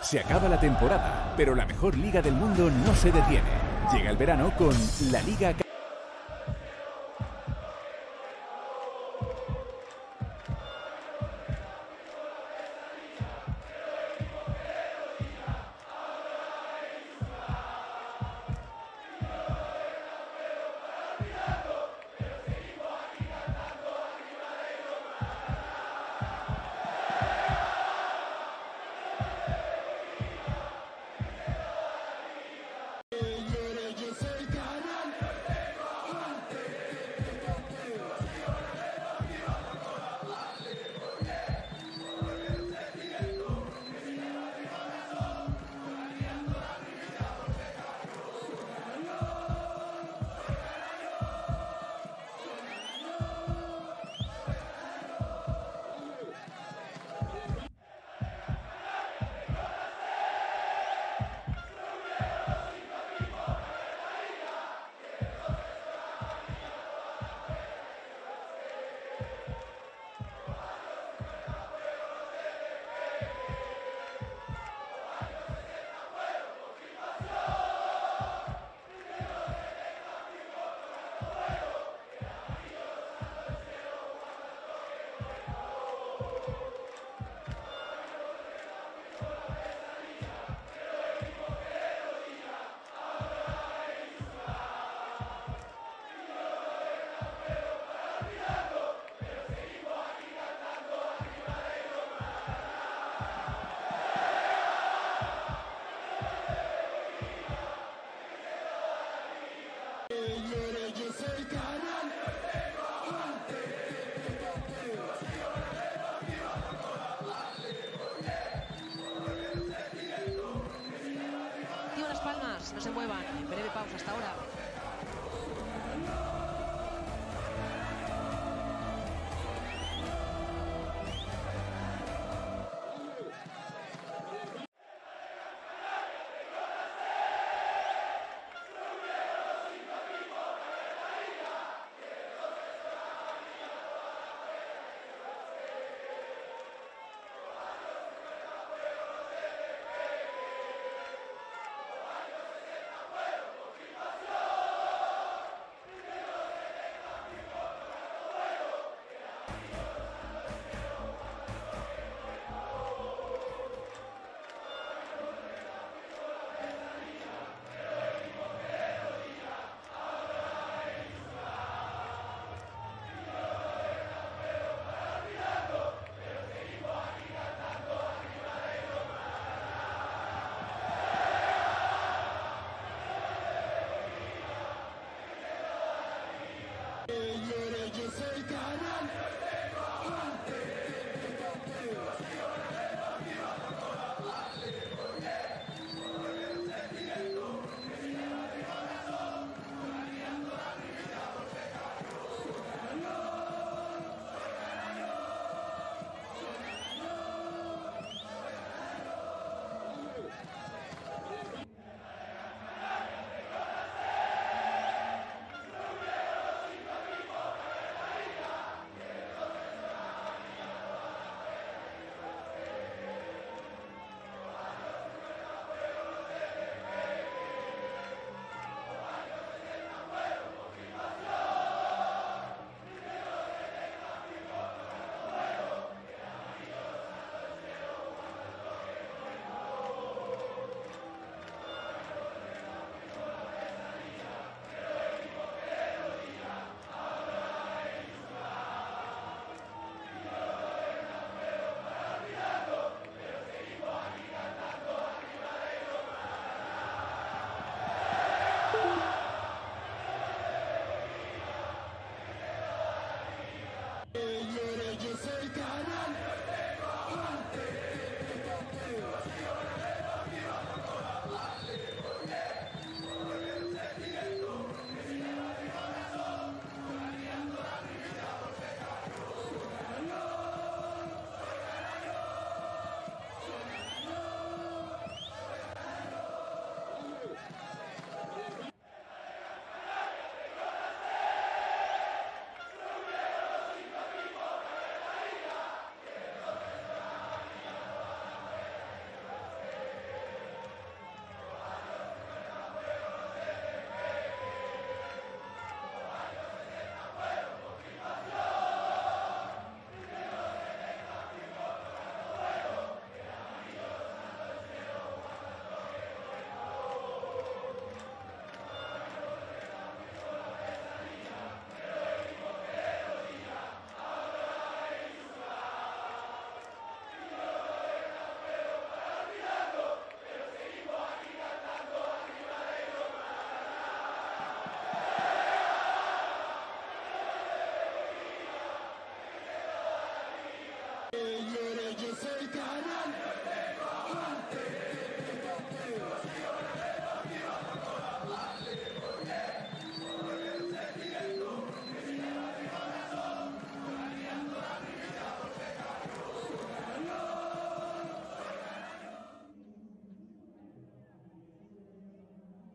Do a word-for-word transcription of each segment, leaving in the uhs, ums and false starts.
Se acaba la temporada, pero la mejor liga del mundo no se detiene. Llega el verano con la Liga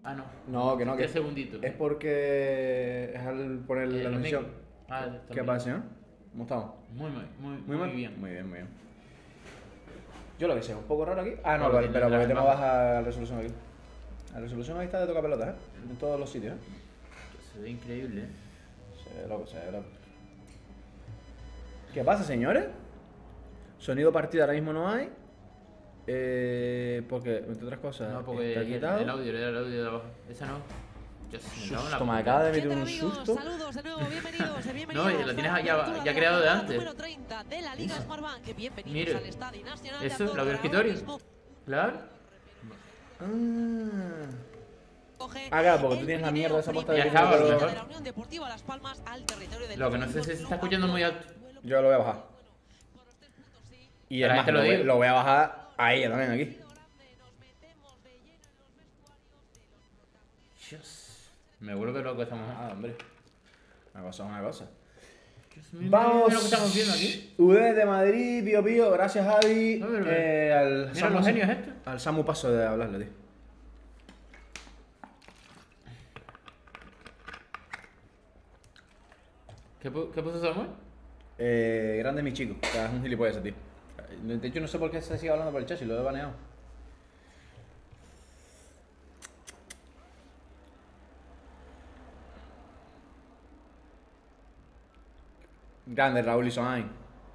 Ah, no. No, que no, que Tres segunditos. es porque es al poner Eh, la los misión. micros. Ah, está ¿Qué bien. pasa, señor? ¿Cómo estamos? Muy, muy, muy, ¿Muy muy mal? bien. Muy bien, muy bien. Yo lo que sé, es un poco raro aquí. Ah, no, Claro, pero, tiene pero la porque te me misma- baja la resolución aquí. La resolución ahí está de toca pelota, ¿eh? En todos los sitios, ¿eh? Se ve increíble, ¿eh? Se ve loco, se ve loco. ¿Qué pasa, señores? Sonido partida ahora mismo no hay. Eh, porque, entre otras cosas, No, porque está el, quitado. el audio, era el audio de abajo. Esa no. Yo me cago en la Susto, me puta. acaba de ¿Qué meter tal, un amigos? susto. Saludos de nuevo, bienvenidos, bienvenidos. No, y lo tienes a la ya- apertura ya de la creado de jornada antes. número treinta de la Liga Smartbank. Bienvenidos Mire, al Estadio Nacional de eso, Andorra. lo del Ahora escritorio. mismo Claro. Ah. coge Ah, claro, porque tú el tienes la primero mierda esa puesta Ya de estaba, vídeo, lo pero- de la Unión Deportiva Las Palmas al territorio del Lo que no sé si se está escuchando muy alto. Yo lo voy a bajar. Y Ahora además te lo lo, voy, digo. lo voy a bajar a ella también aquí. Dios. Me vuelve loco estamos. Ah, hombre. Una cosa es una cosa. Dios mío, Vamos. mira lo que estamos viendo aquí. U D de Madrid, Pío Pío, gracias Javi. No, pero- eh, al Mira los genios estos. Al Samu paso de hablarle, tío. ¿Qué, pu- qué puso Samuel? Eh, grande mi chico, o sea, es un gilipollas ese tío. De hecho no sé por qué se sigue hablando por el chat, si lo he baneado. Grande Raúl Isoain.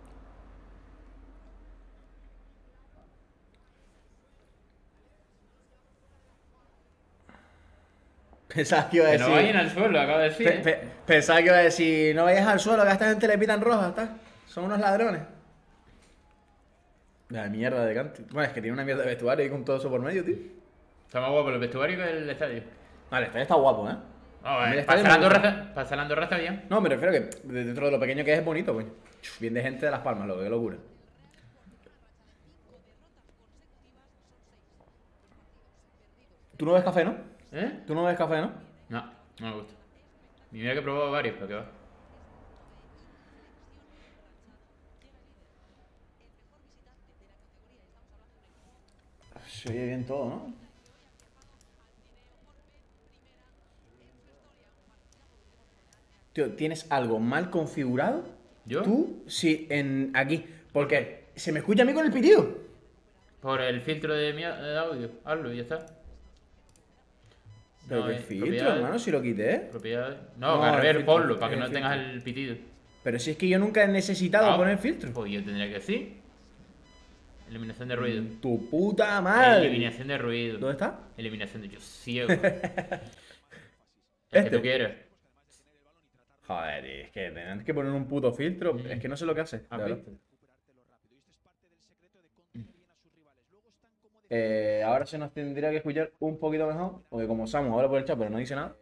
Pensaba que iba a Que decir. no vayan al suelo, acabo de decir. Pe- ¿eh? pe- pensaba que iba a decir, no vayas al suelo, que a esta gente le pitan rojas, ¿está? Son unos ladrones. La mierda de Canti. Bueno, es que tiene una mierda de vestuario ahí con todo eso por medio, tío. Está más guapo el vestuario que el estadio. Vale, el estadio está guapo, ¿eh? No, Mira, eh, el estadio pasa la me gusta. Andorra, está- pasa la Andorra está bien. No, me refiero que dentro de lo pequeño que es, es bonito, coño. Chuf, bien de gente de Las Palmas, lo que locura. ¿Tú no ves café, no? ¿Eh? ¿Tú no ves café, no? No, no me gusta. Y mira que he probado varios, pero que va. Se oye bien todo, ¿no? Tío, ¿tienes algo mal configurado? ¿Yo? Tú, sí, en aquí. Porque se me escucha a mí con el pitido. Por el filtro de, mi, de audio. Hazlo y ya está. Pero No, qué eh, filtro, propiedades. hermano, si lo quité, ¿eh? Propiedades. No, No, Garber, el filtro, ponlo, para que el no tengas filtro. el pitido. Pero si es que yo nunca he necesitado Ah, poner filtro. Pues yo tendría que decir. Eliminación de ruido. Tu puta madre. Eliminación de ruido. ¿Dónde está? Eliminación de yo ciego. El que Este. tú quieras. Joder, tío, es que tener que poner un puto filtro. Mm. Es que no sé lo que hace. ¿Has de verdad. visto? Eh, ahora se nos tendría que escuchar un poquito mejor. Porque como Samu habla por el chat, pero no dice nada.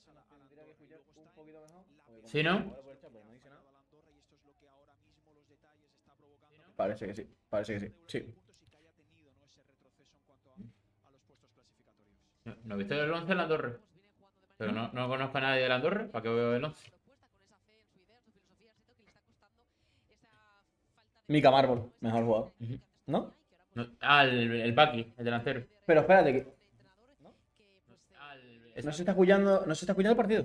¿Sí, no? Parece que sí, parece que sí. Sí. No, ¿no viste el once de la Andorra? Pero no, no conozco a nadie de la Andorra. ¿Para qué veo el once? Mika Marble, mejor jugador. Ujú. ¿No? No, ah, el, el Baki, el delantero. Pero espérate, que Ah, el- es- no se está escuchando, no se está escuchando el partido.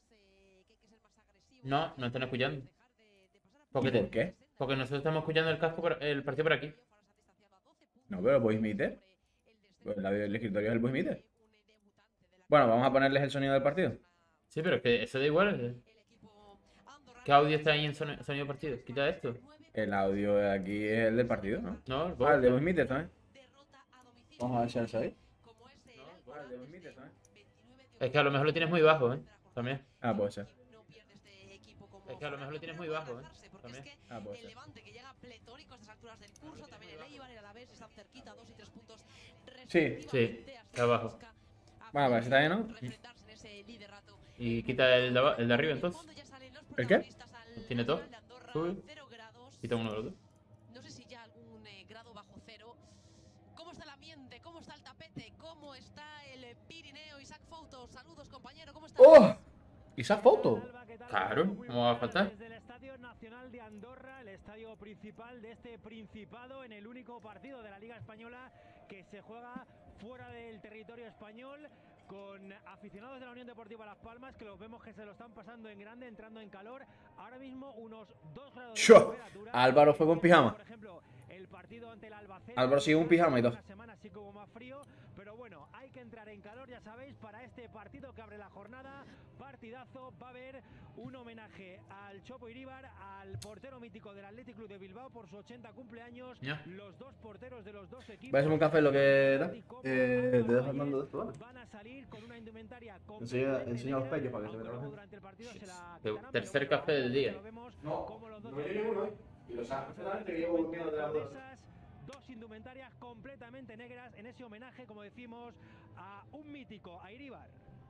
no, no están escuchando. ¿Y Porque, por te- qué? porque nosotros estamos escuchando el casco por- el partido por aquí. No, pero voice meter. Pues la- el escritorio es el voice meter. Bueno, vamos a ponerles el sonido del partido. Sí, pero es que eso da igual. eh. ¿Qué audio está ahí en soni- sonido partido? Quita esto. El audio de aquí es el del partido, ¿no? No, el Ah, el de voice. voice meter también. Vamos a ver si al ahí. Ah, el de voice meter también. Es que a lo mejor lo tienes muy bajo, ¿eh? También. Ah, puede ser. Es que a lo mejor lo tienes muy bajo, ¿eh? También. Ah, puede El ser. Levante que llega pletórico a estas alturas del curso, también el Eibar, el Alavés están cerquita, dos y tres puntos. Sí. Sí, está abajo. Bueno, pues está bien, ¿no? Refrendarse en ese liderato. Y quita el de, aba- el de arriba entonces. Cuando ya salen los ¿El qué? protagonistas al ¿Tiene todo? Nacional de Andorra, Sube. cero grados. Quita uno de los dos. No sé si ya algún eh, grado bajo cero. ¿Cómo está el ambiente? ¿Cómo está el tapete? ¿Cómo está el eh, Pirineo? Isaac Fouto, saludos compañero, ¿cómo está? ¡Oh! Isaac Foto. Claro, ¿cómo va a faltar? Nacional de Andorra, el estadio principal de este Principado, en el único partido de la Liga Española que se juega fuera del territorio español, con aficionados de la Unión Deportiva Las Palmas, que los vemos que se lo están pasando en grande, entrando en calor. Ahora mismo unos dos grados de temperatura. Álvaro fue con pijama. Por ejemplo, el partido ante el Albacete. Álvaro sigue un pijama y todo. Una semana así como más frío, pero bueno, hay que entrar en calor, ya sabéis, para este partido que abre la jornada. Partidazo, va a haber un homenaje al Chopo Iríbar, al portero mítico del Athletic Club de Bilbao por su ochenta cumpleaños. Ya. Los dos porteros de los dos equipos. Voy a hacer un café lo que da. Eh, te dejo andando de esto, ¿vale? Van a salir con una indumentaria Enseña, enseña los pechos para que se vea la gente. durante el partido se la Te- quitarán, tercer pero bueno, café del día. lo vemos No, como los dos no llegué uno hoy. Y lo sabes perfectamente que llevo durmiendo de las dos. esas dos indumentarias completamente negras en ese homenaje, como decimos, a un mítico, a Iríbar.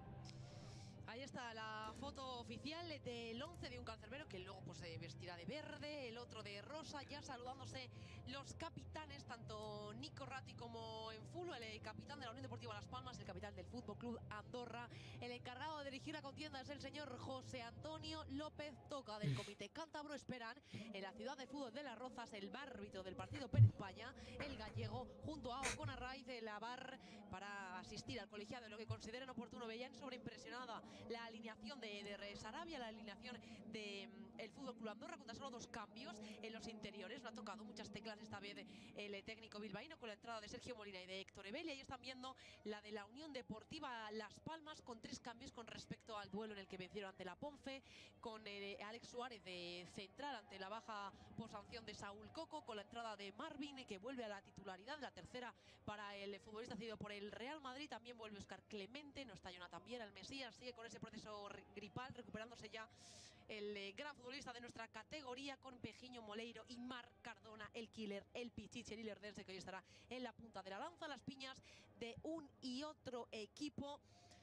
Ahí está la foto oficial del once de un cancerbero que luego pues se vestirá de verde, el otro de rosa, ya saludándose los capitanes, tanto Nico Ratti como Enfulo, el capitán de la Unión Deportiva Las Palmas, el capitán del Fútbol Club Andorra. El encargado de dirigir la contienda es el señor José Antonio López Toca, del Comité Cántabro. Esperan en la ciudad de fútbol de Las Rozas el árbitro del partido Pérez Paña, el gallego, junto a Ocon Arraiz de la Bar, para asistir al colegiado en lo que consideren oportuno. Veían sobreimpresionada la alineación de, de Sarabia, la alineación del de, Fútbol Club Andorra, con tan solo dos cambios en los interiores. No ha tocado muchas teclas esta vez el técnico bilbaíno, con la entrada de Sergio Molina y de Héctor Ebel. Y ahí están viendo la de la Unión Deportiva Las Palmas, con tres cambios con respecto al duelo en el que vencieron ante la Ponce, con eh, Alex Suárez de central ante la baja por sanción de Saúl Coco, con la entrada de Marvin, que vuelve a la titularidad, la tercera para el futbolista cedido por el Real Madrid. También vuelve Óscar Clemente, no está Jonathan Viera, el Mesías sigue con ese proceso gripal, recuperándose ya el eh, gran futbolista de nuestra categoría, con Pejiño Moleiro y Marc Cardona, el killer, el pichiche, el ilerdense, que hoy estará en la punta de la lanza. Las piñas de un y otro equipo,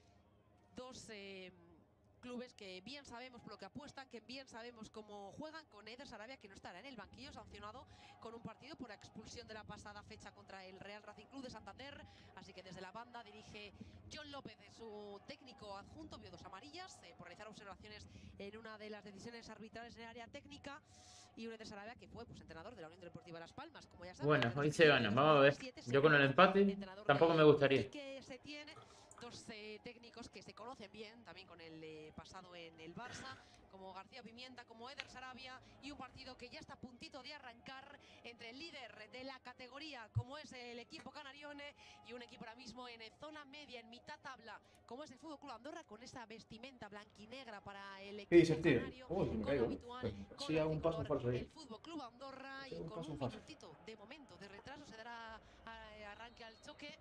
dos eh, clubes que bien sabemos por lo que apuestan, que bien sabemos cómo juegan, con Eder Sarabia, que no estará en el banquillo, sancionado con un partido por la expulsión de la pasada fecha contra el Real Racing Club de Santander. Así que desde la banda dirige John López, su técnico adjunto, vio dos amarillas eh, por realizar observaciones en una de las decisiones arbitrales en el área técnica. Y un Eder Sarabia que fue pues entrenador de la Unión Deportiva Las Palmas, como ya saben. Bueno, hoy se gana, vamos a ver. Yo con el empate tampoco me gustaría. Que se tiene dos eh, técnicos que se conocen bien, también con el eh, pasado en el Barça, como García Pimienta, como Eder Sarabia, y un partido que ya está a puntito de arrancar entre el líder de la categoría, como es el equipo Canarione, y un equipo ahora mismo en zona media, en mitad tabla, como es el Fútbol Club Andorra, con esa vestimenta blanquinegra para el equipo. ¿Qué dices, tío? canario, Uy, me con caigo. lo habitual, con Sí, el hago un paso tricolor, falso ahí. el Fútbol Club Andorra, Sí, y un con paso un falso. minutito de momento de retraso se dará eh, arranque al choque.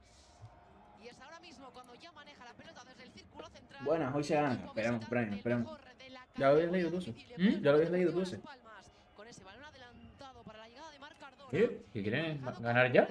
Y es ahora mismo cuando ya maneja la pelota desde el círculo central. Buenas, hoy se gana. Esperemos, Brian, esperemos. Ya lo habías leído tú ese. ¿Mm? Ya lo habías leído tú ese. Con ese balón adelantado para la llegada de Marc Cardona. ¿Qué? ¿Qué quieren ganar ya?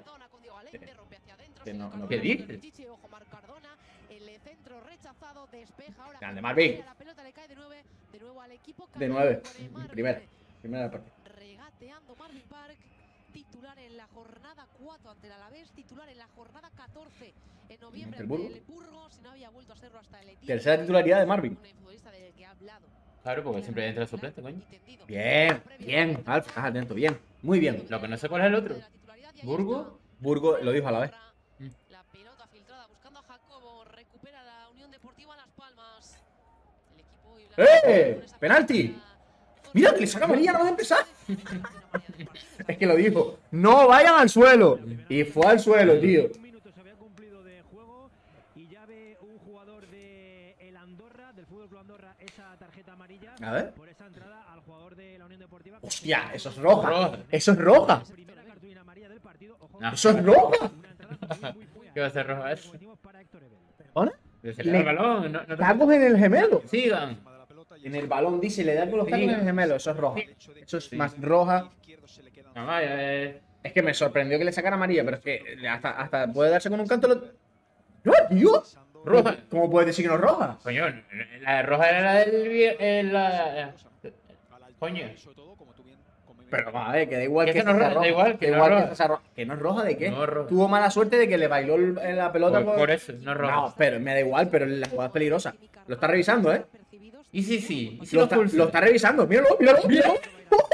Que no, no. ¿Qué dices? Ojo, Marc Cardona, el centro rechazado, despeja ahora. Grande, Marvin. La pelota le cae de nueve, de nuevo al equipo. De nueve. con, eh, Marvin. Primera. Primera parte. Regateando Marvin Park, titular en la jornada cuatro ante el Alavés, titular en la jornada catorce en noviembre ¿El Burgos? ante el Burgos, si no había vuelto a serlo hasta el Etienne. Tercera titularidad de Marvin. Un futbolista del que ha hablado. Claro, porque siempre entra el suplente, coño. Bien, bien, Alfa, estás atento, bien, muy bien. Lo que no sé cuál es el otro. ¿Burgo? Burgo lo dijo a la vez. La pelota filtrada buscando a Jacobo, recupera la Unión Deportiva Las Palmas. El equipo ¡Eh! ¡Penalti! ¡Mira que le saca amarilla nada más empezar! Es que lo dijo, ¡no vayan al suelo! Y fue al suelo, tío. Un minuto se había cumplido de juego y ya ve un jugador de el Andorra, del Fútbol Club Andorra, esa tarjeta amarilla A ver. por esa entrada al jugador de la Unión Deportiva. ¡Hostia! Eso es roja. Roja. Eso es roja. Primera cartulina amarilla del partido. Ojo, No. Eso es roja. una entrada muy, muy fea. ¿Qué va a ser roja eso? Cometimos para Héctor Ebel. ¿Ahora? Se Le- le da el balón. No, no Tacos en el gemelo. sigan. En el balón dice, le da con los tacos en el gemelo. Eso es roja. Eso es más roja. No, vaya, eh. Es que me sorprendió que le sacara amarilla, pero es que hasta, hasta puede darse con un canto. Lo... ¡No, tío! Roja. ¿Cómo puedes decir que no es roja? Coño, la de roja era la del. vie- eh, la- Coño. Pero a ver, que da igual Que que, eso no sea es roja, da roja, igual, que da no igual es que roja. sea roja. ¿Que no es roja de qué? No es roja. Tuvo mala suerte de que le bailó el- en la pelota. Por, por eso, no es roja. No, pero me da igual, pero la jugada es peligrosa. Lo está revisando, ¿eh? Y sí, sí. Y si Lo lo está, expulsa. lo está revisando. Míralo, míralo, míralo.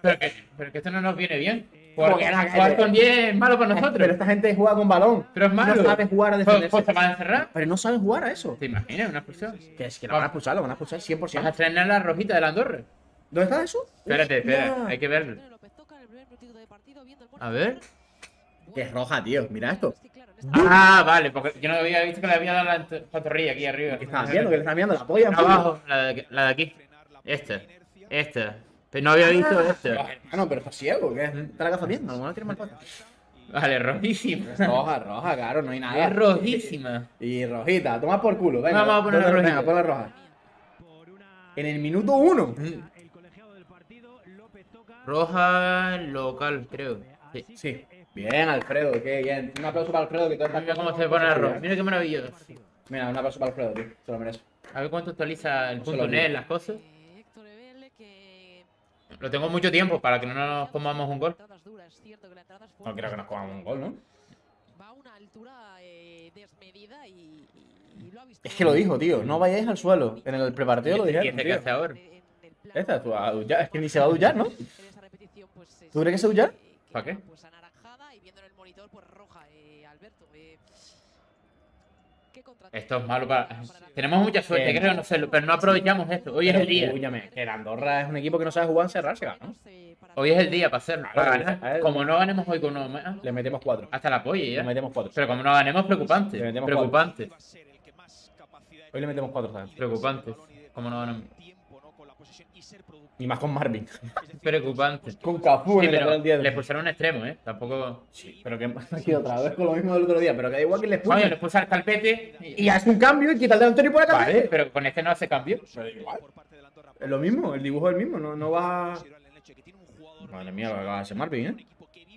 pero, que, pero que esto no nos viene bien. ¿Cómo Jugar, que no? jugar con diez es malo para nosotros. Pero esta gente juega con balón. Pero es malo. No sabe jugar a Pues, defenderse. pues te van a encerrar. Pero no saben jugar a eso. ¿Te imaginas una expulsión? Que es que lo van a expulsar, lo van a expulsar cien por Vas a ciento. estrenar la rojita de la Andorra. ¿Dónde está eso? Espérate, espera, Hostia. hay que verlo. A ver. Que es roja, tío. Mira esto. Ah, vale, porque yo no había visto que le había dado la pantorrilla aquí arriba. ¿Qué están viendo? Que le están viendo la polla. en Abajo, la de, la de aquí. Esta. Esta. Pero no había visto esta. Ah, no, pero está ciego. ¿Qué? Está la gafa bien. No, no tiene mal pata. Vale, rojísima. Roja, roja, claro, no hay nada. Es rojísima. Y rojita, toma por culo. Venga, Vamos a poner ponla- rojita. venga, ponla roja. En el minuto uno. El colegiado del partido, López toca. Roja local, creo. Sí. Sí. Bien, Alfredo, qué bien. Un aplauso para Alfredo, que todo está. Mira cómo se pone la roja. Mira qué maravilloso. Mira, un aplauso para Alfredo, tío. Se lo merece. A ver cuánto actualiza el No se punto lo net, digo. las cosas. Eh, Héctor Ebel, que Lo tengo mucho tiempo para que no nos comamos un gol. entradas duras, es cierto que la entrada es No fuerte, quiero que nos comamos un gol, ¿no? va a una altura eh, desmedida y, y lo ha visto. Es que lo dijo, tío. No vayáis al suelo. En el prepartido lo ¿Y dijeron, este que tío. hace ahora? En el plano Esta, tú, a Dullar. Es que ni se va a dullar, ¿no? en esa repetición, pues, eh, ¿Tú crees que se Dullar? que ¿Para qué? queda, pues anaranjada y viendo en el monitor pues roja, eh, Alberto. Eh, ¿qué contratiempo Esto es malo para... la- Tenemos mucha suerte, Que- creo, no sé, pero no aprovechamos esto. Hoy es el día. Escúchame, que la Andorra es un equipo que no sabe jugar en cerrarse, ¿no? Eh, para Hoy es el día para hacerlo, para Claro, a ganar. él- Como no ganemos hoy con uno más, Le metemos cuatro. hasta la polla Le ya. metemos cuatro. Pero como no ganemos, preocupante. Le metemos Preocupante. Hoy le metemos cuatro, ¿sabes? Preocupante. Como no ganamos. Y más con Marvin. Preocupante. Con Cafú Sí, en el pero lateral diez. le expulsaron un extremo, ¿eh? Tampoco... Sí, pero que aquí otra vez con lo mismo del otro día. Pero que da igual que le Coño, le expulsen. expulsa al Calpete y... Y hace un cambio y quita el delantero y pone Calpete. Vale, pero con este no hace cambio. Pero igual. Es lo mismo, el dibujo es el mismo. No, no vas a... Madre mía, lo que acaba de hacer Marvin, ¿eh?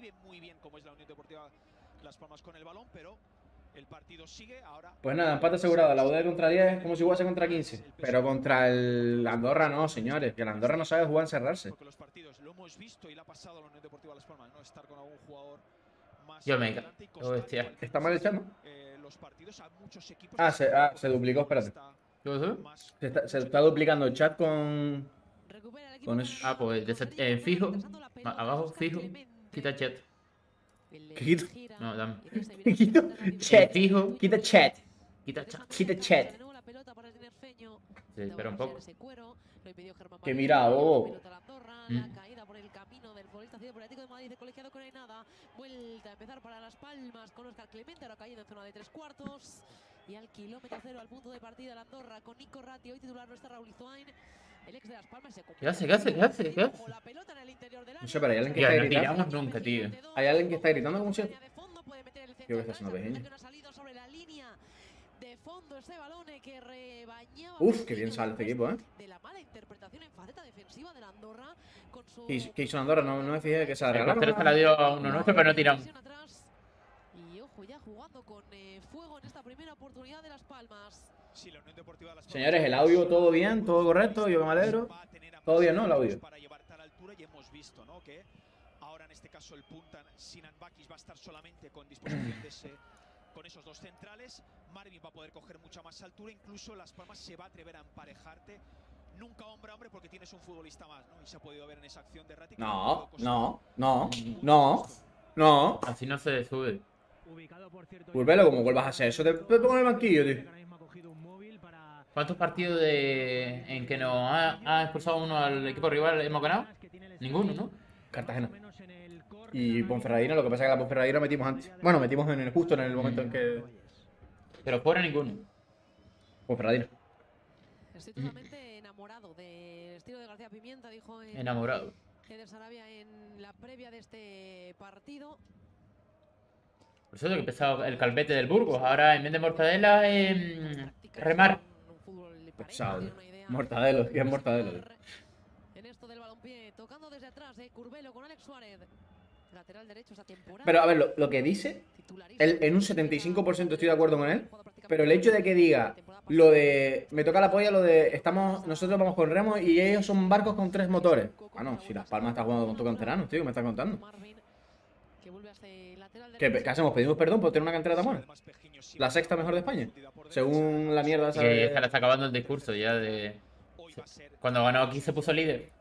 Pues nada, empate asegurado. La U D contra diez es como si jugase contra quince. Pero contra el Andorra no, señores. Que el Andorra no sabe jugar en cerrarse. Porque los partidos lo hemos visto y le ha pasado a la Unión Deportiva Las Palmas, no estar con algún jugador más Yo me adelante y ca- costar hostia. igual Está mal echado, ¿no? eh, los partidos a muchos equipos. Ah, se, ah, se duplicó, espérate. ¿Qué pasó? Más Se está, se está duplicando el chat con... recupera el equipo Con con eso. Ah, pues desa- eh, fijo. interesando la pelota, A- Abajo, Óscar fijo. Clemente. Quita chat. El, eh, ¿Qué quito? gira, No, dame. y desde viene Quito a la chat. Fijo. Quita chat. Quita chat. Quita chat. De nuevo la pelota para el tinerfeño. Sí, espera un Intentaba poco. ese cuero, lo impidió Germán Que Martín, mira, la bobo. pelota a la Andorra, Mm. la caída por el camino del futbolista cedido por el Atlético de Madrid, de colegiado con nada. Vuelta a empezar para Las Palmas con Óscar Clemente, ahora caído en zona de tres cuartos. Y al kilómetro cero, al punto de partida, la Andorra con Nico Ratti, hoy titular no está Raúl Izuain. El ex de Las Palmas se ¿Qué hace? ¿Qué hace? ¿Qué hace? ¿Qué hace? La pelota en el interior del No sé, pero hay alguien que Tío, está no gritando. tiramos nunca, tío. Hay alguien que está gritando como si... Línea de fondo, puede meter el Creo que está centro haciendo atrás, pequeño. que no ha salido sobre la línea de fondo ese balón eh, que rebañaba Uf, un qué bien poquillo sale este después equipo, ¿eh? de la mala interpretación en faceta defensiva de la Andorra con su ¿Qué hizo- qué hizo Andorra? No, no me fijé que se la El regalaron. portero se la dio a uno nuestro, pero no tiramos. atrás. Y ojo ya jugando con eh, fuego en esta primera oportunidad de Las Palmas. si la Unión Deportiva Las Palmas Señores, el audio todo bien, todo correcto, yo me alegro. va a tener a Todo bien, más ¿no? El audio. para llevarte a la altura y hemos visto, ¿no? Que ahora en este caso el punta Sinan Bakis va a estar solamente con disposición de ese con esos dos centrales. Marvin va a poder coger mucha más altura, incluso Las Palmas se va a atrever a emparejarte. Nunca hombre a hombre porque tienes un futbolista más, ¿no? Y se ha podido ver en esa acción de Ratti. que No, pudo no, no, no, no. Así no se sube. Ubicado, por cierto, Pues velo, como vuelvas a hacer eso, te, te pongo en el banquillo, tío. ahora mismo ha cogido un móvil para ¿Cuántos partidos de... en que nos ha, ha expulsado uno al equipo rival hemos ganado? Ninguno, ¿no? Cartagena. Y Ponferradina, lo que pasa es que la Ponferradina metimos antes. Bueno, metimos en el, justo en el momento en que... Pero fuera ninguno. Ponferradina. Estoy totalmente enamorado del estilo de García Pimienta, dijo en Enamorado. Eder Sarabia en la previa de este partido. Por eso es que empezado el calvete del Burgos. Ahora en vez de mortadela, eh, remar. Un fútbol parejo, Pesado. tiene una idea Mortadelo, que es mortadelo. tío. en esto del balompié, tocando desde atrás, eh, Curbelo con Alex Suárez. Lateral derecho esta temporada. Pero a ver, lo, lo que dice, Titularísimo. él, en un setenta y cinco por ciento estoy de acuerdo con él, pero el hecho de que diga lo de me toca la polla, lo de estamos nosotros vamos con remos y ellos son barcos con tres motores. Ah, no, si Las Palmas está jugando con todo canteranos, tío, ¿qué me estás contando? Marvin, que vuelve a este lateral ¿Qué, derecho. qué hacemos? ¿Pedimos perdón por tener una cantera tan buena? La sexta mejor de España. Según la mierda esa Que de... se le está acabando el discurso ya de... Cuando ganó aquí se puso líder.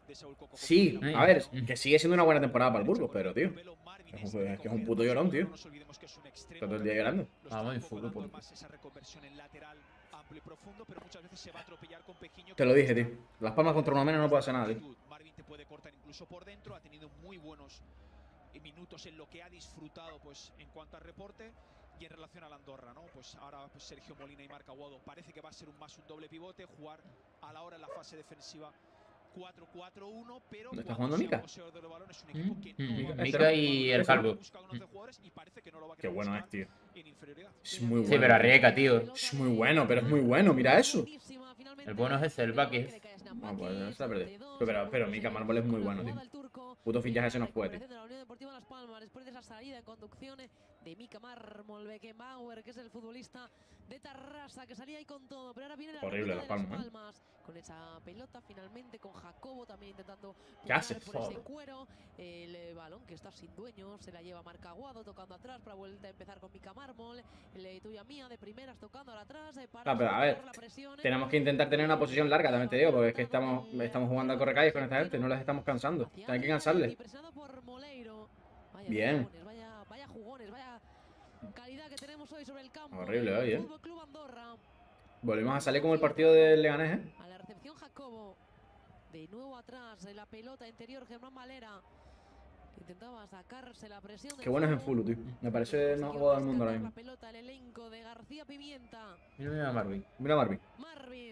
de Saúl Coco. Sí, Sí. a ver, Mm. que sigue siendo una buena temporada para el Burgos, pero, tío, Marvin es es un- de es que es un recoger puto llorón, tío. No nos olvidemos que es un extremo, está todo el día pero llorando. lo está Vamos, en un poco fútbol, dando por- más esa reconversión en lateral amplio y profundo, pero muchas veces se va a atropellar con Pejiño. Te lo dije, tío. Las Palmas contra uno menos no puede hacer nada, tío. Marvin te puede cortar incluso por dentro, ha tenido muy buenos minutos en lo que ha disfrutado pues en cuanto al reporte. Y en relación a la Andorra, ¿no? Pues ahora pues Sergio Molina y Marc Aguado parece que va a ser un más un doble pivote, jugar a la hora en la fase defensiva cuatro cuatro uno, pero ¿Dónde está cuando jugando sea Mika? poseedor del balón es un equipo que no Mm, va a mm. buscar Mika y el buscar Calvo. buscar con once jugadores y parece que no lo va a Qué querer bueno es, buscar tío. en inferioridad. Es muy bueno. Sí, pero arriesga, tío. Es muy bueno, pero es muy bueno, mira eso. El bueno es ese, el Bucky. Ah, pues se la perdí. Pero, pero Mika Mármol es muy bueno, tío. Puto fichaje se nos fue, tío. De la Unión Deportiva Las Palmas, después de esa salida en conducción de Mika Mármol, Beckenbauer, que es el futbolista de Tarrasa, que salía ahí con todo, pero ahora viene la Horrible pelota Las de Palmas, ¿eh? Palmas, con esa pelota finalmente, con Jacobo también intentando ¿Qué hace? por ese Joder. cuero, el eh, balón que está sin dueño, se la lleva Marc Aguado tocando atrás para vuelta a empezar con Mika Mármol, el de tuya mía de primeras tocando ahora atrás, eh, para Ah, pero a ver, soportar la presión, eh. tenemos que intentar tener una posición larga, también te digo, porque es que estamos, estamos jugando a correcalles con esta gente, no les estamos cansando. Hay que cansarles. Y presionado por Moleiro. Vaya Bien. jugones, vaya, vaya jugones, vaya calidad que tenemos hoy sobre el campo. Horrible del hoy, ¿eh? Fútbol Club Andorra. Volvemos a salir como el partido del Leganés, ¿eh? A la recepción Jacobo. De nuevo atrás, en la pelota interior Germán Valera. Intentaba sacarse la presión. Qué bueno es en Fulu, tío. Me parece el más jugado del mundo ahora La mismo. pelota, el elenco de García Pimienta. Mira, mira, Marvin. Mira a Marvin. Marvin.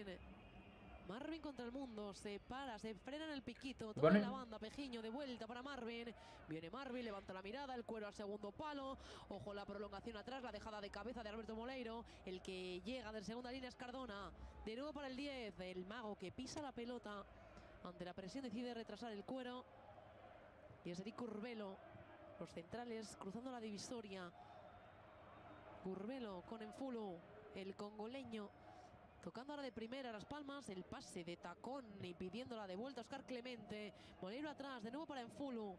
Marvin contra el mundo, se para, se frena en el piquito, toda Pone. la banda, Pejiño de vuelta para Marvin, viene Marvin, levanta la mirada, el cuero al segundo palo, ojo la prolongación atrás, la dejada de cabeza de Alberto Moleiro, el que llega de segunda línea es Cardona, de nuevo para el diez, el mago que pisa la pelota, ante la presión decide retrasar el cuero, y es Eric Curbelo, los centrales cruzando la divisoria, Curbelo con Enfulu, el congoleño, tocando ahora de primera Las Palmas, el pase de tacón y pidiéndola de vuelta a Oscar Clemente. Moleiro atrás, de nuevo para Enfulu.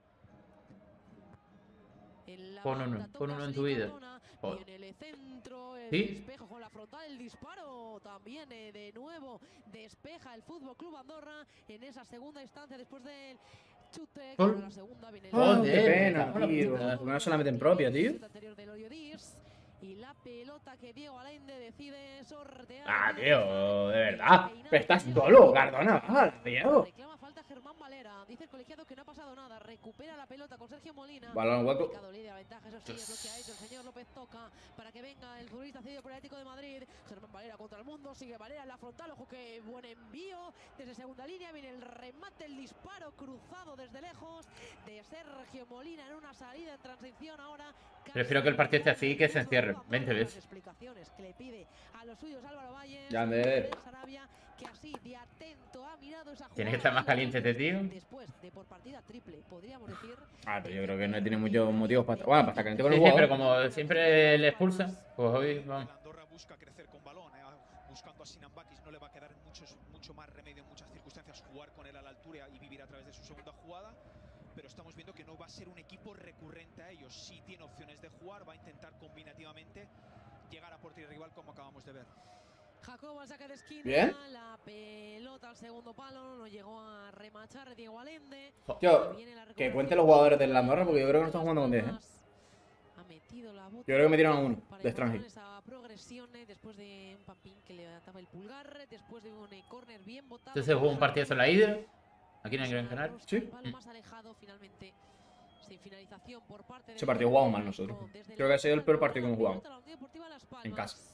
En la Pon banda uno, toca pon uno en tu Sergi vida. Cardona, Joder. viene el centro, el ¿Sí? despejo con la frontal, el disparo también eh, de nuevo despeja el Fútbol Club Andorra en esa segunda instancia después del chute. Gol. Con la segunda viene el Oh, Joder, qué me pena, cago en la tío. puta. Porque no se la meten propia, tío. anterior del Orio Dis, y la pelota que Diego Allende decide sortear. Ah, tío, de verdad. Pero estás solo, Cardona. Ah, Diego. Reclama falta Germán Valera. Dice el colegiado que no ha pasado nada. Recupera la pelota con Sergio Molina. Balón hueco. Picado líder, la ventaja, eso sí, es lo que ha hecho el señor López Toca para que venga el futbolista cedido por el Atlético de Madrid. Germán Valera contra el mundo, sigue Valera en la frontal, ojo que buen envío desde segunda línea, viene el remate, el disparo cruzado desde lejos de Sergio Molina en una salida en transición ahora. Prefiero que el partido esté así y que se encierre. veinte Las veces. explicaciones que le pide a los suyos Álvaro Valles, Ya, Ander. Sarabia, que así de atento ha mirado esa Tiene que jugada estar más caliente este tío. después de por partida triple, podríamos decir. Ah, pero yo creo que no tiene muchos motivos para. Bueno, para estar caliente con Sí, el sí, pero jugador. como siempre le expulsa, pues hoy vamos. El Andorra busca crecer con balón, eh, buscando a Sinan Bakis, no le va a quedar muchos, mucho más remedio en muchas circunstancias jugar con él a la altura y vivir a través de su segunda jugada, pero estamos viendo que no va a ser un equipo recurrente a ellos, sí tiene opciones de jugar, va a intentar combinativamente llegar a portería rival como acabamos de ver. Jacobo al saque de esquina, Bien. la pelota al segundo palo, no llegó a remachar Diego Allende. Tío, Y viene la que recuperación cuente los jugadores del Andorra porque yo creo que no están jugando con diez, ¿eh? Ha metido la bota Yo creo que metieron a uno, para de igualar extranjero. esa progresión eh, después de un Pampín que le levantaba el pulgar, después de un eh, córner bien botado. Entonces jugó un partido en la ida. Aquí en el Gran Canaria. Rosca, Sí. el palo Mm. más alejado finalmente. Sin finalización por parte Ese del partido jugamos mal nosotros. desde Creo que ha sido el la peor partido que hemos pelota jugado. a la Unión Deportiva Las En Palmas. casa.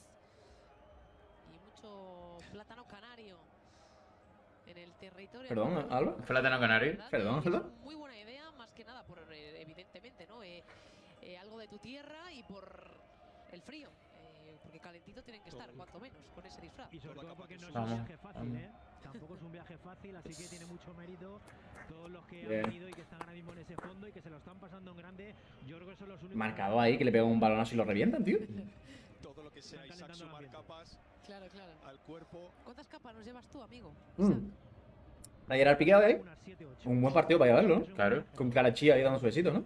Y mucho plátano canario en el territorio. Perdón, andorrano. Alba. Plátano canario. ¿Verdad? Perdón, Y es Alba. muy buena idea, más que nada por, eh, evidentemente, ¿no? Eh, eh, algo de tu tierra y por el frío. eh, porque calentito tienen que estar, cuanto menos, con ese disfraz. Y sobre todo porque no es Vamos, un viaje fácil, vamos. ¿eh? Tampoco es un viaje fácil, así que tiene mucho mérito todos los que Bien. han venido y que están ahora mismo en ese fondo y que se lo están pasando en grande. Yo creo que son los únicos. Marcado ahí que le pegan un balonazo y lo revientan, tío. Todo lo que sea Están Isaac calentando el sumar ambiente. capas Claro, claro. al cuerpo. ¿Cuántas capas nos llevas tú, amigo? Mm. Isaac? Ayer al piqueado ahí. Unas siete, ocho. Un buen partido para llevarlo, ¿no? Claro. Con Carachía ahí dando su besito, ¿no?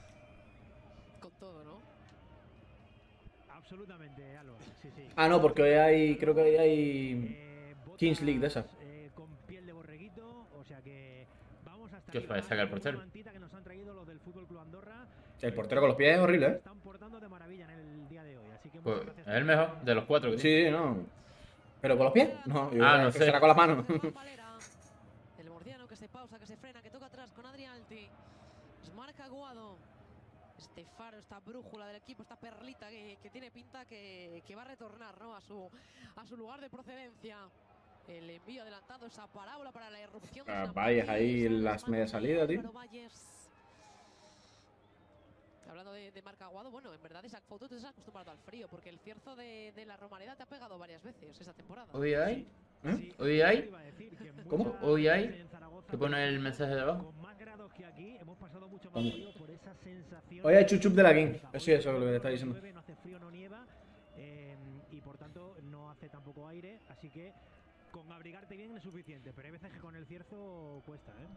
Con todo, ¿no? Absolutamente, Álvaro. Sí, sí. Ah, no, porque hoy hay. Creo que hoy hay. Eh, botas, Kings League de esa. eh, con piel de borreguito, o sea que vamos ¿Qué os puede sacar el portero? mantita que nos han traído los del Fútbol Club Andorra. El portero con los pies es horrible, ¿eh? Están portando de maravilla en el día de hoy, así que Pues muchas es gracias. el mejor de los cuatro que tiene. Sí, no. ¿Pero con los pies? No, yo Ah, creo no que sé. será con las manos. El murciano que se pausa, que se frena, que toca atrás con Adrialti. Es marca Aguado. Este faro, esta brújula del equipo, esta perlita que, que tiene pinta que, que va a retornar, ¿no? a, su, a su lugar de procedencia. El envío adelantado, esa parábola para la irrupción. de Ah, Sinan Valles Bakis, ahí en a las manos medias de salidas, tío. Álvaro Valles. Hablando de, de marca Aguado, bueno, en verdad Isaac Fouto te has acostumbrado al frío, porque el cierzo de, de la Romareda te ha pegado varias veces esta temporada. Hoy hay, ¿Eh? hoy hay, ¿Cómo? hoy hay, que pone el mensaje de abajo. Con más grados que aquí, hemos pasado mucho más ¿Dónde? frío por esa sensación. Hoy hay chuchup de la King. Eso sí, eso es lo que te estaba diciendo. No hace frío, no nieva, eh, y por tanto no hace tampoco aire, así que con abrigarte bien es suficiente, pero hay veces que con el cierzo cuesta, ¿eh?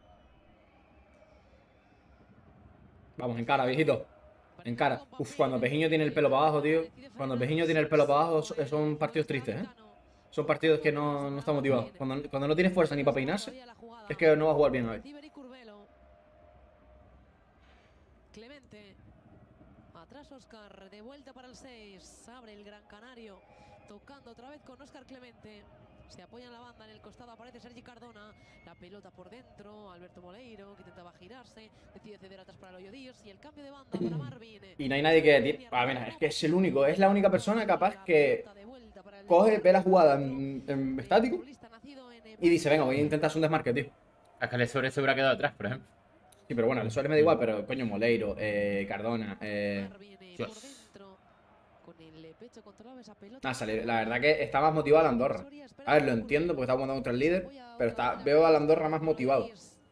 Vamos, en cara, viejito. En cara. Uf, cuando Pejiño tiene el pelo para abajo, tío. Cuando Pejiño tiene el pelo para abajo, so- son partidos tristes, ¿eh? Son partidos que no, no está motivado. Cuando, cuando no tiene fuerza ni para peinarse, es que no va a jugar bien hoy. Tiberi Curbelo. Clemente. Atrás Oscar, de vuelta para el seis. Abre el Gran Canario. Tocando otra vez con Oscar Clemente. Se apoya en la banda, en el costado aparece Sergi Cardona. La pelota por dentro. Alberto Moleiro, que intentaba girarse. Decide ceder atrás para Loyo Díaz. Y el cambio de banda para Marvin. Y no hay nadie que... ti- Ah, mira, es que es el único. Es la única persona capaz que coge, ve la jugada en, en estático y dice, venga, voy a intentar hacer un desmarque, tío. A que le sobre se hubiera quedado atrás, por ejemplo. Sí, pero bueno, el suele me da igual, pero coño, Moleiro, eh, Cardona, eh... Dios. Nada, salir. La verdad que está más motivado el Andorra. A ver, lo entiendo porque está jugando contra el líder, pero está, veo al Andorra más motivado.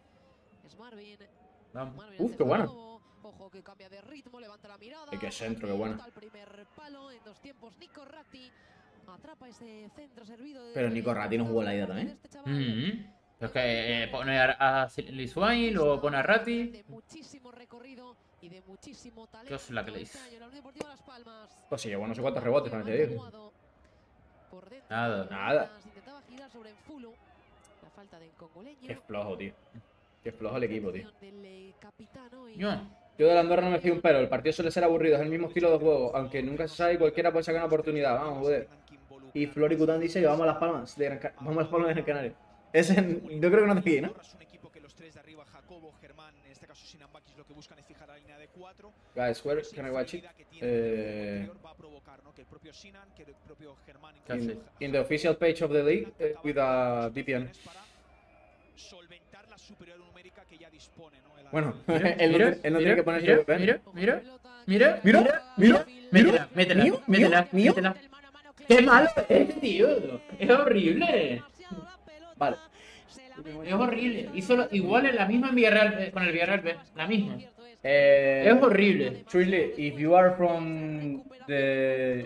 Vamos. Uf, qué bueno. Ojo que cambia de ritmo, levanta la mirada. Y qué centro, qué bueno. Al primer palo en dos tiempos Nico Ratti atrapa ese centro servido. Pero Nico Ratti no jugó la ida también. Mm. Pero es que eh, pone a, a Lisuay, luego pone a Ratti. De muchísimo recorrido y de muchísimo talento. ¿Qué os la creéis? este año, la Unión Deportiva Las Palmas. Pues sí, llevó no sé cuántos rebotes, también te digo. Por dentro, Nada. Nada. intentaba girar sobre Enfulo. La falta del congoleño. Qué flojo, tío. Qué flojo el equipo, tío. Del, eh, capitano y- Yo. Yo del Andorra no me fío un pelo. El partido suele ser aburrido, es el mismo estilo de juego. Aunque nunca se sabe, cualquiera puede sacar una oportunidad. Vamos, joder. Y Flori Cután dice que vamos a Las Palmas de Gran Ca- vamos a Las Palmas de Gran Canaria. Ese, yo creo que no te aquí, ¿no? Es un equipo que los tres de arriba, Jacobo, Germán, en este caso Sinan Bakis, lo que buscan es fijar la línea de cuatro. Guys, where Esa can I watch it? inferioridad que tiene Eh, el interior va a provocar, ¿no? Que el propio Sinan, que el propio Germán ¿Qué incluso in, haces? in the official page of the league eh, with a V P N. para solventar la superior numérica que ya dispone, ¿no? El Bueno, Mira, él no, mira, tiene- él no mira, tiene que poner su mira, V P N. mira, mira, mira, Mira, mira, métela, métela, mío, métela, mío, métela. ¡Qué malo es, tío! ¡Es horrible! Vale. Es horrible. Hizo lo- igual en la misma en Villarreal, eh, con el Villarreal B. La misma. Eh, Es horrible. Truly, if you are from the...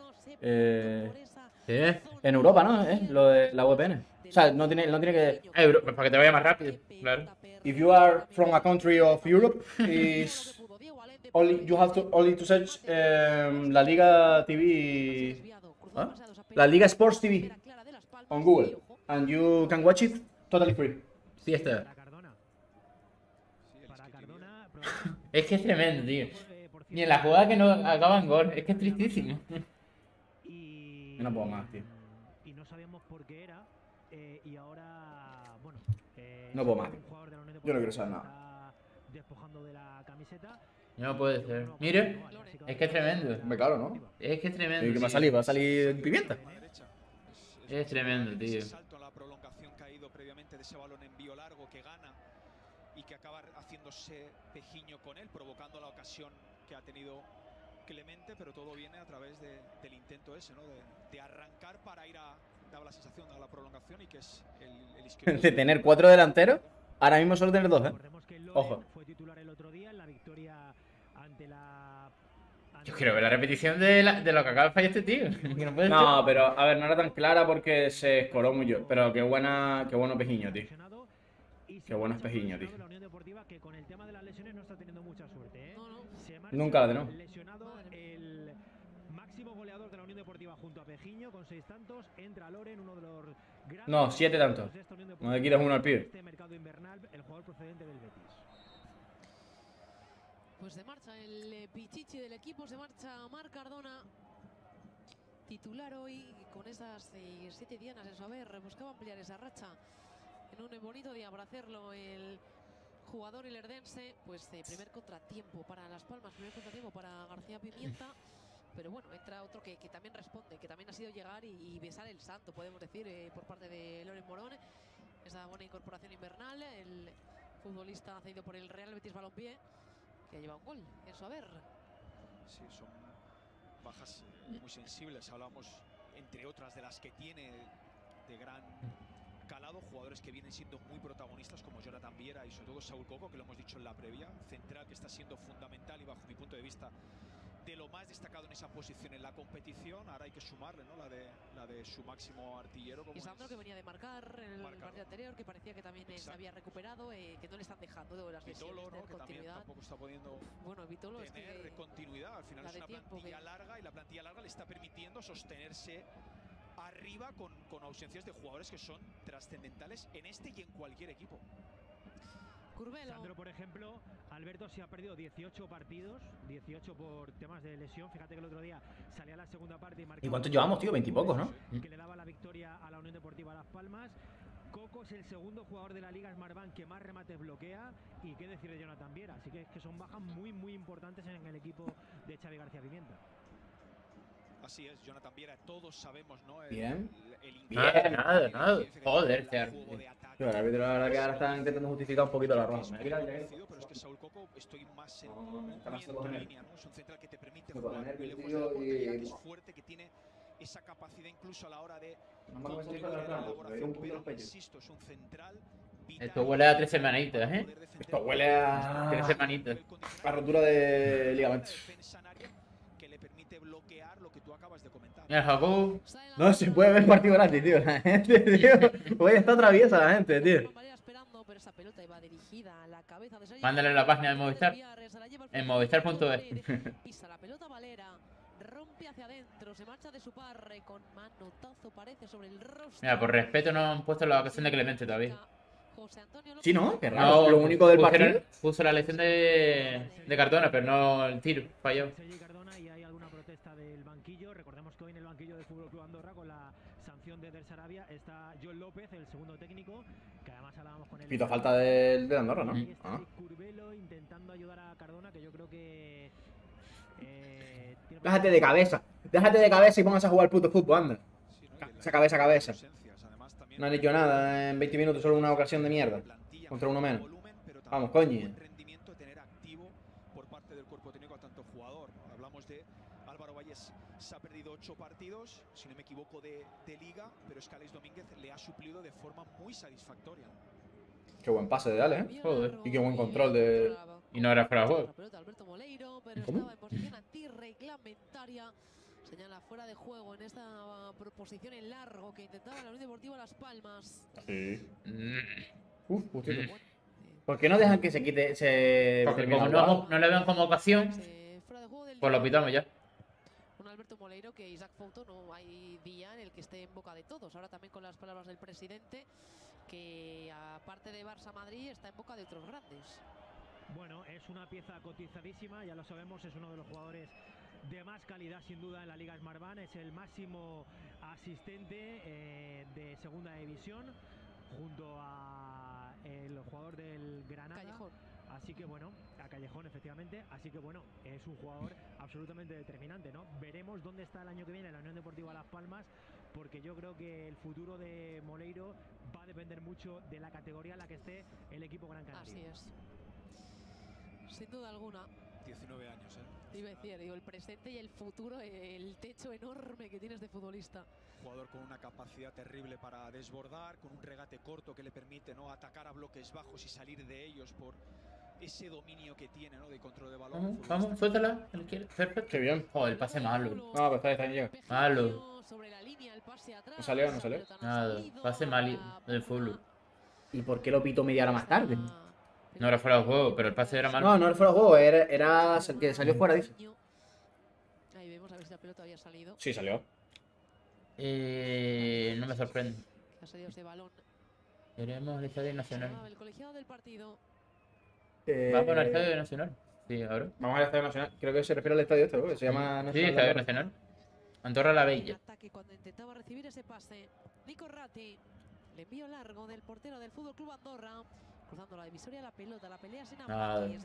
Eh, ¿Qué? en Europa, ¿no? ¿Eh? Lo de la V P N. O sea, no tiene, no tiene que... Euro, pues para que te vaya más rápido. Claro. If you are from a country of Europe, is only you have to only to search um, la Liga T V, ¿ah? La Liga Sports T V on Google, and you can watch it totally free. Fiesta. Para Cardona. Sí, él Para escribió. Cardona. Es que es tremendo, tío. eh, por Ni en la jugada que no acaba en gol. Es que es tristísimo. Y, Yo no puedo más, tío. Y no sabíamos por qué era. eh, y ahora, bueno. eh, No puedo más, un tío. jugador de la Unión Yo no quiero Deportiva saber se nada. está despojando de la camiseta. No puede ser. Mira, es que es tremendo. Me claro, ¿no? Es que es tremendo. ¿Y qué va a tío. salir? ¿Va a salir pimienta? Por la derecha. Es tremendo, tío. Ese salto en la prolongación que ha ido previamente de ese balón envío largo que gana y que acaba haciéndose Pejiño con él, provocando la ocasión que ha tenido Clemente, pero todo viene a través de- del intento ese, ¿no? De, de arrancar para ir a, daba la sensación a la prolongación y que es el, el izquierdo. De tener cuatro delanteros, ahora mismo solo tener dos, ¿eh? Recordemos que Loren Ojo. fue titular el otro día en la victoria ante la. ante Yo quiero ver la repetición de, la- de lo que acaba de fallar este tío. Que no puede No, pero a ver, no era tan clara porque se escoró mucho. Pero qué buena, qué bueno Pejiño, tío. lesionado, y Qué bueno es se marcha Pejiño, por tío. lesionado de la Unión Deportiva, que con el tema de las lesiones no está teniendo mucha suerte, ¿eh? No, no. Se marcha Nunca la tenemos. lesionado el máximo máximo goleador de la Unión Deportiva junto a Pejiño con seis tantos. Entra Loren, uno de los grandes No, siete tantos. de esta Unión No le Deportiva quitas uno al pibe. este mercado invernal, el jugador procedente del Betis. Pues se marcha el eh, pichichi del equipo, se marcha Marc Cardona. Titular hoy con esas eh, siete dianas en su haber. Buscaba ampliar esa racha en un bonito día para hacerlo el jugador ilerdense. Pues eh, primer contratiempo para Las Palmas, primer contratiempo para García Pimienta. Pero bueno, entra otro que, que también responde, que también ha sido llegar y, y besar el santo, podemos decir, eh, por parte de Loren Morón. Esa buena incorporación invernal, el futbolista cedido por el Real Betis Balompié, que ha llevado un gol en su haber. Sí, son bajas eh, muy sensibles. Hablamos, entre otras, de las que tiene de gran calado, jugadores que vienen siendo muy protagonistas como Jonathan Viera y sobre todo Saúl Coco, que lo hemos dicho en la previa, central que está siendo fundamental y bajo mi punto de vista de lo más destacado en esa posición en la competición. Ahora hay que sumarle, ¿no?, la de la de su máximo artillero, como Y Sandro, es que venía de marcar en el Marcado. partido anterior, que parecía que también eh, se Exacto. había recuperado, eh, que no le están dejando de las lesiones, Vitolo, tener ¿no?, que también continuidad. tampoco está pudiendo Bueno, Vitolo es tener que continuidad. Al final la es de una tiempo plantilla que- larga y la plantilla larga le está permitiendo sostenerse arriba con, con ausencias de jugadores que son trascendentales en este y en cualquier equipo. Curvelo. Sandro, por ejemplo, Alberto se ha perdido dieciocho partidos, dieciocho por temas de lesión. Fíjate que el otro día salía la segunda parte y marcaba. ¿Y cuántos llevamos, tío? Veintipocos, ¿no? Que le daba la victoria a la Unión Deportiva Las Palmas. Coco es el segundo jugador de la Liga Smartbank que más remates bloquea. Y qué decir de Jonathan Viera. Así que, que son bajas muy, muy importantes en el equipo de Xavi García Pimienta. Así es, Jonathan Viera, todos sabemos, ¿no? El, Bien. el, el Nada, ingrediente, nada, el nada. ingrediente que Joder, tiene el tío. juego de ataque. Pero el árbitro, la verdad, que ahora está intentando justificar un poquito la roja. Es Me muy mira, mira, conocido, pero es que Saúl Coco estoy más en, No, muy está más en tu cojo nervio. línea, ¿no? Es un central que te permite Me cojo jugar muy nervio, lejos de tío, la portería, y- que es fuerte, que tiene esa capacidad incluso a la hora de No me acuerdo si contribuir dijo en de la la planta, pero hay un elaboración, poquito pero los pechos. insisto, es un central vital Esto huele a tres para semanitas, ¿eh? poder defender Esto huele a- el Tres semanitas. condicional, A rotura de ligamentos. defensa en área que le permite bloquear lo que tú acabas de comentar. Mira, Jacob. Sale la No se bola. puede ver partido gratis, tío. La gente, tío. Hoy está traviesa la gente, tío. Juan Valera esperando, pero esa pelota iba dirigida a la cabeza de Sergio. Mándale la página de Quiere Movistar. desviar, se la lleva al En fondo, movistar punto es. Pisa la pelota Valera, rompe hacia adentro, se marcha de su parre con manotazo, parece, sobre el rostro. Mira, por respeto no han puesto la vacación de Clemente todavía. José Antonio López. Sí, ¿no? Qué raro. No, Lo único del puso la- partido. Puso la lesión de, de Cardona, pero no el tiro. Falló. Sergi Cardona, y hay alguna protesta del banquillo. Recordemos que hoy en el banquillo del Fútbol Club Andorra, con la sanción de Der Sarabia, está John López, el segundo técnico, que además hablábamos con él. Pito falta del de Andorra, ¿no? Ahí está Ah. Eric Curvelo intentando ayudar a Cardona, que yo creo que. eh, tiene- Déjate de cabeza. Déjate de cabeza y póngase a jugar al puto fútbol, anda. Sí, ¿no? Y la- Esa cabeza a cabeza. ausencias, además, también No han hecho nada en veinte minutos, solo una ocasión de mierda. plantilla Contra con uno menos. volumen, pero también Vamos, con coño. buen rendimiento de tener activo por parte del cuerpo técnico a tanto jugador, ¿no? Hablamos de Álvaro Valles, se ha perdido ocho partidos, si no me equivoco, de, de liga, pero es que Alex Domínguez le ha suplido de forma muy satisfactoria. Qué buen pase de Ale, ¿eh? Joder. Y qué buen control de- Y no era fuera de juego. La pelota Alberto Moleiro, pero ¿Cómo? estaba en posición antirreglamentaria. Señala fuera de juego en esta proposición en largo que intentaba la Unión Deportiva Las Palmas. Sí. Mm. Uf, justito. Bueno, ¿Por qué no dejan que se quite, se Porque termine como el no, juego? no le ven como ocasión, eh, fuera de juego del pues lo día. pitamos ya. Un Alberto Moleiro que Isaac Fouto no hay día en el que esté en boca de todos. Ahora también con las palabras del presidente, que aparte de Barça Madrid está en boca de otros grandes. Bueno, es una pieza cotizadísima, ya lo sabemos, es uno de los jugadores de más calidad sin duda en la Liga Smartbank, es el máximo asistente eh, de segunda división junto a el jugador del Granada. Callejón. Así que bueno, a Callejón efectivamente, así que bueno, es un jugador absolutamente determinante, ¿no? Veremos dónde está el año que viene la Unión Deportiva Las Palmas, porque yo creo que el futuro de Moleiro va a depender mucho de la categoría en la que esté el equipo Gran Canaria. Así es. Sin duda alguna. diecinueve años, ¿eh? Te iba a decir, digo, el presente y el futuro, el techo enorme que tienes de futbolista. Jugador con una capacidad terrible para desbordar, con un regate corto que le permite, ¿no?, atacar a bloques bajos y salir de ellos por ese dominio que tiene, ¿no?, de control de balón. Vamos, Futbolista vamos, suéltala. él quiere. Perfecto. Qué bien. Joder, el pase malo. No, pues está, está bien llega. Malo. Sobre la línea, el pase atrás. No salió, no salió. Esa pelota no ha Nada, salido, pase a mal la del punta. fútbol. ¿Y por qué lo pito media hora más tarde? No era fuera de juego, pero el pase era malo. No, no era fuera de juego, era, era el que salió fuera, dice. Ahí vemos a ver si la pelota había salido. Sí, salió. Eh, no me sorprende. Que ha salido ese balón. Iremos al Estadio Nacional. Ah, el colegiado del partido. Eh, ¿Vamos al Estadio Nacional? Sí, ahora. Vamos al Estadio Nacional. Creo que se refiere al estadio este, ¿no? Que se llama Sí, Nacional de Estadio Andorra. Nacional. Andorra la En Bella. ataque cuando intentaba recibir ese pase. Nico Ratti. El envío largo del portero del Fútbol Club Andorra. Cruzando la divisoria, la pelota, la pelea sin Nada. Ambakis.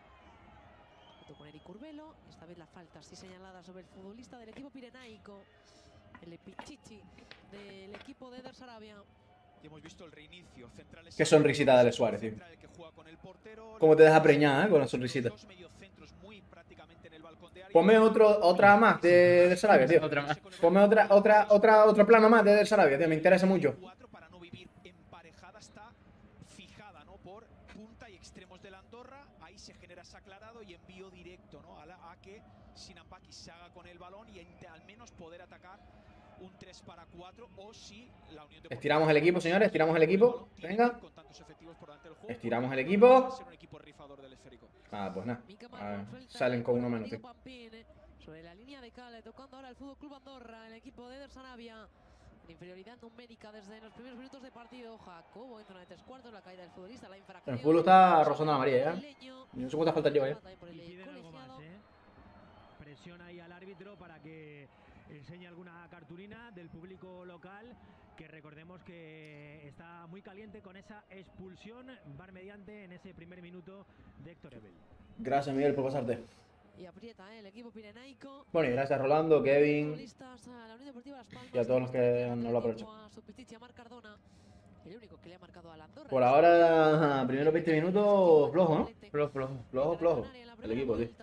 Junto con Eric Curbelo. Esta vez la falta así señalada sobre el futbolista del equipo pirenaico. El Pichichi del equipo de Eder Sarabia. Y hemos visto el reinicio. Centrales Qué sonrisita de Ale Suárez, tío. central que juega con el portero. Cómo te deja preñada, ¿eh? Con la sonrisita. Dos mediocentros muy prácticamente en el balcón de área. Ponme otro, otra más de, de Sarabia, tío. Otra más. Ponme otra, otra, otra, otro plano más de Del Sarabia, tío. Me interesa mucho. Cuatro para no vivir emparejada, está fijada, ¿no? Por punta y extremos de la Andorra. Ahí se genera ese aclarado y envío directo, ¿no? A, la, a que Sinambaki se haga con el balón y ente- al menos poder atacar un tres para cuatro o si la Unión Deportiva. Estiramos el equipo, señores, estiramos el equipo. Venga. Con tantos efectivos por delante del juego, Estiramos el va equipo. a ser un equipo rifador del esférico. Ah, pues nada. Mica Ah, Marrón suelta salen con por uno menos, tío. Rodrigo Pampín, eh, sobre la línea de Cale, tocando ahora el Fútbol Club Andorra, el equipo de Eder Sarabia. En inferioridad numérica desde los primeros minutos de partido. Jacobo en zona de tres cuartos, la caída del futbolista, la infracción. El fútbol está rozando la María, ¿eh? Brasileño. Yo no sé cuántas faltas lleva, ¿eh? Por el Y piden algo colegiado. más, ¿eh? Presiona ahí al árbitro para que enseñe alguna cartulina del público local, que recordemos que está muy caliente con esa expulsión bar mediante en ese primer minuto de Héctor Ebel. Gracias, Miguel, por pasarte. Y aprieta eh, el equipo pirenaico. Bueno, y gracias a Rolando, Kevin. Futbolistas a la Unión Deportiva Las Palmas, Y a todos los que el no lo aprovechan. a su Pichichi, a Marc Cardona, el único que le ha marcado al Andorra. Por ahora, primeros veinte minutos, flojo, ¿no? Flojo, flojo. Flojo, flojo. El equipo, tío.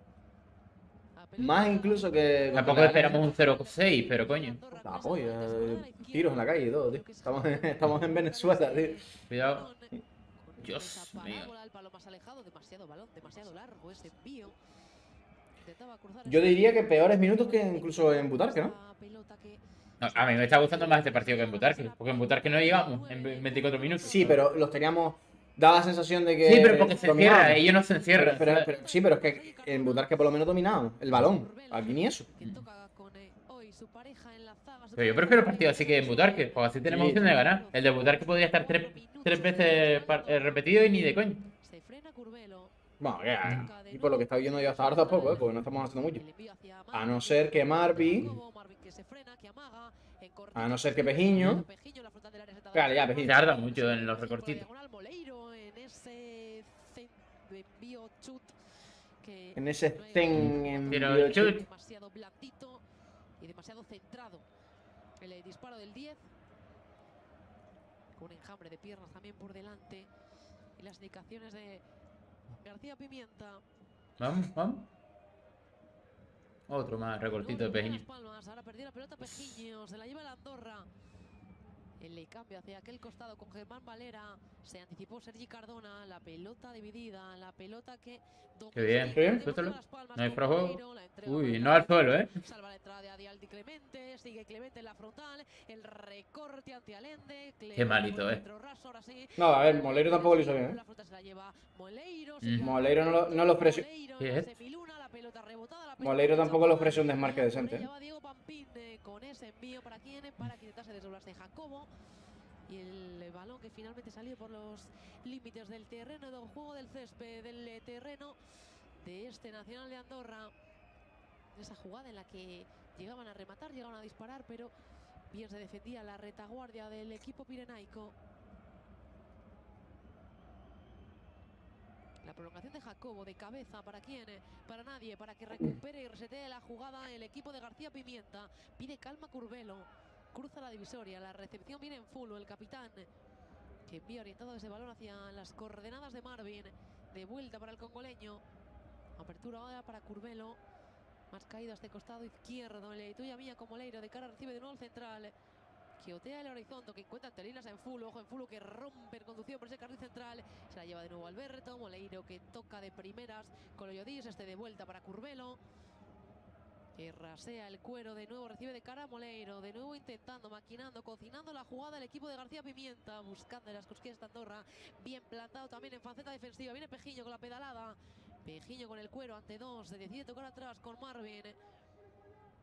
A Más incluso que. Tampoco esperamos un cero seis, pero coño. Ah, pues, eh, tiros en la calle y todo, tío. Estamos en, estamos en Venezuela, tío. Cuidado. Dios mío. El palo más alejado, demasiado balón, demasiado largo ese envío. Intentaba cruzar Yo ese- diría que peores minutos que incluso en Butarque, ¿no? Esa pelota que- No, a mí me está gustando más este partido que en Butarque. Porque en Butarque no llegamos en ve- veinticuatro minutos. Sí, pero los teníamos. Daba la sensación de que. Sí, pero porque se dominaban. encierra, ellos no se Pero, encierran. pero- ¿sabes? pero- sí, pero es que en Butarque por lo menos dominaban el balón. Aquí ni eso. que toca con, eh, hoy su pareja en la zaga, su Pero yo pareja prefiero en partidos así que en Butarque, porque así tenemos Sí. opción de ganar. El de Butarque podría estar tres, tres veces par- eh, repetido y ni de coño. Se frena Curbelo. Bueno, ya. Y por lo que está viendo yo hasta ahora tampoco, ¿eh? Porque no estamos haciendo mucho. El envío hacia A no Marvin, ser que Marvin. Jacobo, Marvin que se frena, que amaga, en cortito, A no ser que Pejiño. Pejiño en la frontal del área, se Vale, ya, tarda- Pejiño. Tarda mucho en los Por recortitos. diagonal, Moleiro en ese cen- envío chut que En ese no es- zen en Pero video chut. chut. demasiado blandito y demasiado centrado. El eh, disparo del diez con un enjambre de piernas también por delante y las indicaciones de García Pimienta. Vamos, vamos. Otro más recortito de Gol de Pejiño. Las Palmas, ahora perdió la pelota Pejiño, se la lleva el Andorra. El le cambio hacia aquel costado con Germán Valera. Se anticipó Sergi Cardona. La pelota dividida. La pelota que. Qué bien, qué bien, Demuestra suéltalo. Las Palmas No hay con flojo. Moleiro, la entrega Uy, para no al suelo, ¿eh? Salva la entrada de Adialdi Clemente. Sigue Clemente en la frontal. El recorte ante Allende. Qué malito, eh. Raso, ahora sí. No, a ver, Moleiro tampoco lo hizo bien, ¿eh? La frontal se la lleva Moleiro. Mm. Moleiro no lo- no lo ofreció. Moleiro, ¿Qué la es? semiluna, la pelota rebotada, la Moleiro pelota tampoco le chapada. ofreció un desmarque decente, Por ¿eh? ella va Diego Pampín eh, con ese envío para quién, para que intentase desdoblarse Jacobo. Y el balón que finalmente salió por los límites del terreno de juego del césped, del eh, terreno de este Nacional de Andorra. Esa jugada en la que llegaban a rematar, llegaban a disparar, pero bien se defendía la retaguardia del equipo pirenaico. La prolongación de Jacobo de cabeza, ¿para quién? Para nadie, para que recupere y resetee la jugada el equipo de García Pimienta. Pide calma Curbelo, cruza la divisoria, la recepción viene en full, el capitán que envía orientado ese balón hacia las coordenadas de Marvin, de vuelta para el congoleño. Apertura ahora para Curbelo, más caído a este costado izquierdo, el tuya mía como Moleiro, de cara recibe de nuevo el central. Que otea el horizonte, que encuentra Antelinas en full, ojo en full, que rompe el conducido por ese carril central. Se la lleva de nuevo Alberto, Moleiro que toca de primeras con Loyodis, este de vuelta para Curbelo. Que rasea el cuero, de nuevo recibe de cara a Moleiro, de nuevo intentando, maquinando, cocinando la jugada el equipo de García Pimienta, buscando las cosquillas de Andorra, bien plantado también en faceta defensiva, viene Pejiño con la pedalada, Pejiño con el cuero ante dos, se decide tocar atrás con Marvin.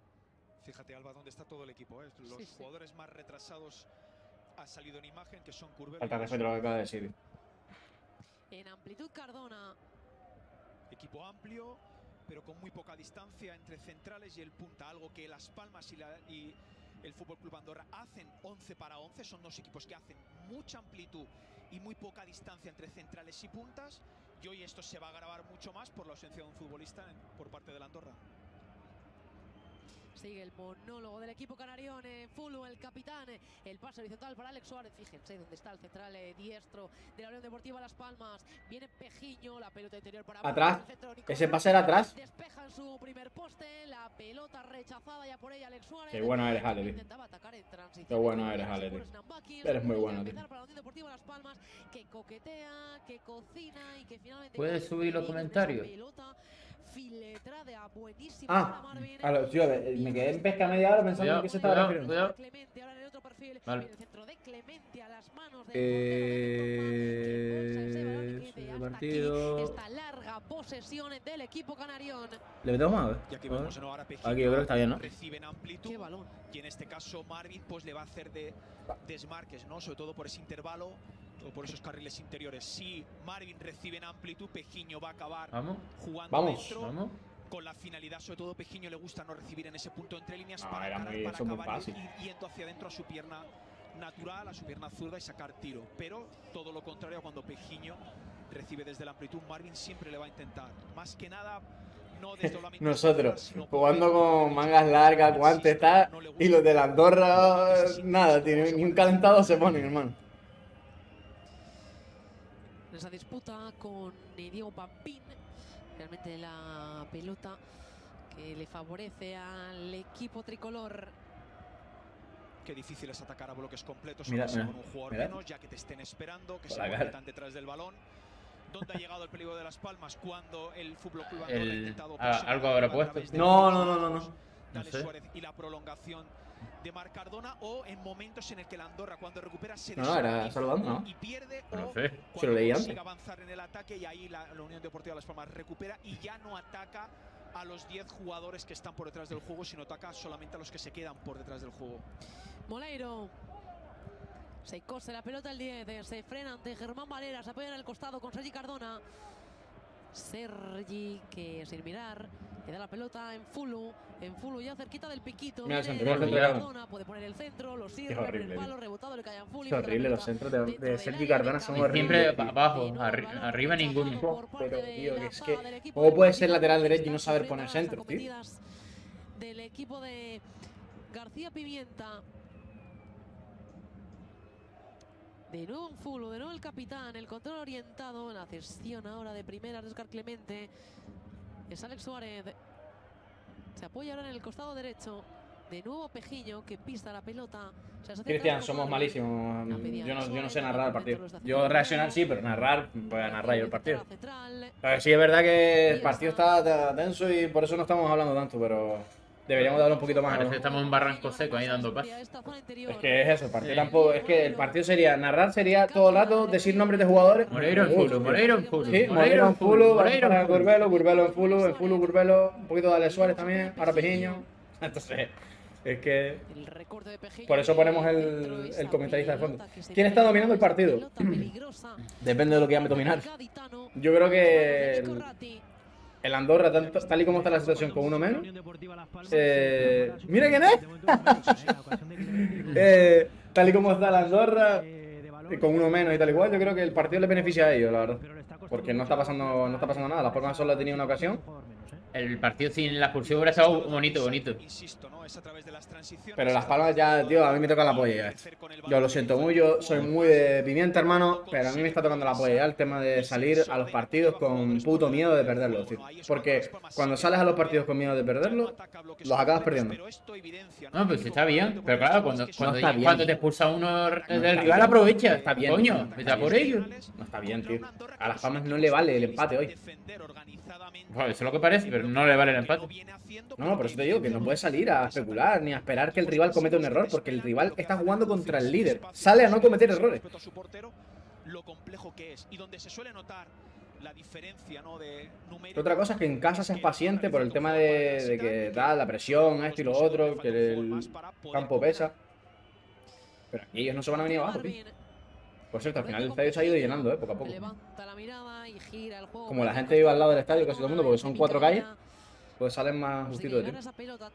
Fíjate, Alba, dónde está todo el equipo, ¿eh? Los Sí, sí. jugadores más retrasados han salido en imagen, que son Curbelo. Falta y respeto a lo que acaba de decir. En amplitud Cardona. Equipo amplio, pero con muy poca distancia entre centrales y el punta, algo que Las Palmas y, la, y el Fútbol Club Andorra hacen once para once. Son dos equipos que hacen mucha amplitud y muy poca distancia entre centrales y puntas, y hoy esto se va a agravar mucho más por la ausencia de un futbolista en, por parte del Andorra. Sigue el monólogo del equipo canarión en Fulu, el capitán, el pase horizontal para Alex Suárez. Fíjense dónde está el central eh, diestro de la Unión Deportiva Las Palmas. Viene Pejiño, la pelota interior para Atrás. el centro, Nico Ese Rati. pase era atrás. Despeja en su primer poste, la pelota rechazada ya por ella Alex Suárez. Qué bueno eres, Ale, tío. Intentaba atacar en transición. Qué bueno eres, Ale, tío. Eres muy bueno, tío. Empezar para la Unión Deportiva Las Palmas, que coquetea, que cocina y que finalmente ¿Puedes consigue subir los esa comentarios? pelota filetrada buenísima Ah, para Marvin. a lo, tío, me quedé en pesca media hora pensando Cuidado, en qué se estaba cuidado, refiriendo. cuidado. Clemente, ahora en el otro perfil, Vale. viene el centro de Clemente a las manos del Eh, portero, que impulsa ese balón y que dice, ese "Hasta partido- aquí esta larga posesión del equipo canarión". ¿Le metemos más? Y aquí A ver. vemos de nuevo ahora Pejiño. Aquí yo creo que está bien, ¿no? Reciben amplitud. Qué balón. Y en este caso Marvin pues le va a hacer de desmarques, ¿no? Sobre todo por ese intervalo o por esos carriles interiores. Si Marvin recibe en amplitud, Pejiño va a acabar Vamos, jugando Vamos. dentro, vamos. con la finalidad, sobre todo Pejiño le gusta no recibir en ese punto entre líneas No, para, era encarar, muy- para eso muy acabar fácil. y- yendo hacia adentro a su pierna natural, a su pierna zurda y sacar tiro. Pero todo lo contrario, cuando Pejiño recibe desde la amplitud, Marvin siempre le va a intentar. Más que nada, no desdoblamientos Nosotros, atrás, sino jugando poder con mucho mangas largas, más. guantes, Insisto, tal, no le y gusta los de la Andorra, necesita nada, mucho tiene, pozo ni un para- calentado se ponen, hermano. En esa disputa con Diego Pampín, realmente la pelota que le favorece al equipo tricolor. Qué difícil es atacar a bloques completos Mira, aunque sea mira, con un jugador mira. menos, ya que te estén esperando, que Por se la cara. metan detrás del balón. ¿Dónde ha llegado el peligro de Las Palmas cuando el Fútbol Club Andorra ha El- intentado ah, presionar algo habrá a puesto. través de No, los no, no, no, jugadores, no. Dale No sé. Suárez y la prolongación de Marc Cardona, o en momentos en el que el Andorra cuando recupera se No, no, era desorganiza saludando, ¿no? y pierde, No o sé. Se lo cuando leí consigue antes. avanzar en el ataque y ahí la, la Unión Deportiva Las Palmas recupera y ya no ataca a los diez jugadores que están por detrás del juego, sino ataca solamente a los que se quedan por detrás del juego. Moleiro. Se cose la pelota el diez, eh, se frena ante Germán Valera, se apoya en el costado con Sergi Cardona. Sergi que sin mirar le da la pelota en Fulu, en Fulu ya cerquita del piquito. Mira el viene centro, mira el Sergi centro. Cardona, puede poner el centro, lo Qué sirve, horrible, abre el tío. palo, rebotado, le cae a Fulu. Qué horrible, los centros de, de Sergi Cardona son Siempre horribles. pa- tío. abajo, arri- arriba ninguno. Pero, tío, que es que, ¿cómo puede ser lateral derecho y no saber poner centro, tío? Del equipo de García Pimienta. De nuevo en Fulu, de nuevo el capitán, el control orientado, la cesión ahora de primera de Oscar Clemente. Es Alex Suárez. Se apoya ahora en el costado derecho. De nuevo Pejiño que pista la pelota. Se asocia Cristian, con somos Marvin. malísimos. La pedía Yo no, yo no Suárez, sé narrar el partido. dentro de los Yo reaccionar sí, pero narrar, voy a narrar yo el partido. Central. Pero sí es verdad que el partido está tenso y por eso no estamos hablando tanto, pero deberíamos darle un poquito más. Parece ¿no? que estamos en barranco seco ahí dando paz. Es que es eso, el partido Sí. tampoco. Es que el partido sería narrar, sería todo el rato decir nombres de jugadores. Moreiro en Uf, Fulu, tío. Moreiro en Fulu. Sí, Moreiro en Fulu, Moreiro para en Fulu. Curbelo, Curbelo en Fulu, en Fulu, Curbelo, un poquito de Alex Suárez también, ahora Pejiño. Entonces, es que El recorte de Pejiño por eso ponemos el- dentro de el esa comentarista de fondo. pelota que se ¿Quién está queda, dominando el esa partido? pelota peligrosa. depende de lo que llame dominar. Gaditano. Yo creo que Nico el, Ratti. el Andorra, tanto- tal y como está la situación con uno menos, eh, mira quién es. eh, tal y como está la Andorra, y con uno menos y tal igual, yo creo que el partido le beneficia a ellos, la verdad. Porque no está pasando, no está pasando nada. Las Palmas solo ha tenido una ocasión. El partido sin la expulsión hubiera estado bonito, bonito. Insisto, ¿no? Es a través de las transiciones. Pero Las Palmas ya, tío, a mí me toca la polla ya esto. Yo lo siento muy, yo soy muy de pimienta, hermano, pero a mí me está tocando la polla ya el tema de salir a los partidos con puto miedo de perderlo, tío. Porque cuando sales a los partidos con miedo de perderlo, los acabas perdiendo. No, pues está bien. Pero claro, cuando, cuando, está bien. cuando te expulsa uno del está rival, bien. aprovecha. Está bien. Coño, Está vete a bien. por ello. No está bien, tío. A Las Palmas no le vale el empate hoy. Joder, eso es lo que parece, pero no le vale el empate. No, no, por eso te digo que no puedes salir a especular ni a esperar que el rival cometa un error, porque el rival está jugando contra el líder. Sale a no cometer errores. Respeto a su portero, lo complejo que es y donde se suele notar la diferencia, ¿no? De numérica. Otra cosa es que en casa seas paciente por el tema de, de que da la presión, esto y lo otro, que el campo pesa. Pero aquí ellos no se van a venir abajo, tío. Por cierto, al final el estadio se ha ido llenando, ¿eh? Poco a poco. Como la gente iba al lado del estadio, casi todo el mundo, porque son cuatro calles, pues salen más justitos de tiempo.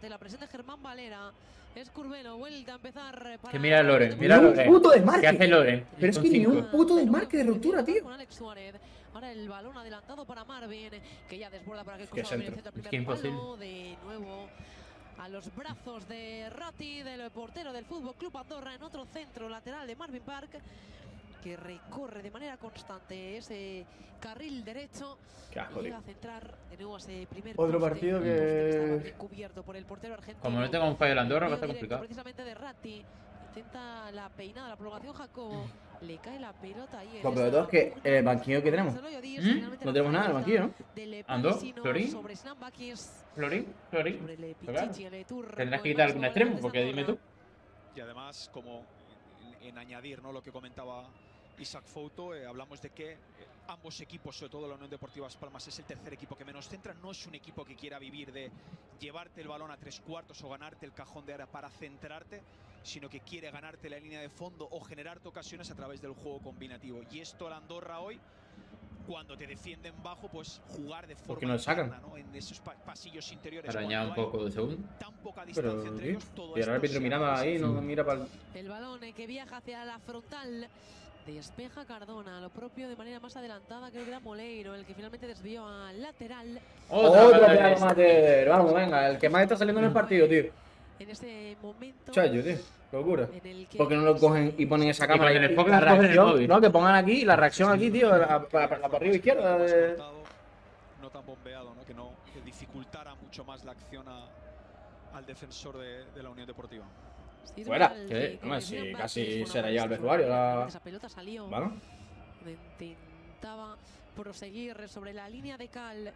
Que mira a Loren, mira a ¡Ni un Loren. puto desmarque! ¿Qué hace Loren? Pero es Con que ni cinco. un puto desmarque de ruptura, tío. Ahora el balón adelantado para Marvin, que ya desborda para aquel Qué costado. centro. Viene el Es que primer imposible. palo, de nuevo a los brazos de Ratti, del portero del Fútbol Club Andorra, en otro centro lateral de Marvin Park, que recorre de manera constante ese carril derecho. Qué asco, Y llega tío. a centrar de nuevo ese primer Otro poste, partido un que- poste que estaba bien cubierto por el portero argentino. Como no tenga un fallo el Andorra, va a estar Tiro directo complicado. precisamente de Ratti. Intenta la peinada, la prolongación Jacobo. Le cae la pelota ahí. en Lo peor de esa todo es que curva. el banquillo que tenemos. Marcelo Llodis, ¿Mm? finalmente No la tenemos nada en el falta banquillo, ¿no? del ¿Ando? parisino ¿Florín? sobre Sinan Bakis, Florín, Florín. sobre el Claro. Pichichi, el Turco, Tendrás que el quitar máximo algún extremo, goleador de porque dime Andorra. tú. Y además, como en, en añadir, ¿no? Lo que comentaba Isaac Fouto, eh, hablamos de que eh, ambos equipos, sobre todo la Unión Deportiva Las Palmas, es el tercer equipo que menos centra. No es un equipo que quiera vivir de llevarte el balón a tres cuartos o ganarte el cajón de área para centrarte, sino que quiere ganarte la línea de fondo o generarte ocasiones a través del juego combinativo. Y esto el Andorra hoy, cuando te defienden bajo, pues jugar de forma qué no lo sacan? interna, ¿no? En esos pa- pasillos interiores. Arañado un cuando hay poco de segundo. tan poca Pero, distancia entre tío, ellos, todo y ahora el esto árbitro se mirando hace ahí, no mira para el... El balón eh, que viaja hacia la frontal. Despeja Cardona, lo propio de manera más adelantada, creo que era Moleiro, el que finalmente desvió al lateral. Otra Otro falta de pedazo ese. más de... Vamos, venga, el que más está saliendo en el partido, tío. En ese momento Chayo, tío. Qué locura. en el que ¿Por qué no lo cogen y ponen esa Y cámara? cuando le y pongan, la cogen el reacción, móvil. no, que pongan aquí la reacción aquí, tío, a- a- para la arriba izquierda. más de- cortado, no tan bombeado, ¿no? Que no que dificultara mucho más la acción a- al defensor de, de la Unión Deportiva. sirve Fuera. al ¿Qué? que Hombre, con sí, Sinan casi Bakis, se la bueno, lleva al pues, vestuario, la- esa pelota salió. ¿Vale? Intentaba proseguir sobre la línea de cal.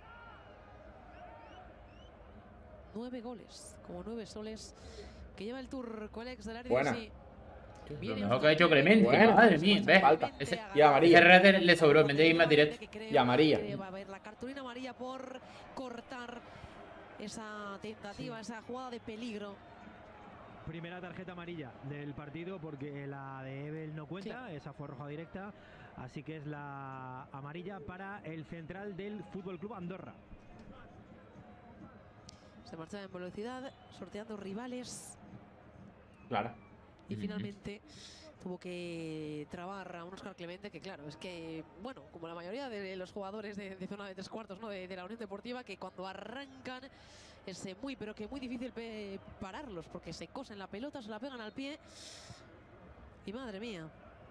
Nueve goles, como nueve soles que lleva el turco, el ex del área. Buena. Lo mejor que ha hecho Clemente. Bueno. Madre mía, ¿ves? Falta. Ese, Y amarilla. ese rete le sobró, en vez de ir más directo. Y amarilla. Va a haber la cartulina amarilla por cortar esa tentativa, esa jugada de peligro. Primera tarjeta amarilla del partido porque la de Ebel no cuenta, esa fue roja directa, así que es la amarilla para el central del Fútbol Club Andorra. Se marchaba en velocidad, sorteando rivales Claro. y Ujú. finalmente tuvo que trabar a un Óscar Clemente que claro, es que, bueno, como la mayoría de los jugadores de, de zona de tres cuartos, ¿no? de, de la Unión Deportiva, que cuando arrancan es eh, muy, pero que muy difícil pe- pararlos porque se cosen la pelota, se la pegan al pie y madre mía.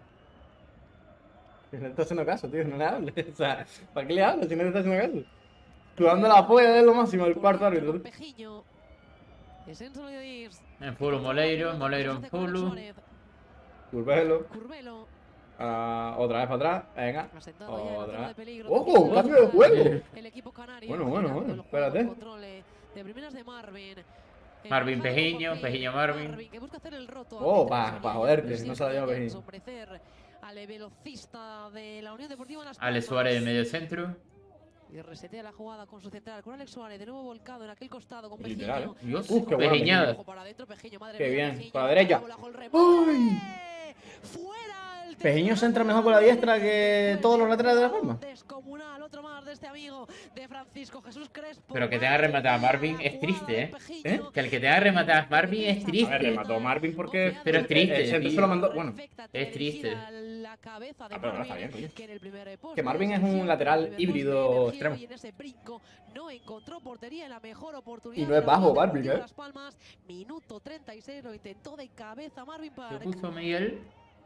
No le está haciendo caso, tío, no le hables. O sea, ¿para qué le hablas si no le está haciendo caso? Jugando la polla de lo máximo el cuarto árbitro. tío. Pejiño. Esenso Llodis. En Fulu Moleiro, Moleiro en Fulu. Curvelo. Curvelo. Ah, otra vez para atrás. Venga. Asentado ya en la Otra. zona de peligro. ¡Ojo! También ¡Cambio de juego! El equipo canario. Bueno, bueno, girando bueno, el juego, espérate. el control, eh, de primeras de Marvin. Marvin Empujado Pejiño, por fin. Pejiño Marvin. Que busca hacer el roto. Oh, a pa- Peter pa Soler. joderte, Siempre no se la lleva quiere Pejiño. ensombrecer al velocista de la Unión Deportiva Las Ale Palmas. Suárez de medio centro. Y resetea la jugada con su central, con Alex Suárez, de nuevo volcado en aquel costado con Literal, Pejiño. ¿eh? Dios, Uf, qué buena Pejiñada. Ojo para adentro, Pejiño, madre Qué mía, bien, Pejiño, para la derecha. bajo el rebote. ¡Uy! Fuera el Pejiño se entra titular. mejor con la diestra que todos los laterales de la forma. Descomunal, otro más de este amigo de Francisco Jesús Crespo. Pero que tenga rematado a Marvin es triste, ¿eh? ¿Eh? Que el que tenga rematado a Marvin es A ver, triste. remató Marvin porque... Pero es triste, El centro tío. se lo mandó... Bueno, Es triste. La cabeza de Ah, pero no Marvin, está bien, coño. que en el primer poste Que Marvin de es un sección, lateral en el primer híbrido poste, extremo. Y en ese brinco no encontró portería en la mejor oportunidad. Y no de es la bajo, Unión Marvin, Deportiva ¿eh? Las Palmas, minuto treinta y seis, lo intentó de cabeza Marvin ¿Qué Park. puso Miguel?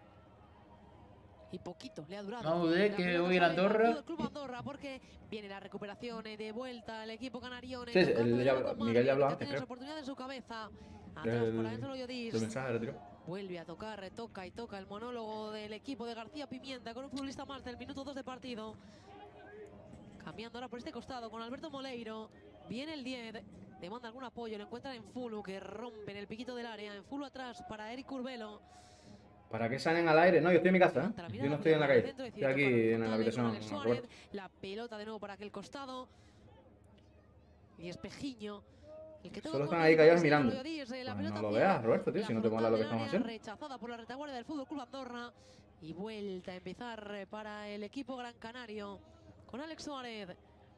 Y poquito le ha durado. No dudé La que pelota hoy el sale del Andorra- partido del Club Andorra porque viene la recuperación eh, de vuelta al equipo canario. Sí, sí, él ya habla- Miguel ya habló antes, creo. oportunidad en su cabeza. Atrás El- para Enzo Llodis. el mensaje retiró. Vuelve a tocar, retoca y toca el monólogo del equipo de García Pimienta con un futbolista más del minuto dos de partido. Cambiando ahora por este costado con Alberto Moleiro. Viene el diez. Demanda algún apoyo. Lo encuentran en Fulu que rompe en el piquito del área. En Fulu atrás para Eric Curvelo. ¿Para qué salen al aire? No, yo estoy en mi casa, Levanta la ¿eh? mirada, Yo no estoy en la mira calle. para Estoy adentro, aquí decide en la tocar habitación. con Alex con Suárez, Roberto. la pelota de nuevo para aquel costado. Y Espejiño. El que toca Solo con están ahí el callados dorsal, mirando. lo dice, la Pues pelota no lo cierra veas, Roberto, tío, la si no te mola frontal lo que del estamos área, haciendo. rechazada por la retaguardia del Fútbol Club Andorra. Y vuelta a empezar eh, para el equipo gran canario. Con Alex Suárez.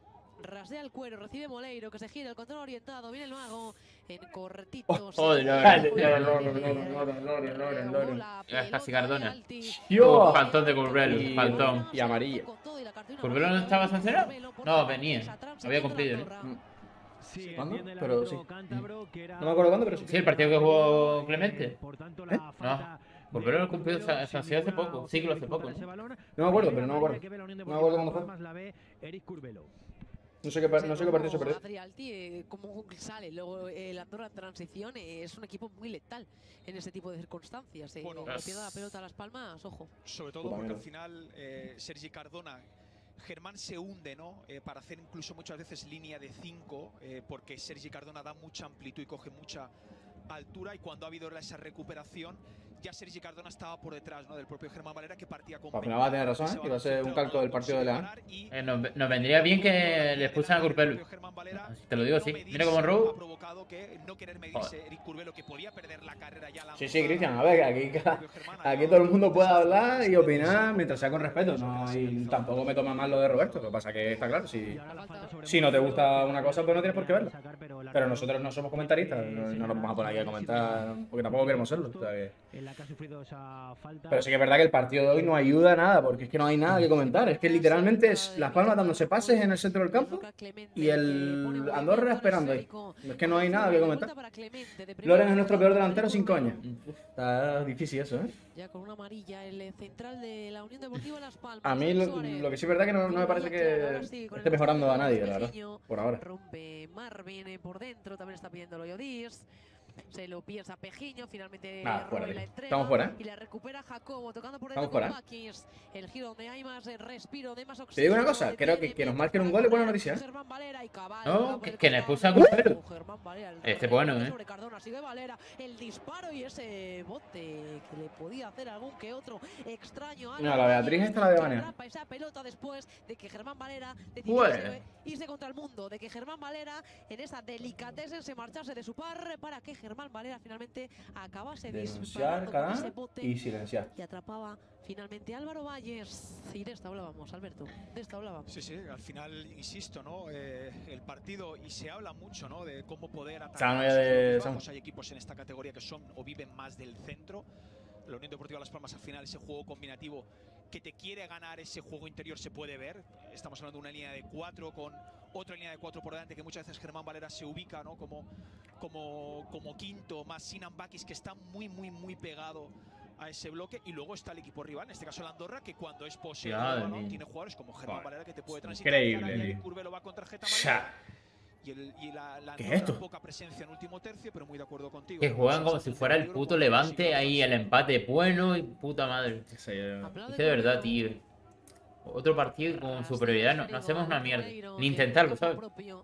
Rasea el cuero, recibe Moleiro, que se gira el control orientado. Viene el mago en cortito. se joder, gira, Lore, juega, Lore, viene, Lore, viene, Lore, Lore, Lore, rebotó Lore. la Es casi pelota Cardona. de Alti. ¡Dios! Uf, faltón de Curbelo, Y- faltón. y amarilla. ¿Curbelo no estaba sancionado? No, venía. Había cumplido, ¿eh? Mm. Sí, ¿Cuándo? entiende el Pero árbitro sí. cántabro que era No me acuerdo cuándo, pero sí. Sí, el partido que jugó Clemente. Eh, Por tanto, ¿Eh? la falta Curbelo de lo cumplió Curbelo, sa- sin sanción hace ninguna poco. opción Siglo de hace poco, disputar ¿no? ese balón. No me acuerdo, Primera pero no me amarilla acuerdo. que ve la Unión No me Deportiva acuerdo Las cuándo fue. Palmas, la ve Eric Curbelo. No sé qué, pa- no sé qué partido se perdió. Adri Alti, eh, cómo sale. Luego el Andorra en transición eh, es un equipo muy letal en ese tipo de circunstancias. Eh. Bueno, Le es- pierda la pelota a Las Palmas, ojo. Sobre todo Puta porque mierda. al final eh, Sergi Cardona, Germán se hunde, ¿no? Eh, para hacer incluso muchas veces línea de cinco, eh, porque Sergi Cardona da mucha amplitud y coge mucha altura, y cuando ha habido esa recuperación, ya Sergi Cardona estaba por detrás, ¿no? Del propio Germán Valera, que partía con Al final va a tener razón, ¿eh? ese Que va a ser un balón calco del centrado, partido de no León. consigue parar y Eh, nos, nos vendría bien que le expulsan a Curbelo. Te lo digo así. Mira como Ha Rowe. provocado que no querer medirse Eric Curbelo, que podía perder la carrera ya. Sí, sí, Cristian, a ver, aquí, aquí todo el mundo puede hablar y opinar mientras sea con respeto, ¿no? Y tampoco me toma mal lo de Roberto, lo que pasa que está claro, si, Y ahora la falta sobre si no te gusta una cosa, pues no tienes por qué verla. sacar, pero el Pero árbitro, nosotros no somos comentaristas, eh, no, no señala nos vamos a poner aquí a que comentar, porque tampoco queremos serlo. O sea que- en la que ha sufrido esa falta. Pero sí que es verdad que el partido de hoy no ayuda a nada, porque es que no hay nada que comentar. Es que literalmente es Las Palmas dándose pases en el centro del campo y el Andorra esperando ahí. Es que no hay nada que comentar. Loren es nuestro peor delantero sin coña. Está difícil eso, ¿eh? Ya con una amarilla, el central de la Unión Deportiva Las Palmas. A mí lo, lo que sí es verdad que no, no me parece que esté mejorando a nadie, la verdad, por ahora. Rompe Marvin eh, por dentro, también está pidiendo Loyodis. Se lo piensa Pejiño, finalmente Nada, roba fuera, y la tío. entrega. Estamos fuera, ¿eh? Y la recupera Jacobo, tocando por Estamos dentro con fuera, ¿eh? Bakis. El giro donde hay más eh, respiro, de más oxígeno. Te digo una cosa, creo que que nos marquen un gol es buena noticia, ¿eh? Germán Valera y Cabal, No, va por que- el que le costado. expulsa a Curbelo. Germán Valera, el Este bueno, remate ¿eh? sobre Cardona, sigue Valera, el disparo y ese bote que le podía hacer algún que otro extraño. a Mira, la Beatriz esta la de banear. Atrapa esa pelota después de que Germán Valera decidió Bueno. irse contra el mundo, de que Germán Valera en esa delicatez se marchase de su par para que Germán Valera finalmente acabase Denunciar, disparando con ese canal bote y silenciar. y atrapaba finalmente Álvaro Valles. Y de esta hablábamos, Alberto, de esta hablábamos. Sí, sí, al final, insisto, ¿no? Eh, el partido, y se habla mucho, ¿no? De cómo poder atacar. Samu a ya esos de equipos Samu. bajos. Hay equipos en esta categoría que son o viven más del centro. La Unión Deportiva Las Palmas, al final, ese juego combinativo que te quiere ganar ese juego interior se puede ver. Estamos hablando de una línea de cuatro con otra línea de cuatro por delante, que muchas veces Germán Valera se ubica, ¿no? Como, como, como quinto, más Sinan Bakis, que está muy, muy, muy pegado a ese bloque. Y luego está el equipo rival, en este caso el Andorra, que cuando es poseedor Madre del balón, mía. tiene jugadores como Germán Joder, Valera, que te puede es transitar. increíble, y ahora tío. Eric Curbelo va con tarjeta O sea, amarilla. Y, el, y la, la ¿qué es Andorra, esto? poca presencia en último tercio, pero muy de acuerdo contigo. Que juegan como si Sensación fuera de el peligro puto cuando Levante consigue ahí, el avanzar. empate bueno y puta madre. Hablado Es que de verdad, Curbelo, tío. Otro partido con superioridad, no, no hacemos una mierda. Ni intentarlo, ¿sabes?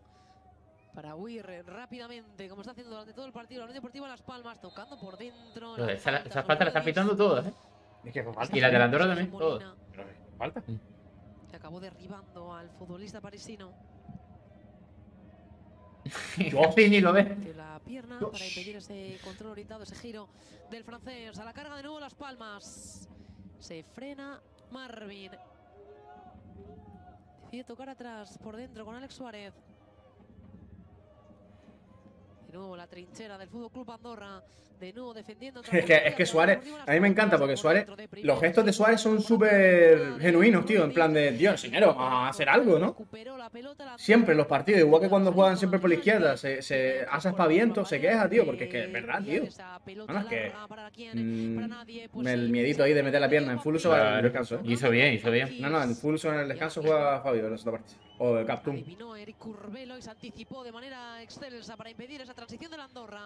Para huir eh, rápidamente, como está haciendo durante todo el partido, la Unión Deportiva Las Palmas tocando por dentro. Pero la esa, falta esa sobre falta la están Luis. pitando todas, ¿eh? Es que falta. Y la de la Andorra Jesús también, Molina, todas. Pero falta. que acabó derribando al futbolista parisino. Casi ni lo ves. De la pierna Dios. para impedir ese control orientado, ese giro del francés. A la carga de nuevo Las Palmas. Se frena Marvin. Decide tocar atrás por dentro con Alex Suárez. De nuevo la trinchera del Fútbol Club Andorra. De nuevo defendiendo. Es que, es que Suárez, a mí me encanta porque Suárez, los gestos de Suárez son súper genuinos, tío, en plan de, tío, señero, vamos a hacer algo, ¿no? Siempre en los partidos, igual que cuando juegan siempre por la izquierda, se, se hace aspavientos, se queja, tío, porque es que es verdad, tío. Bueno, es que mm, el miedito ahí de meter la pierna en full uso va en el descanso, ¿eh? Hizo bien, hizo bien. No, no, en full uso en el descanso juega Fabio en la segunda parte. O el Captum. Adivinó Eric Curbelo y se anticipó de manera excelsa para impedir esa transición de la Andorra.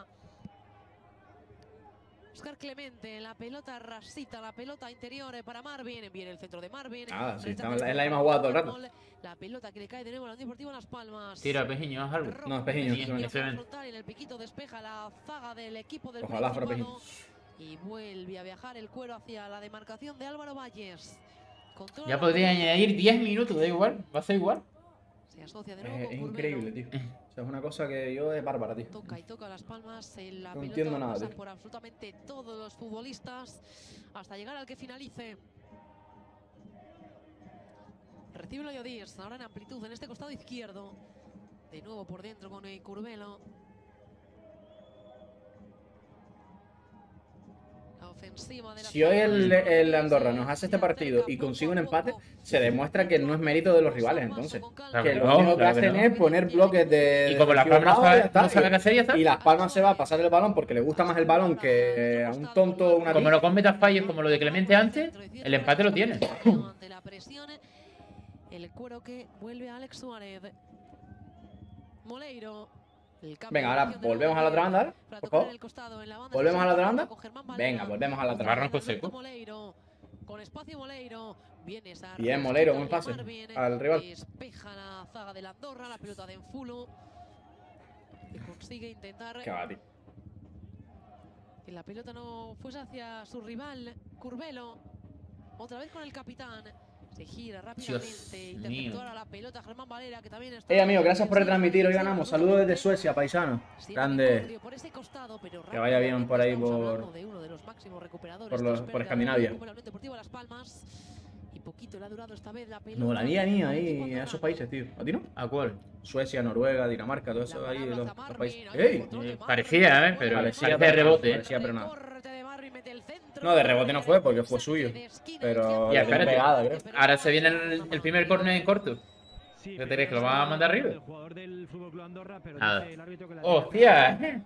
Oscar Clemente, la pelota rasita, la pelota interior para Marvin. Viene el centro de Marvin. Ah, sí, Rechaza está en la- el en la misma jugada todo el rato. gol. La pelota que le cae de nuevo a la Unión Deportiva Las Palmas. Tira, Pejiño, haz algo. No, es Pejiño, Pejiño, sí, eso ven. Frontal, y en el piquito despeja la zaga del equipo del Ojalá fuera Principado. Y vuelve a viajar el cuero hacia la demarcación de Álvaro Valles. Controla Ya la podría pelota. añadir diez minutos, da igual, va a ser igual. Se asocia de Es, nuevo es con Curbelo. increíble, tío. O sea, es una cosa que yo es bárbara, tío. Toca y toca las palmas en la No pelota. entiendo nada, Pasan tío. por absolutamente todos los futbolistas hasta llegar al que finalice. Recibe el Oyodis, ahora en amplitud en este costado izquierdo. De nuevo por dentro con el Curbelo. La ofensiva de las Si hoy el, Palmas. el Andorra nos hace este partido y consigue un empate, se demuestra que no es mérito de los rivales, entonces. Claro Que que lo no, único que claro que hacen no. es poner bloques de. Y como Las defensivo Palmas bajo, sabe- ya está, no sabe qué hacer, ya está. Y Las Palmas se va a pasar el balón porque le gusta más el balón que a un tonto o una Como tía. no cometas fallos como lo de Clemente antes, el empate lo tiene. Ante la presión, el cuero que vuelve a Alex Suárez. Moleiro. El cambio Venga, de ahora dirección de volvemos a la otra banda, ¿vale? para Por tocar favor. en el costado, en la banda Volvemos a la otra derecha, banda. con Germán Valera. Venga, volvemos a la otra banda. Barranco seco. Moleiro, con espacio Moleiro. Viene esa Bien, rosquita Moleiro, de buen pase Marvin, al rival. Despeja la zaga de la Andorra, la pelota de Enfulo. Que consigue intentar Que va, tío. que la pelota no fuese hacia su rival, Curbelo. Otra vez con el capitán. Se gira rápidamente. Dios Interceptó mío. ahora la pelota Germán Valera, que también está. Hey, amigo, gracias por retransmitir. Hoy ganamos. Saludos desde Suecia, paisano. Siempre Grande. corrió por ese costado, pero Que vaya bien por ahí estamos por- hablando de uno de los máximos recuperadores por tras los- por perder Escandinavia. la Unión Deportiva Las Palmas. Y poquito le ha durado esta vez la pelota. No, la mía ni al ahí, equipo a esos andorrano. países, tío. ¿A ti no? ¿A cuál? Suecia, Noruega, Dinamarca, todo eso La ahí, palabra los, hacia los Marvin, países. ahí el ¡Ey! control de Eh, Marvin, parecía, ¿eh? Pero Parecía, parece pero de rebote, ¿eh? parecía, pero nada. Corte de Marvin, mete el centro. No, de rebote no fue porque fue suyo. Saque de esquina, Pero izquierda. Ya, le dio espérate. pegada, creo. Ahora se viene el, el primer córner en corto. Sí, ¿Qué te crees, que lo primero van a mandar el arriba? jugador del F C Andorra, pero Nada. dice el árbitro que la ¡Hostia!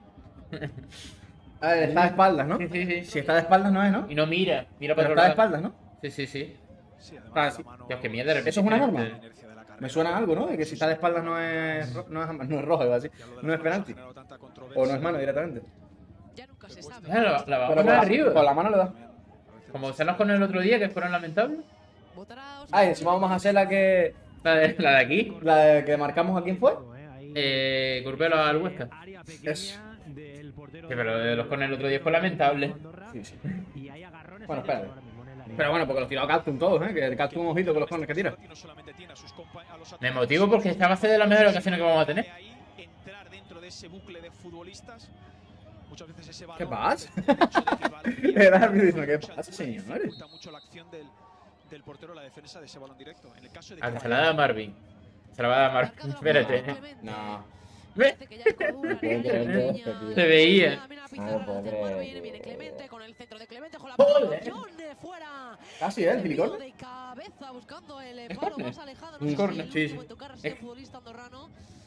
A ver, está de espaldas, ¿no? Sí, sí, sí. Si está de espaldas no es, ¿no? Y no mira, mira para Pero otro está de lado. espaldas, ¿no? Sí, sí, sí. Sí, además, Ah, la sí. mano- Dios, qué mierda. ¿Eso es una norma? la inercia de la carrera. Me suena algo, ¿no? De que si está de espaldas no es, ro- no es, no es rojo, iba a decir. Ya lo de No las es manos penalti. ha generado tanta O controversia. no es mano directamente. Ya nunca se sabe. Ah, la, la Pero vamos con la, arriba. con la mano le da. Como se nos con el otro día, que fueron lamentables. Votará Óscar Ah, y encima vamos a hacer la que. La de, la de aquí. La de que marcamos a quién fue. Eh, Curbelo al Huesca. área Es- pequeña del portero Sí, pero del- los con el otro día fue lamentable. Sí, sí. Y hay agarrones Bueno, ahí de espérate. ahora mismo en el área. Pero bueno, porque los tiró Caltun todos, ¿eh? Que Caltun ojito con los corners que tira. No solamente tiene a sus compa- a los Me atletas, motivo porque esta va a ser de las mejores ocasiones que vamos a tener. de ahí entrar dentro de ese bucle de futbolistas. Muchas veces ese ¿Qué balón, pasa? el hecho de que Valencia El árbitro diciendo, ¿qué mucha pasa, altura señores? dificulta mucho la acción del, del portero, la defensa de ese balón directo. En el caso de que Ah, que se la da a Marvin. Se la va a dar Marvin. Espérate. No. Ve. Parece que ya hay cordura en el área Clemente, pequeña. tío. Se veía. Mira la pizarra No, hacia pobre. Marvin, viene Clemente con el centro de Clemente, con la Joder. pelota de fuera. Casi, ¿eh? El Envío silicón. de cabeza buscando el palo más alejado. No Un sé si córner, el sí, último sí. en tocar ha sido el futbolista andorrano.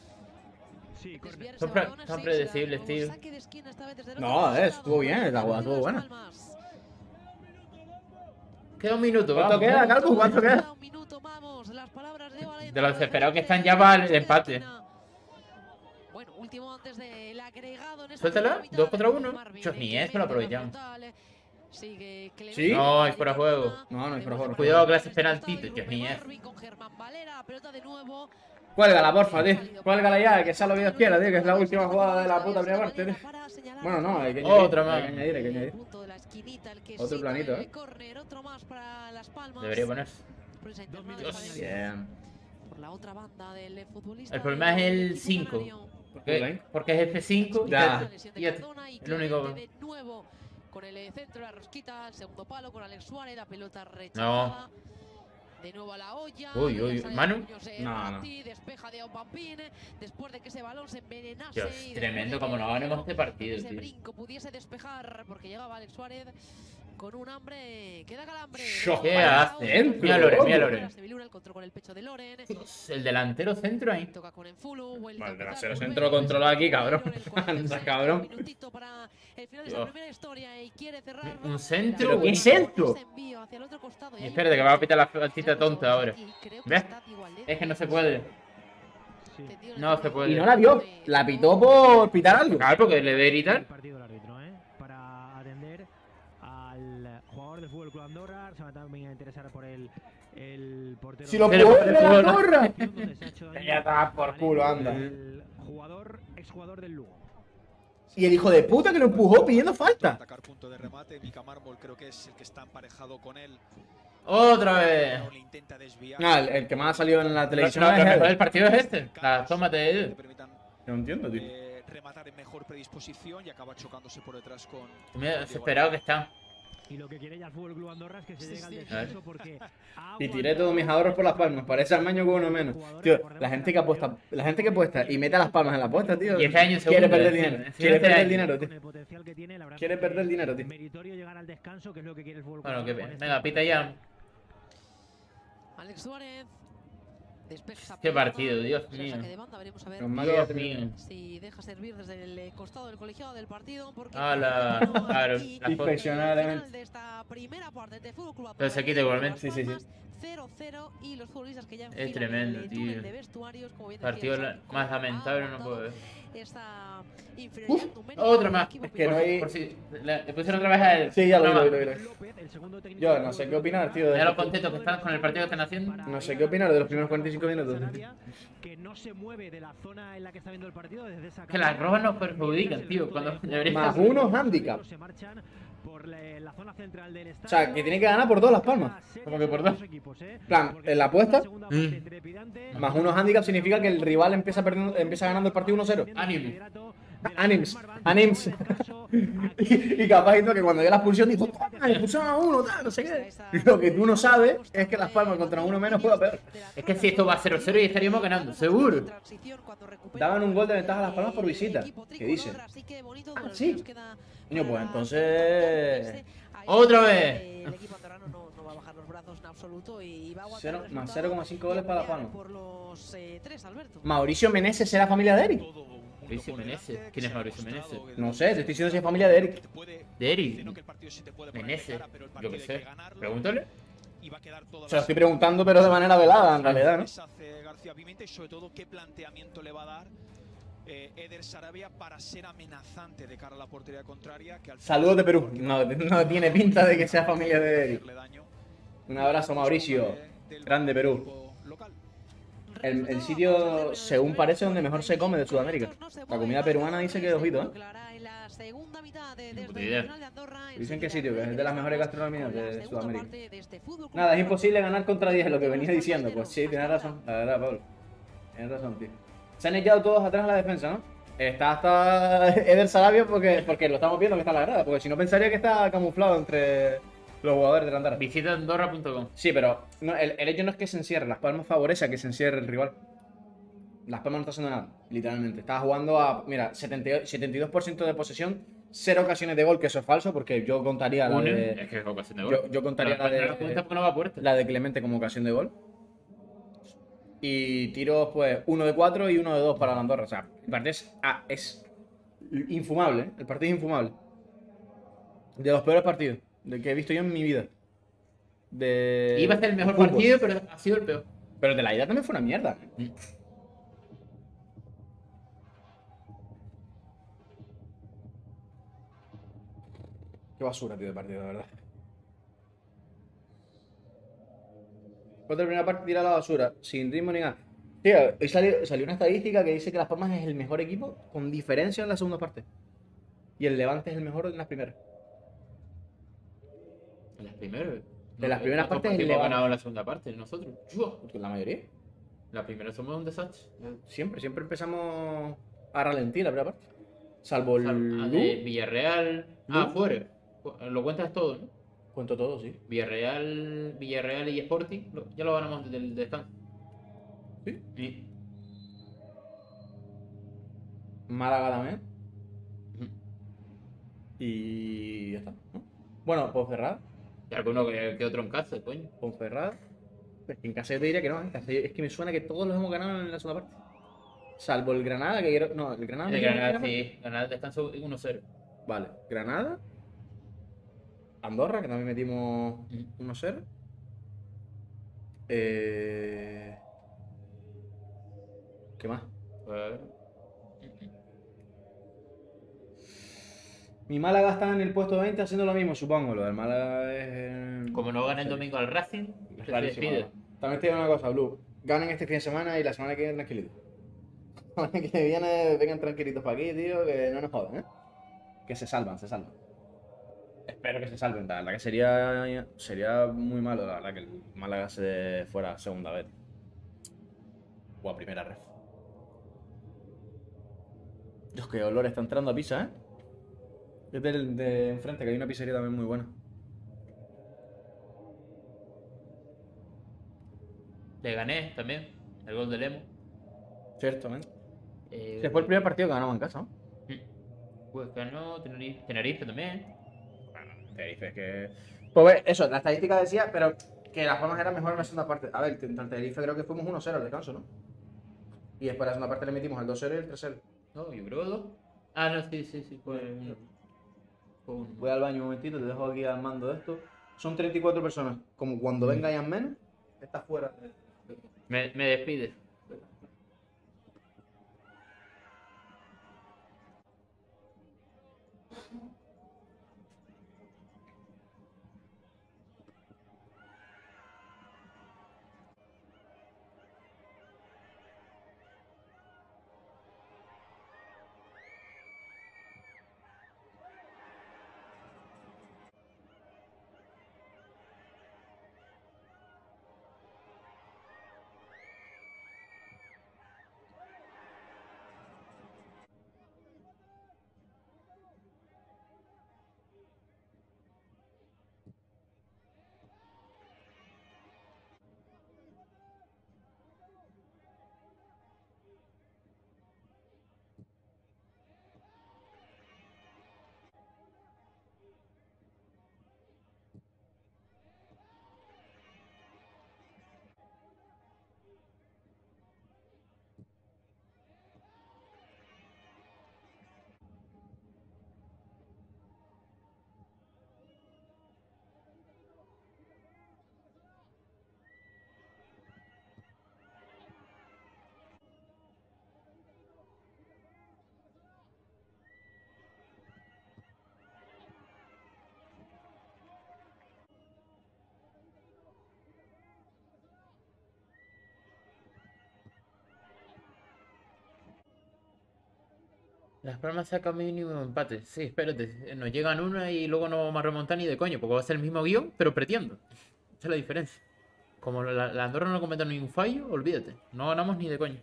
Sí, correcto. Desviar ese Son pre- balón, son sí, predecibles, será tío. saque de esquina esta vez desde el No, otro eh, costado. estuvo bien, la jugada estuvo buena. Las Palmas. Queda un minuto, ¿Cuánto vamos. queda, Calvo? ¿Cuánto queda? Un minuto, vamos. Las palabras de Valencia. De lo desesperados que están ya va el empate. Bueno, último antes del agregado en esta Suéltala, primera mitad. dos contra uno. Marvin, Chos, ni Clemente, eso lo aprovechamos. frontal, sigue Clemente, ¿Sí? No, es fuera de juego. No, no es fuera de juego. Cuidado, clases penaltitos, Costado, Dios mío. Marvin con Germán Valera, pelota de nuevo. Cuélgala, porfa, tío. Cuélgala ya, que sea lo que Dios quiera, tío. Que es la última jugada de la puta primera parte, tío. Bueno, no, hay que añadir. Otra más. Hay que añadir, hay que añadir. Punto de la esquinita, el que Otro sigue planito, el ¿eh? córner, otro más para Las Palmas. Debería ponerse. Por esa Dos internada minutos. de Valencia. Bien. Por la otra banda del futbolista. El problema es del el equipo cinco. canario. Porque, porque es F cinco y Ya. te- Lesión de y ya- Cardona y el único- Clemente de nuevo con el eh, centro de la rosquita, el segundo palo con Alex Suárez, la pelota rechazada. De nuevo a la olla. Uy, uy, ya sale Manu. Muñoz, eh, No, no. Ratti, despeja de Opampín después de que ese balón se envenenase. Dios, y después tremendo de como que no ganemos Guerrero este partido, ese tío. brinco pudiese despejar porque llegaba Alex Suárez con un hambre que da calambre. Sho, ¿qué Raúl, hace? Raúl, Mira Loren, mira Raúl, Loren. se vilura el control con el pecho de Loren. El delantero centro ahí. Toca con Enfulu, vuelta Bueno, a el cruzar, delantero vuelve, centro controlado aquí, cabrón. Loren con el Anda, centro, cabrón. un minutito para el final de esa Dios. primera historia y quiere cerrar. Un centro, ¿Pero qué es güey. esto? Ese envío hacia el otro costado, y Y ahí espérate, que va a pitar la faltita tonta ahora. y creo que ¿Ves? está igual, ¿eh? Es que no se puede. Sí. Tendido en el No terreno se puede. Y no la vio. La pitó por pitar algo. Claro, porque le debe El gritar. partido del árbitro, ¿eh? Para atender al jugador del Fútbol Club Andorra. Se va también a interesar por el, el portero. Si lo Pero- puede pero- la torra. donde se ha hecho daño Ya está por culo, anda. El jugador, exjugador del Lugo. Y el hijo de puta que lo empujó pidiendo falta. Atacar punto de remate. Mika Mármol creo que es el que está emparejado con él. ¡Otra vez! Le intenta desviar. Ah, el, el que más ha salido en la Lo, televisión lo- es lo él. mejor del partido es este. Las tomas de Que él. permitan No entiendo, tío. eh, rematar en mejor predisposición y acaba chocándose por detrás con. Mira, con desesperado que está. Y lo que quiere ya el Fútbol Club Andorra es que se Sí, llegue al sí. descanso porque ha Y tiré aguantado todos mis ahorros por las palmas. Parece al maño con uno menos. Tío, la gente que apuesta, la gente que apuesta y mete las palmas en la apuesta, tío. Y este año quiere segundo, perder eh, dinero. sí, Quiere este perder año. dinero, tío. con el potencial que tiene, la verdad Quiere es que perder dinero, tío. meritorio llegar al descanso, que es lo que quiere el Fútbol Club Bueno, que Andorra con este venga, pita ya. Alex Suárez. Despeja Qué pelota, partido, Dios saque mío. de banda, veremos a ver Los malos ya Dios terminan. mío. si deja servir desde el eh, costado del colegiado del partido. Porque Ala, no, claro, aquí, las el fotos. Inspeccionadamente. final de esta primera parte de Fútbol Club Pero se Andorra, quita igualmente. Las Sí, sí, sí. Palmas, cero cero y los futbolistas que ya Es enfilan tremendo, el, eh, tío. túnel de vestuarios, como bien Partido decía, la- Xavi, más cómo ha lamentable no aguantado puedo ver. esta inferioridad numérica Otra del más. equipo Es que no Por, hay- por si le, le pusieron otra vez a él. Sí, ya lo vi, Una lo vi, más. lo vi, lo vi. López, el segundo técnico Yo del no sé Fútbol qué Club opinar, tío. Mira de- lo contentos que están con el partido que están haciendo. No sé qué opinar de los primeros cuarenta y cinco minutos. que no se mueve de la zona en la que está viendo el partido desde esa Que las cámara. robas nos perjudican, tío. Cuando debería Más estar- uno handicap. Se marchan por la, la zona central del estadio. O sea, que tiene que ganar por dos las palmas. Como que por dos. Equipos, ¿eh? Plan, Porque en la apuesta, segunda parte Mm. trepidante. Más unos handicap significa que el rival empieza, perdiendo, empieza ganando el partido uno cero. Ánimo. Anims, anims. Y, y capaz que cuando llega la expulsión dijo, ¡ah, expulsaron a uno! Tal, no sé qué. Lo que tú no sabes es que Las Palmas contra uno menos juega peor. Es que si esto va cero cero y estaríamos ganando, seguro. Daban un gol de ventaja a Las Palmas por visita. ¿Qué dice? Ah, sí. Coño, pues entonces... ¡Otra vez! El equipo andorrano no, no va a bajar los brazos en absoluto y va a aguantar Cero- el más resultado cero coma cinco goles y a para Las pelear Palmas. por los eh, tres, Alberto. Mauricio Meneses será familia de Eric. Mauricio Meneses. ¿Quién es Mauricio Meneses? No sé, te estoy diciendo si es familia de Eric. De Eric. Meneses. Yo qué sé. Pregúntale. Se lo estoy preguntando, pero de manera velada, en realidad, ¿no? Hace García Pimenta y sobre todo qué planteamiento le va a dar eh, Eder Sarabia para ser amenazante de cara a la portería contraria. Que al final Saludos de Perú. No, no tiene pinta de que sea familia de Eric. hacerle daño Un abrazo, Mauricio. del Grande Perú. equipo local. El, el sitio, según parece, donde mejor se come de Sudamérica. La comida peruana dice que ojito, ¿eh? Puta idea. Dicen que sitio, que es de las mejores gastronomías de Sudamérica. Nada, es imposible ganar contra diez, lo que venía diciendo. Pues sí, tienes razón. La verdad, Pablo. Tienes razón, tío. Se han echado todos atrás en la defensa, ¿no? Está hasta Eder Sarabia porque, porque lo estamos viendo que está en la grada. Porque si no, pensaría que está camuflado entre los jugadores de la Andorra. Visita andorra punto com. Sí, pero no, el, el hecho no es que se encierre. Las Palmas favorece a que se encierre el rival. Las Palmas no está haciendo nada, literalmente. Estaba jugando a, mira, setenta, setenta y dos por ciento de posesión, cero ocasiones de gol, que eso es falso, porque yo contaría la Uno, de, es que es ocasión de gol. yo, yo contaría la No, no, no, de, porque no va a puerta. la de Clemente como ocasión de gol. Y tiros, pues, uno de cuatro y uno de dos para la Andorra. O sea, el partido es, ah, es infumable, ¿eh? El partido es infumable. De los peores partidos de que he visto yo en mi vida. De... Iba a ser el mejor fútbol. partido, pero ha sido el peor. Pero el de la ida también fue una mierda. Mm. Qué basura, tío, de partido, la verdad. Cuando la primera parte tira a la basura, sin ritmo ni nada. Tío, hoy salió, salió una estadística que dice que Las Palmas es el mejor equipo con diferencia en la segunda parte. Y el Levante es el mejor en las primeras. En las primeras. De las primeras Nosotros partes, el hemos Levante. ganado la segunda parte, nosotros. Yo. La mayoría. La primera somos un desastre. Siempre, siempre empezamos a ralentir la primera parte. Salvo el Ah, Lu. de Villarreal. Ah, Lu. fuera. Lo cuentas todo, ¿no? Cuento todo, sí. Villarreal, Villarreal y Sporting. lo- Ya lo ganamos desde el descanso. Sí. Sí. Málaga también. Ujú. Y ya está, ¿no? Bueno, Ponferrada. Y alguno que, que otro en casa, coño. Ponferrada. Es que en casa yo te diría que no, ¿eh? En casa yo- es que me suena que todos los hemos ganado en la segunda parte. Salvo el Granada, que quiero. No, el Granada. El no quiero Granada, ganar. sí. Granada descanso uno cero. Vale, Granada. Andorra, que también metimos Ujú. uno cero. Eh... ¿Qué más? Pues, Mi Málaga está en el puesto veinte haciendo lo mismo, supongo. Lo del Málaga es. eh, como no gana el sí. domingo al Racing, Es se rarísimo, despide. ¿no? También te digo una cosa, Blue. Ganen este fin de semana y la semana que viene tranquilito. que viene, vengan tranquilitos para aquí, tío, que no nos jodan, ¿eh? Que se salvan, se salvan. Espero que se salven, la verdad que sería, sería muy malo, la verdad, que el Málaga se fuera segunda vez. O a primera red. Dios, qué olor está entrando a pizza, ¿eh? Es del de enfrente, que hay una pizzería también muy buena. Le gané también, el gol de Lemo. Ciertamente. Eh, Se fue el primer partido que ganamos en casa, ¿no? Pues ganó Tenerife, Tenerife también. Bueno, te dices que... Pues eso, la estadística decía, pero que las formas eran mejor en la segunda parte. A ver, en Tenerife creo que fuimos uno cero al descanso, ¿no? Y después de la segunda parte le metimos el dos cero y el tres cero. No, yo creo dos. Ah, no, sí, sí, sí, fue uno. Fue uno. Voy al baño un momentito, te dejo aquí al mando de esto. Son treinta y cuatro personas. Como cuando venga hayan menos, está fuera. Me, me despides. Las Palmas saca mínimo empate. Sí, espérate. Nos llegan una y luego no vamos a remontar ni de coño, porque va a ser el mismo guión, pero pretiendo. Esa es la diferencia. Como la, la Andorra no cometa ningún fallo, olvídate. No ganamos ni de coño.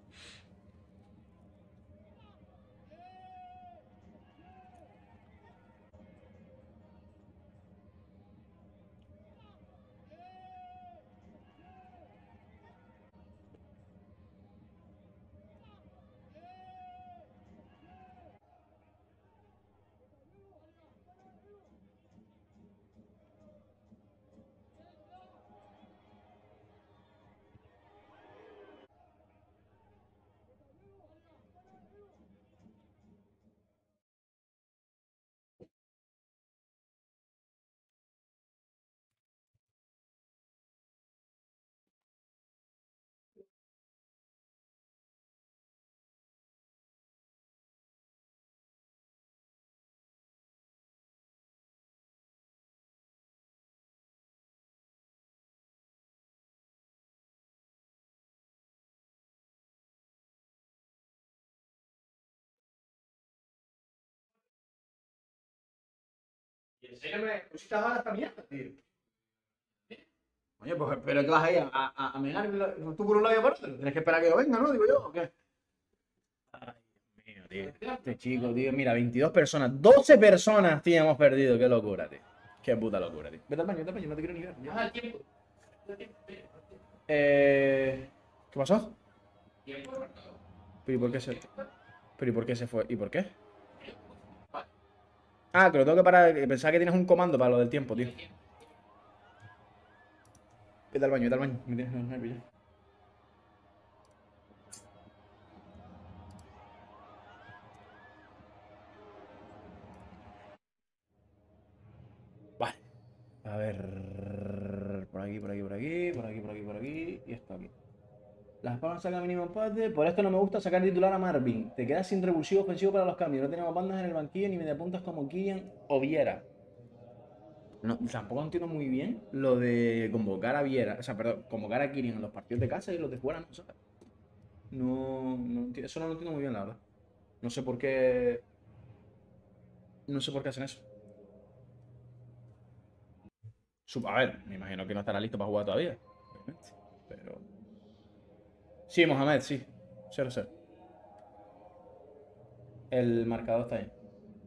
¿Y en serio me pusiste ahora esta mierda, tío? Coño, pues, pero ¿qué vas a ir a, a, a mear tú por un lado y por otro? Tienes que esperar a que yo venga, ¿no? Digo yo, ¿o qué? Ay, Dios mío, tío. Este chico, tío, mira, veintidós personas, doce personas, tío, hemos perdido. Qué locura, tío. Qué puta locura, tío. Vete al baño, vete al baño, no te quiero ni ver. Ah, el tiempo. Eh... ¿Qué pasó? Tiempo. ¿Pero y por qué se...? ¿Pero y por qué se fue? ¿Y por qué? Ah, que lo tengo que parar. Pensaba que tienes un comando para lo del tiempo, tío. Vete al baño, vete al baño. Me tienes los nervios ya. Vale. A ver... Por aquí, por aquí, por aquí, por aquí, por aquí, por aquí. Y esto aquí. Las Palmas sacan mínimo empate. Por esto no me gusta sacar titular a Marvin. Te quedas sin revulsivo ofensivo para los cambios. No tenemos bandas en el banquillo ni mediapuntas como Kylian o Viera. No, tampoco entiendo muy bien lo de convocar a Viera. O sea, perdón, convocar a Kylian en los partidos de casa y los de fuera no, ¿sabes? No, no enti- eso no lo entiendo muy bien, la verdad. No sé por qué. No sé por qué hacen eso. Sup- A ver, me imagino que no estará listo para jugar todavía. Obviamente. Pero. Sí, Mohamed, sí. cero cero. El marcador está ahí.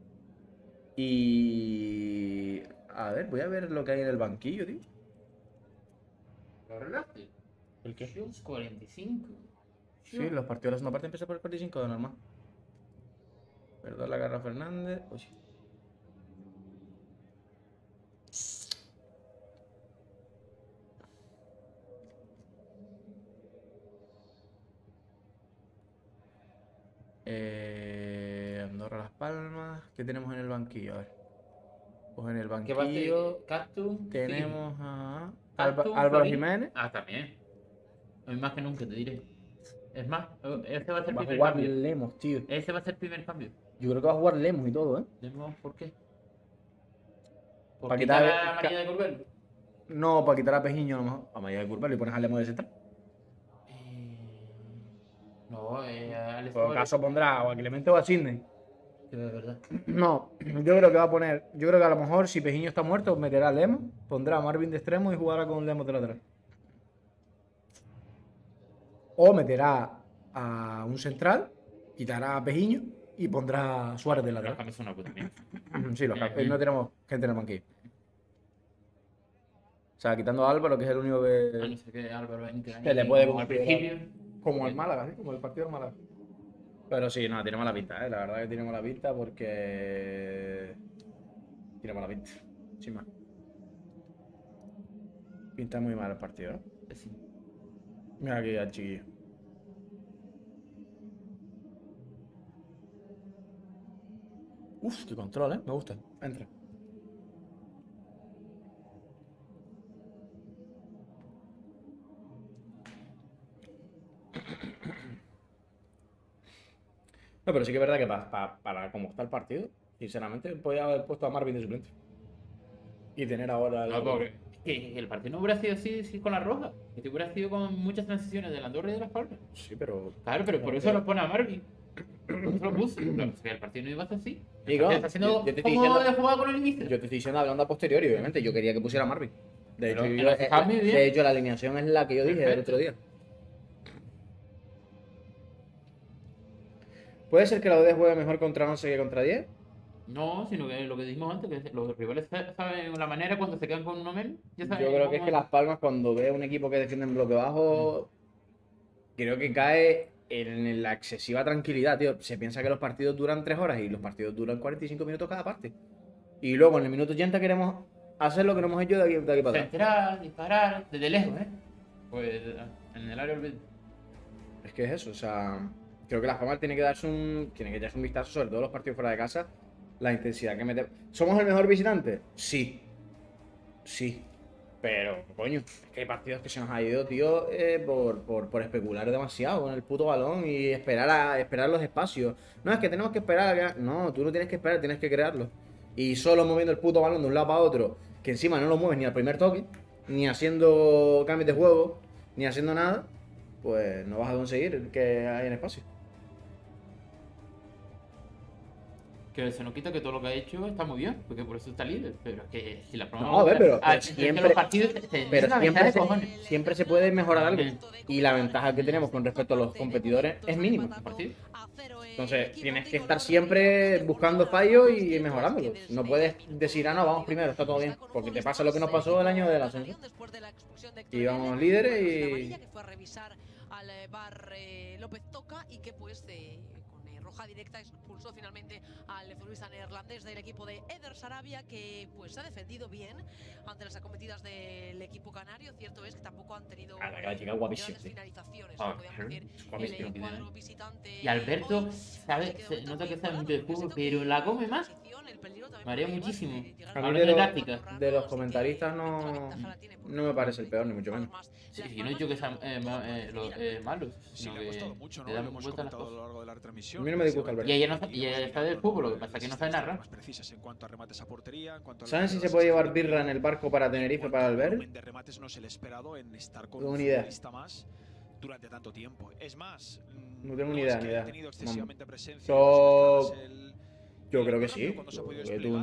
Y. A ver, voy a ver lo que hay en el banquillo, tío. ¿Lo arreglaste? ¿El qué? Schultz cuarenta y cinco. Sí, los partidos de la segunda parte empiezan por el cuarenta y cinco de normal. Perdón, la Garra Fernández. Uy. Eh, Andorra Las Palmas. ¿Qué tenemos en el banquillo? A ver. Pues en el ¿Qué va a banquillo ser? Castum. tenemos a Castum, Alba- Álvaro Florín. Jiménez. Ah, también. Hoy más que nunca, te diré. Es más, ese va a ser el Va a primer jugar cambio. Lemos, tío. Ese va a ser el primer cambio. Yo creo que va a jugar Lemos y todo, ¿eh? Vemos por qué. ¿Por Para quitar quitar- la manilla de Corbel? No, para quitar a Pejiño a lo mejor. A María de Curva y pones a Lemos de central. Eh... No, eh, Alex En todo Suárez. caso pondrá o a Clemente o a Sidney. Sí, de verdad. No, yo creo que va a poner. Yo creo que a lo mejor si Pejiño está muerto, meterá a Lemos, pondrá a Marvin de extremo y jugará con Lemos de lateral. O meterá a un central, quitará a Pejiño y pondrá a Suárez de Los lateral. cambios son una puta mierda. Sí, los Eh, cambios. eh. No tenemos gente en el banquillo. O sea, quitando a Álvaro, que es el único A no que. ser que Álvaro Benítez Se le puede como al considerar. principio. Como el Málaga, ¿sí? Como el partido del Málaga. Pero sí, no, tiene mala pinta, ¿eh? La verdad que tiene mala pinta porque. Tiene mala pinta. Sin más. Pinta muy mal el partido, ¿no? Sí. Mira aquí al chiquillo. Uf, qué control, ¿eh? Me gusta. Entra. No, pero sí que es verdad que pa- pa- para cómo está el partido, sinceramente, podía haber puesto a Marvin de suplente. Y tener ahora el. No, porque que el partido no hubiera sido así, así con la roja. Que hubiera sido con muchas transiciones de la Andorra y de Las Palmas. Sí, pero. Claro, pero por eso lo pone a Marvin. Por eso lo puso. Claro, o sea, el partido no iba a ser así. El Digo, partido está haciendo yo- yo te estoy como diciendo- de jugar con el inicio. Yo te estoy diciendo hablando a posteriori, obviamente. Yo quería que pusiera a Marvin. De hecho, Pero yo- en la eh, fijada muy bien. de hecho, la alineación es la que yo dije el Perfecto. otro día. ¿Puede ser que la U D juegue mejor contra once que contra diez? No, sino que lo que dijimos antes, que los rivales sa- saben la manera cuando se quedan con uno menos. Ya Yo saben creo que es cómo- que Las Palmas, cuando ve a un equipo que defiende en bloque bajo, creo que cae en la excesiva tranquilidad, tío. Se piensa que los partidos duran tres horas y los partidos duran cuarenta y cinco minutos cada parte. Y luego en el minuto ochenta queremos hacer lo que no hemos hecho de aquí, de aquí para atrás. Centrar, disparar, desde lejos, ¿eh? Pues en el área olvid- Es que es eso, o sea, creo que Las Palmas tiene que darse un, tiene que echarse un vistazo, sobre todo los partidos fuera de casa, la intensidad que mete. ¿Somos el mejor visitante? Sí. Sí. Pero, coño, es que hay partidos que se nos ha ido, tío, eh, por, por, por especular demasiado con el puto balón y esperar a esperar los espacios. No, es que tenemos que esperar a que- No, tú no tienes que esperar, tienes que crearlo. Y solo moviendo el puto balón de un lado para otro, que encima no lo mueves ni al primer toque, ni haciendo cambios de juego, ni haciendo nada, pues no vas a conseguir que haya en espacio. Que se nos quita que todo lo que ha hecho está muy bien, porque por eso está líder. Pero es que si la No, a ver, pero- Ah, pero es que siempre- los partidos te- te- Pero es una siempre ventaja de se, cojones. siempre se puede mejorar algo. Y la ventaja que tenemos con respecto a los competidores es mínima. Partido. Entonces, tienes que estar siempre buscando fallos y mejorándolo. No puedes decir, ah, no, vamos primero, está todo bien. Porque te pasa lo que nos pasó el año del ascenso. Íbamos líderes y- Que fue a revisar al eh, bar eh, López Toca y que pues eh, con eh, roja directa expulsó finalmente al futbolista neerlandés del equipo de Eder Sarabia, que pues ha defendido bien ante las acometidas del equipo canario. Cierto es que tampoco han tenido Ah, la chica guapísima, grandes sí. finalizaciones, Ah, podríamos claro, decir, es el guapísimo, eh, tiene, cuadro ¿eh? visitante. Y Alberto, hoy, sabe, que quedó se nota que también sabe mucho parado, de pero fútbol, siento pero que la come la más. posición, el peligro también Marea puede llevar, muchísimo. eh, llegar A a mí Hablando de, de los- táctica. de los comentaristas no, no me parece el peor, ni mucho menos. Sí, yo no he dicho que sean eh, ma- eh, los, eh, malos, Sí, sino le ha que costado mucho, ¿no? le Lo dan hemos vueltas las comentado a cosas. lo largo de la retransmisión. A mí no me disgusta Alberto. Y ella, no, y ella está del fútbol, lo que pasa es que no sabe narrar. Más precisas en cuanto a remates a portería, en cuanto a ¿Saben si se puede llevar birra en el barco para Tenerife para el ver? de remates no se le ha esperado en estar con No, un ni idea. futbolista más durante tanto tiempo. Es más, No tengo ni es idea, que ni haya idea. tenido No. excesivamente presencia So- en las entradas el- Yo el creo que Andorra, pero sí. cuando se ha Yo podido creo que tú en desplegar,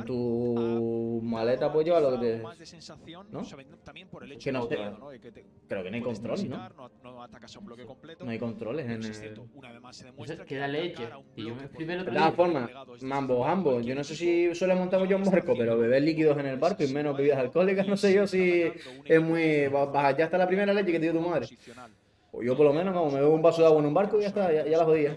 tu ha maleta dado pues lleva lo que quizá te... más de sensación, ¿no? sabiendo también por el hecho Que no, de creo- ¿no? De que te Creo que no hay puedes control, ¿no? transitar, no, no atacas a un bloque completo. No hay controles Pero en sí es el... cierto, una vez más se demuestra Eso que queda atacar leche. a un Y yo me bloque flipé el De otro todas día. formas, mambo, ambos. Yo no sé si suele montar yo en barco, pero beber líquidos en el barco y menos bebidas alcohólicas, no sé yo si es muy... Vas ya hasta la primera leche que te dio tu madre. O yo por lo menos, como me bebo un vaso de agua en un barco y ya está, ya, ya la jodía.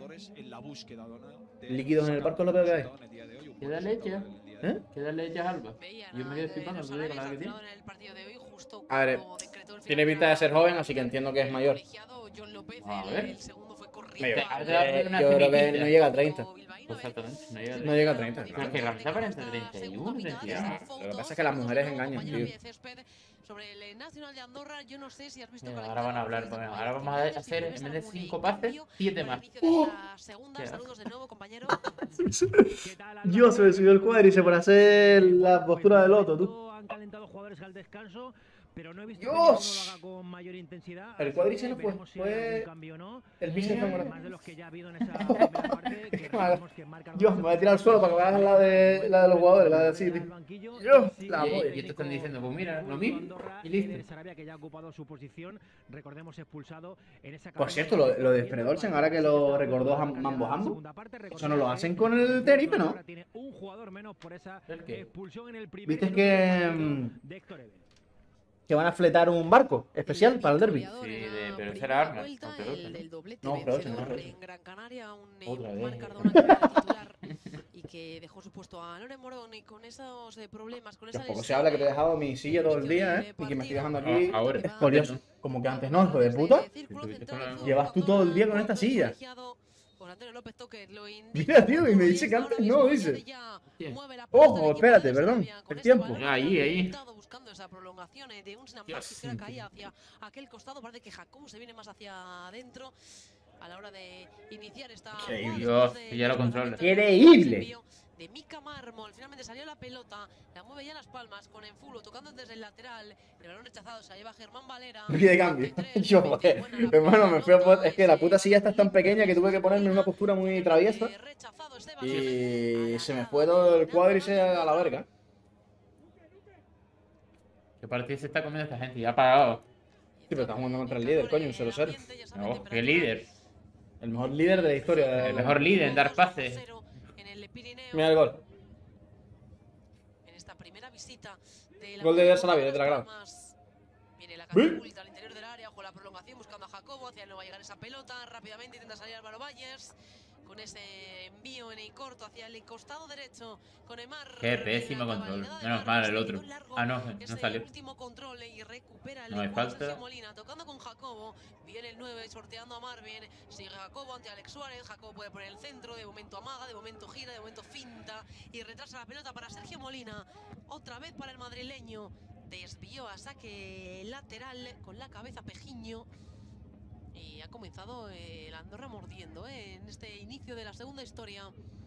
Líquidos en el barco es lo peor que hay. Queda leche. ¿Eh? Queda leche Alba. Veían Yo me a, quedé eh, flipando los el otro día con la salarios que tiene. afectados en el partido de hoy, justo A ver, cuando decretó el tiene final pinta de ser joven, así que entiendo que es mayor. colegiado, John López, A el- ver. el segundo fue corriendo Medio- a- eh, Yo creo que no llega a treinta. Bilbaíno, Exactamente. No llega No llega a treinta. Pero es que Ramsey aparenta treinta y uno, treinta y dos. Lo que pasa es que las mujeres engañan, tío. Sobre el Nacional de Andorra, yo no sé si has visto Mira, que ahora van a hablar, desde pues, el ahora vamos a Vallecas, hacer, si en ves vez de algún cinco pases, cambio siete para más. el inicio de esta segunda. Qué Saludos de nuevo, compañero. ¿Qué tal, Alba? Dios, se me subió el cuádriceps para hacer la postura de loto, tú. Han calentado jugadores al descanso, pero no he visto Dios. que ninguno lo haga con mayor intensidad. El así cuádriceps que no fue- veremos si hay fue algún cambio o no. el bíceps Eh, femoral. Más de los que ya ha habido en esa primera parte. que recordemos que Marc Dios, me voy a tirar al suelo para que veas la de, la de los jugadores, la de City. al banquillo, Dios, y la sigue polla. el Y te están técnico diciendo, pues mira, del lo Fútbol mismo, Andorra, y listo. Eder Sarabia, que ya ha ocupado su posición, recordemos expulsado en esa Por campaña cierto, lo, lo de Fredolsen, ahora que lo recordó Ham- Mambo Hambo, eso no lo hacen con el Tenerife, ¿no? Ahora tiene un jugador menos por esa ¿El qué? expulsión en el primer ¿Viste minuto que, del partido mm, de Héctor Eder? que van a fletar un barco especial para el derby? Sí, de- pero será Armas, no, pero El del doblete No, pero ese no, vencedor pero ese. en Gran Canaria, un eh, Otra un Marc vez. Cardona que era titular y que dejó su puesto a Loren Morón, y con esos eh, problemas, con esa Tampoco lesión, se habla que te he dejado mi silla todo el día, ¿eh? Y que me estoy dejando aquí escolioso. Como que antes no, hijo de puta. Llevas tú todo el día con esta silla. Pues Antonio López Toque lo Mira, tío, y me dice que antes no, dice. Ojo, espérate, perdón, el tiempo. Ahí, ahí. Buscando esa prolongación eh, de un Sinan Dios, Bakis que era caía hacia aquel costado. Parece que Jacobo se viene más hacia adentro a la hora de iniciar esta Increíble. jugada Dios, después de ya lo los controla. lanzamientos de Increíble. envío de Mika Mármol. Finalmente salió la pelota, la mueve ya Las Palmas con Enfulo tocando desde el lateral. El balón rechazado se la lleva Germán Valera. Y de cambio. veintitrés, Yo, veinte, joder, buena la hermano, me fui a pelota, pon- Es que la ese puta silla está tan pequeña que tuve que ponerme en una postura muy finalmente traviesa. rechazado Esteban Y Jiménez. se me fue todo el cuádriceps a la verga. ¿Qué partido se está comiendo esta gente? Ya ha pagado. Sí, pero está jugando contra el líder, coño, un cero cero. No, qué líder. El mejor líder de la historia. de- El mejor líder en dar pases. Mira el gol. En esta primera visita de la Gol de Eder Sarabia, desde la grada. Palmas. Viene la ¿Eh? catapulta al interior del área, con la prolongación buscando a Jacobo, hacia él no va a llegar esa pelota, rápidamente intenta salir Álvaro Valles, con ese envío en el corto hacia el costado derecho, con Emar. Qué pésimo La control. cabalgada de Menos Marcos, mal el se otro. quitó largo Ah, no, no ese salió. último control y recupera el No hay cuadro falta. Sergio Molina, tocando con Jacobo, viene el nueve sorteando a Marvin, sigue Jacobo ante Alex Suárez, Jacobo puede poner el centro, de momento amaga, de momento gira, de momento finta y retrasa la pelota para Sergio Molina, otra vez para el madrileño, desvió a saque lateral con la cabeza Pejiño. Y ha comenzado eh, el Andorra mordiendo eh, en este inicio de la segunda historia.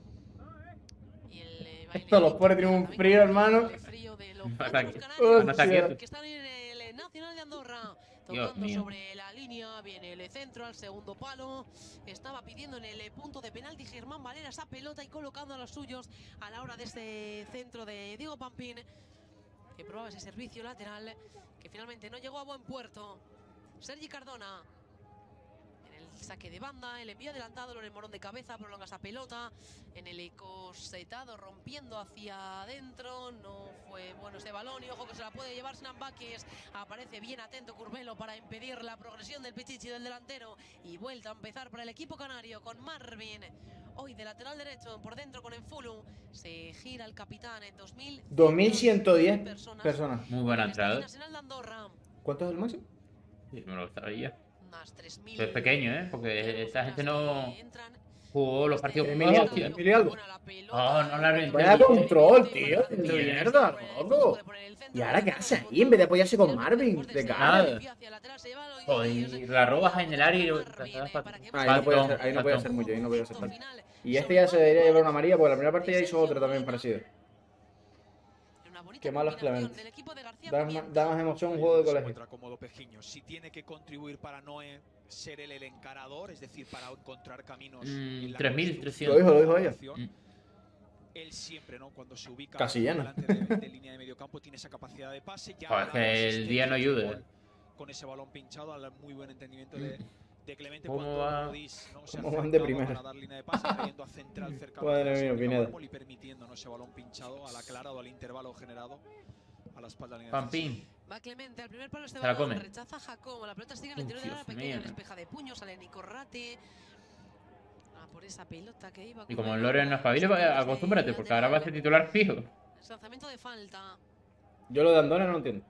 Y el, eh, Esto los pone, tiene un frío, hermano. el frío de los Ataque. próximos canarios, No está quieto. que están en el eh, Nacional de Andorra. Dios Tocando mío. sobre la línea, viene el centro al segundo palo. Estaba pidiendo en el eh, punto de penalti Germán Valera esa pelota y colocando a los suyos a la hora de este centro de Diego Pampín, que probaba ese servicio lateral que finalmente no llegó a buen puerto. Sergi Cardona en el saque de banda, el envío adelantado, Loren Morón de cabeza, prolonga esa pelota en el ecosetado, rompiendo hacia adentro, no fue bueno ese balón y ojo que se la puede llevar Sinan Bakis, aparece bien atento Curvelo para impedir la progresión del Pichichi del delantero y vuelta a empezar para el equipo canario con Marvin, hoy de lateral derecho, por dentro con Enfulu, se gira el capitán en dos mil dos mil ciento diez personas. personas. Muy buena En el Estadio entrada. Nacional de Andorra, ¿Cuánto es el máximo? Sí, me lo sabía. unas tres mil. Pero es pequeño, ¿eh? Porque esta gente no Entran. jugó los partidos con Emilia- hostia. Emilia Alba. Ah, no la vi. Vaya control, tío. De mierda, loco. ¿Y ahora qué hace ahí en vez de apoyarse con Marvin? De cara. Joder, y la robas en el área y... Ahí no puede hacer, ahí no puede hacer mucho, ahí no puede hacer tanto. Y este ya se debería llevar una María, porque la primera parte ya hizo otra también parecida. bonita Qué malos combinación Clemente. del equipo de García Da, Pimienta. da más emoción un juego de Se colegio. encuentra cómodo Pejiño. Si tiene que contribuir para no eh, ser él el encarador, es decir, para encontrar caminos. Mm, en la tres mil construcción trescientos. Lo dijo, lo dijo ella. de la Mm. Él siempre, ¿no? Cuando se ubica Casi llena. delante de, de línea de medio campo, tiene esa capacidad de pase. Ya Joder, ha es dado que el asistencias día no de ayuda. gol con ese balón pinchado, al muy buen entendimiento de, de Clemente. ¿Cómo Cuando va? Rodís, ¿no? se ¿Cómo van de acercaba primera? para dar línea de pase, cayendo a central cercano Madre de la mía, serie de Pineda. Mármol y permitiendo, ¿no? ese balón pinchado a la clara o al intervalo generado a la espalda de la línea defensiva. Pampín. Va Clemente al primer palo, este Se la balón, come. rechaza Jacobo, la pelota sigue en el Uf, interior de la Dios pequeña, mío. despeja de puño, sale Nico Ratti. Ah, por esa pelota que iba. Y con como el el Loren no espabile, balón, pues, acostúmbrate, porque ahora va a ser titular fijo. Lanzamiento de falta. Yo lo de Andorra no lo entiendo.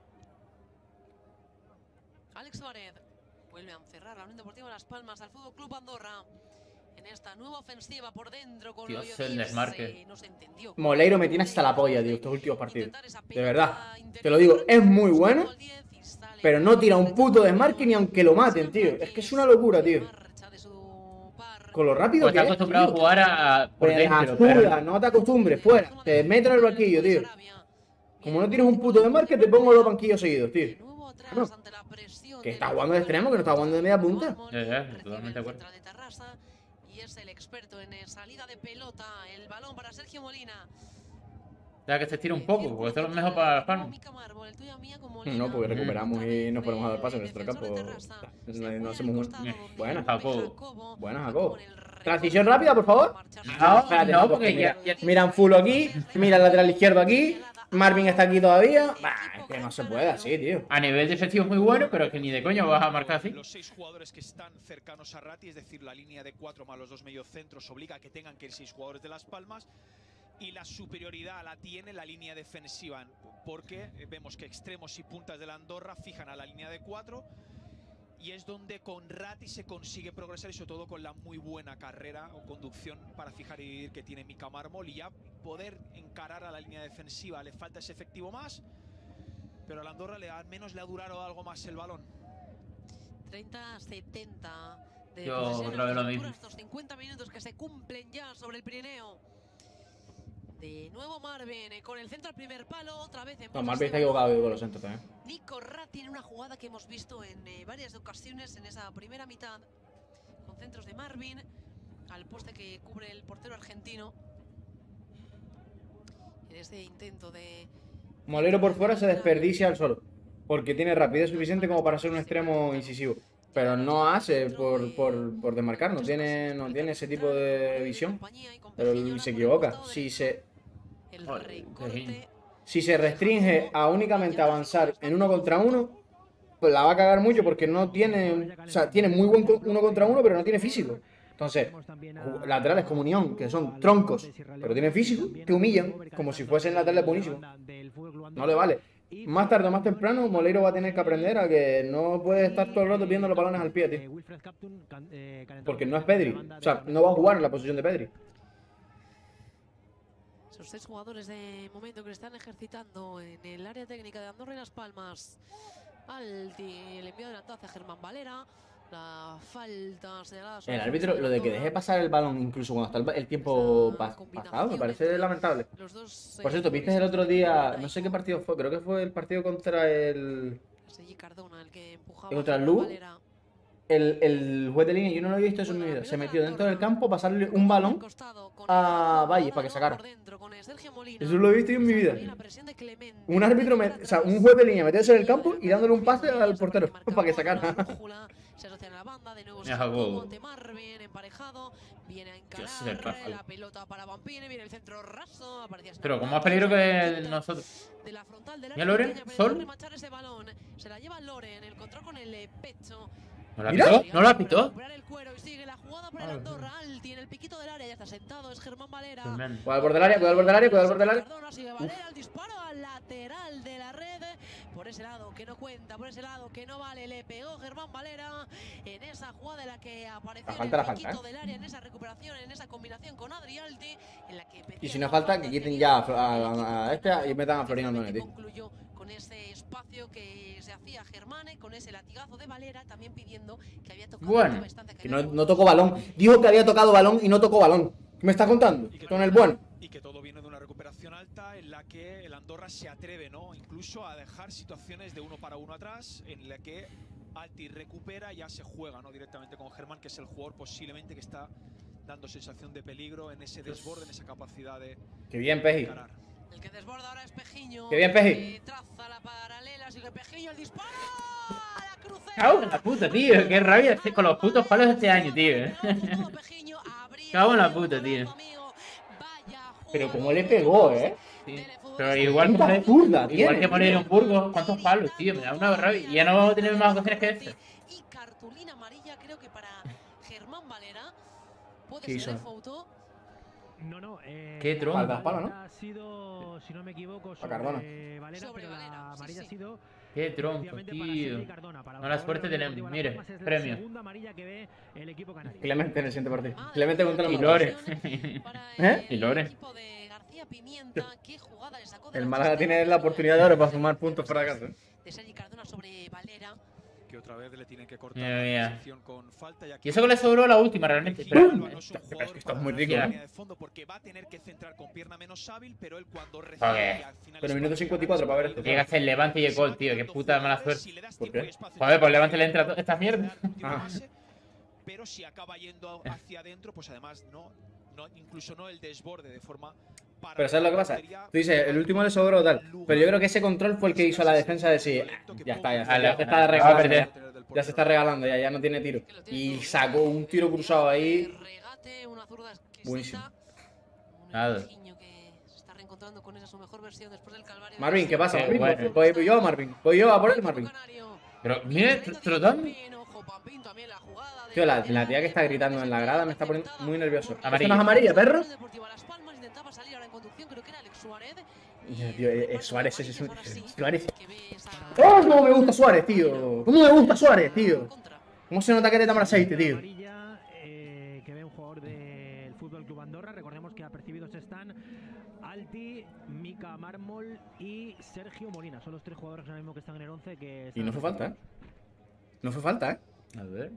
Alex Suárez vuelve a encerrar la Unión Deportiva Las Palmas al Fútbol Club Andorra en esta nueva ofensiva por dentro con Dios, Loyodirse. el desmarque. No se entendió. Moleiro me tiene hasta la polla, tío, estos últimos partidos. Intentar esa De verdad. pelota interior, Te lo digo, es muy bueno, al diez y sale pero no tira un puto desmarque ni aunque lo maten, tío. Es que es una locura, tío. marcha de su par. Con lo rápido Pues que está es, acostumbrado a tío. jugar a, a- por Pues dentro, azula, pero no te acostumbres, fuera. Te meto en el banquillo, tío. Como no tienes un puto desmarque, te pongo los banquillos seguidos, tío. De nuevo atrás Claro. ante la presión Que del está jugando de extremo, que no está jugando de media punta. Ya, ya, Recibe totalmente el de acuerdo. central de Tarrasa y es el experto en eh, salida de pelota. El balón para Sergio Molina. ya que se estira un poco, porque esto es lo mejor para las palmas. No, porque recuperamos y nos ponemos a dar pases en nuestro campo. No, no hacemos un... Buena, Jacobo. Buena, Jacobo. Transición rápida, por favor. No, Espérate, no, no, porque mira, ya, ya- Miran full aquí, mira el lateral izquierdo aquí. Marvin está aquí todavía. Bah, es que no se puede así, tío. a nivel defensivo es muy bueno, pero es que ni de coño vas a marcar así. Los seis jugadores que están cercanos a Ratti, es decir, la línea de cuatro más los dos mediocentros, obliga a que tengan que ir seis jugadores de Las Palmas. Y la superioridad la tiene la línea defensiva, porque vemos que extremos y puntas de la Andorra fijan a la línea de cuatro. Y es donde con Ratti se consigue progresar, y sobre todo con la muy buena carrera o conducción para fijar y dividir que tiene Mika Mármol, y ya poder encarar a la línea defensiva. Le falta ese efectivo más, pero a la Andorra le, al menos le ha durado algo más el balón. treinta a setenta de Yo posesión otra vez en lo las mismo. alturas, estos cincuenta minutos que se cumplen ya sobre el Pirineo. De nuevo Marvin eh, con el centro al primer palo, otra vez en No, Marvin está equivocado con los centros también. Nico Ratti en una jugada que hemos visto en eh, varias ocasiones en esa primera mitad, con centros de Marvin al poste que cubre el portero argentino. En ese intento de Molero por fuera se desperdicia al solo. Porque tiene rapidez suficiente como para ser un extremo incisivo. Pero no hace por, por, por desmarcar, no tiene, no tiene ese tipo de visión. Pero se equivoca. Si se, el Joder, recorte. qué si se restringe a únicamente avanzar en uno contra uno, pues la va a cagar mucho porque no tiene... O sea, tiene muy buen co- uno contra uno, pero no tiene físico. Entonces, ju- laterales como Unión, que son troncos, pero tienen físico, te humillan como si fuesen laterales buenísimos. No le vale. Más tarde o más temprano, Moleiro va a tener que aprender a que no puede estar todo el rato viendo los balones al pie, tío. Porque no es Pedri. O sea, no va a jugar en la posición de Pedri. Esos seis jugadores de momento que están ejercitando en el área técnica de Andorra y Las Palmas. Alti, el envío adelantado hacia Germán Valera. La falta señalada. sobre El árbitro, lo de que deje pasar el balón incluso cuando está el, el tiempo pa- pasado, me parece lamentable. Los dos, Por eh, cierto, ¿viste el otro día? No sé qué partido fue, creo que fue el partido contra el... Sergi Cardona, el que empujaba ¿Contra a el Lugo? Valera. El, el juez de línea, yo no lo había visto eso en mi vida. Se metió dentro del campo a pasarle un balón a Valle para que sacara. Eso lo he visto yo en mi vida. Un árbitro, me- o sea, un juez de línea metiéndose en el campo y dándole un pase al portero para que sacara. Se asocia a la banda, de nuevo Mira, Jacobo Jacobo. ante Marvin, emparejado, viene a Dios, se encarar, pasa. la pelota para Vampine, viene el centro raso, aparecía Pero con Snapchat, más peligro que intenta nosotros. de la frontal del Mira, área Loren, pequeña, pero Sol. intenta remachar ese balón, se la lleva Loren, el control con el eh, pecho. ¿No la Mira. pitó? ¿No la pitó? Recuperar el cuero y sigue la jugada para el Andorra. Alti en el piquito del área, ya está sentado, es Germán Valera. Tremendo. Cuidado al borde del área, cuidado al borde del área, cuidado al borde del área. Cardona, sigue Valera, el disparo al lateral de la red. Por ese lado que no cuenta, por ese lado que no vale, le pegó Germán Valera en esa jugada en la que apareció La en falta, el la falta, piquito ¿eh? del área, en esa recuperación, en esa combinación con Adri Alti, en la que Y si no falta, que quiten ya a, a- a este y metan a Florian Antonio, tío. concluyó con ese espacio que se hacía Germane, con ese latigazo de Valera, también pidiendo que había tocado Bueno, la nueva estancia, Que había no, no tocó balón. Dijo que había tocado balón y no tocó balón. ¿Qué me estás contando? Y que Con todo- el bueno. Y que todo viene de una recuperación alta. falta en la que el Andorra se atreve, ¿no? Incluso a dejar situaciones de uno para uno atrás, en la que Alti recupera y ya se juega, ¿no? Directamente con Germán, que es el jugador posiblemente que está dando sensación de peligro en ese desborde, en esa capacidad de Qué bien, Peji. encarar. El que desborda ahora es Pejiño. Qué bien, Peji. que Traza la paralela, sigue Pejiño, el disparo. La crucera. Cago en la puta, tío. Qué rabia este- con los putos palos de este año, tío. Todo Pejiño, habría Cago en la sido puta, un tío. golazo, amigo. Vaya Pero jugada como le pegó, ¿eh? Sí. Pero igual que Puta poner, zurda igual tiene, que poner tío. un Burgos, ¿cuántos palos, tío? Me da una rabia. Y ya no vamos a tener más ocasiones que este. Y cartulina amarilla, creo que para Germán Valera. Puede ¿Qué ser hizo? de foto. No, no. Eh, Qué tronco. Faltas, palo, ¿no? Ha sido, si no me equivoco, A Cardona. sobre Valera, Sobre pero Valera, la sí, amarilla sí. ha sido Qué tronco, efectivamente para tío. Sergi Cardona, para Mala el suerte jugador del tenemos. Deportivo Mire, Las Palmas, es la premio. segunda amarilla que ve el equipo canario. Clemente en el siguiente partido. Madre Clemente mía, contra qué los Y Lore. ocasión para ¿Eh? Y Lore. el equipo de García Pimienta. Qué jugada le sacó de El la Málaga chistera. tiene la oportunidad de ahora para sumar puntos para casa. De Sergi Cardona sobre Valera. Que otra vez le tienen que cortar Mira, la mira. transición con falta. Y eso que le sobró la última, realmente. Gil Pero, Alba no es un Pero es jugador que esto es para muy rico, la ¿eh? línea de fondo porque va a tener que centrar con pierna menos hábil, pero él cuando recibe Joder. y al final Pero es minuto para cincuenta y cuatro para ver llegar, esto. llega a ser Levante y el se va gol, tío. Qué quedando puta mala jugadores, suerte. si le das ¿Por tiempo qué? y espacio, Joder, pues se Levante puede le entra to- esta mierda. dar un tiro de Ah. base, pero si acaba yendo hacia adentro, pues además no, no incluso no el desborde de forma para Pero ¿sabes lo que pasa? Tú dices, el último le sobró tal. Pero yo creo que ese control fue el que hizo a la defensa de decir, "Ah, ya está, ya, está, ya se está regalando. Ya, ya se está regalando, ya, ya no tiene tiro. Y sacó un tiro cruzado ahí. Regate, una zurda exquisita. Buenísimo. Un Nada. Pejiño que se está reencontrando con esa su mejor versión después del calvario. de Marvin, ¿qué pasa? Qué Marvin? bueno. Voy, voy yo, Marvin. Voy yo a por él, Marvin. Pero, mira, tr- trotando. Tío, la, la tía que está gritando en la grada me está poniendo muy nervioso. ¿Esto Amarilla. no es amarilla, perro? Tío, eh, eh, Suárez, ese es un- Suárez. ¡Oh, cómo me gusta Suárez, tío! ¿Cómo me gusta Suárez, tío? ¿Cómo se nota que le toma aceite, tío? Amarilla, eh, que ve un jugador del Fútbol Club Andorra. Recordemos que apercibidos están Alti, Mika Mármol y Sergio Molina. Son los tres jugadores ahora mismo que están en el once. Que Y no fue falta, ¿eh? No fue falta, ¿eh? A ver.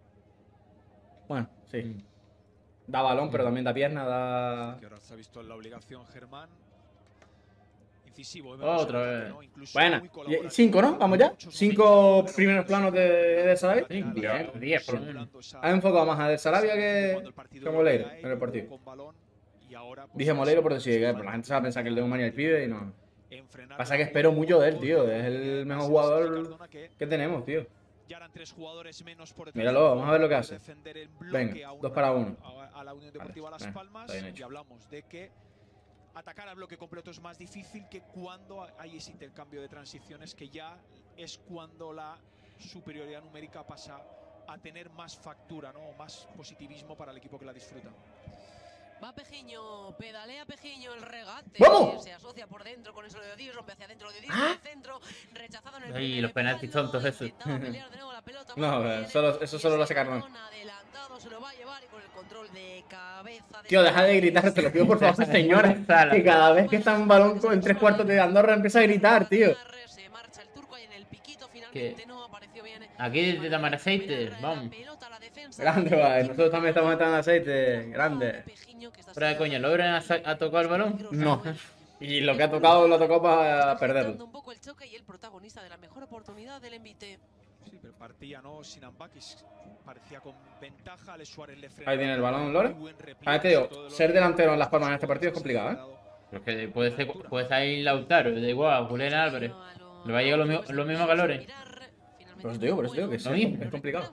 Bueno, sí. Da balón, pero también da pierna, da... Que ahora se ha visto en la obligación Germán. Incisivo, ¿eh? Otra Vemos el vez. ataque, ¿no? Incluso Buena. muy Y- colaborativo. Cinco, ¿no? Vamos ya. Cinco primeros planos de, de Sarabia. Sí, bien, diez por lo menos. Ha enfocado más a De Sarabia que, Cuando el partido que a Moleiro llega en el él, partido. con balón, y ahora, pues, Dije Moleiro por decir que pero la gente se va a pensar que el de Humani es el pibe y no. en frenar Pasa la que espero jugada, mucho de él, con tío. gol, Es el eh, mejor Sergi jugador Cardona, que que tenemos, tío. ya eran tres jugadores menos por detrás Míralo, del vamos a ver lo que juego, hace. defender el bloque Venga, a una- dos para uno. A, a la Unión Deportiva Vale, Las venga, Palmas está bien hecho. y hablamos de que atacar al bloque completo es más difícil que cuando hay ese intercambio de transiciones, que ya es cuando la superioridad numérica pasa a tener más factura, ¿no? Más positivismo para el equipo que la disfruta. Va Pejiño, pedalea Pejiño, el regate. ¡Vamos! Se asocia por dentro con eso de Odís, rompe hacia adentro de Odís, ¿Ah? al centro, rechazado en el Ay, primer los penaltis palo, tontos esos. intentaba pelear de nuevo la pelota, No, muy eh, bien, solo- eso y solo lo ese hace Cardona. balón adelantado se lo va a llevar y con el control de cabeza de Tío, deja de gritar, te lo pido por favor, señora. Sala. Que cada vez que está un balón en tres cuartos de Andorra empieza a gritar, tío. Se marcha el turco ahí en el piquito, finalmente no apareció bien. Aquí te toman aceite. Vamos. Grande, va. Nosotros también estamos echando aceite. Grande. Fuera de coña, ¿logran ha tocado el balón? No. Y lo que ha tocado lo tocó para perderlo. Un poco el choque y el protagonista de la mejor oportunidad del envite. Sí, pero partía, ¿no? Sinan Bakis parecía con ventaja, Ale Suárez le frena. Ahí tiene el balón, Lore. Muy buen repliegue, A ver, te digo, sobre todo de ser Lore. delantero en Las Palmas en este partido es complicado, ¿eh? Pero que puede ser, puede ser ahí Lautaro, da igual, Julián Álvarez. Le va a llegar lo mismo, lo mismo que a Lore. Por eso te digo, por eso te digo que es, Lo mismo. es complicado.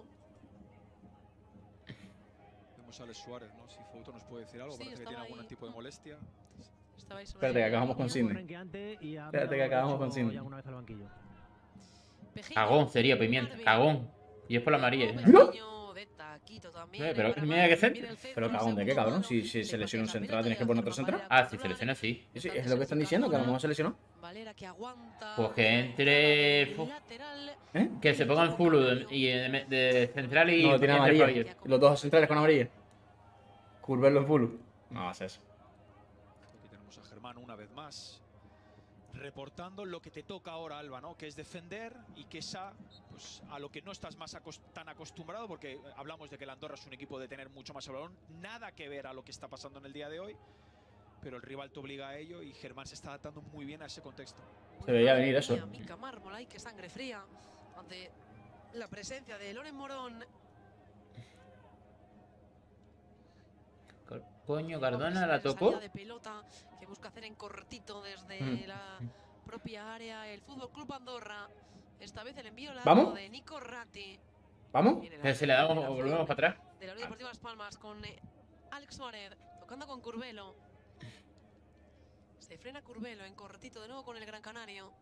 Vemos a Ale Suárez, ¿no? Si Fouto nos puede decir algo, Sí, parece que tiene estaba algún ahí. tipo de molestia. Espérate, que acabamos con Sidney. Espérate que acabamos con Sidney. Cagón sería Pimienta, cagón. Y es por la amarilla. ¿eh? Eh, pero mira que centro. Pero cagón de qué, cabrón. Si, si se lesiona un central, tienes que poner otro central. Ah, si se lesiona, sí. Sí, sí, es lo que están diciendo, que a lo mejor se lesionó. Pues que entre. Uf, ¿Eh? que se pongan full de, y de, de central y. No, tiene entre amarilla. Fabier. Los dos centrales con amarilla. Curverlo en full. No hace eso. Aquí tenemos a Germán una vez más reportando lo que te toca ahora, Alba, ¿no? Que es defender y que esa, pues a lo que no estás más acos tan acostumbrado, porque hablamos de que el Andorra es un equipo de tener mucho más el balón, nada que ver a lo que está pasando en el día de hoy. pero el rival te obliga a ello y Germán se está adaptando muy bien a ese contexto. Se veía venir eso. Mica Mármol, ay, qué sangre fría ante la presencia de Loren Morón. Coño, Cardona la Salida tocó. de pelota que busca hacer en cortito desde Mm. la propia área el Fútbol Club Andorra. Esta vez el envío largo ¿Vamos? de Nico Ratti. ¿Vamos? Viene la Pero si le damos, recuperación volvemos para atrás. de la Unión Deportiva Las Palmas con eh, Alex Suárez tocando con Curbelo. Se frena Curbelo en cortito de nuevo con el Gran Canario.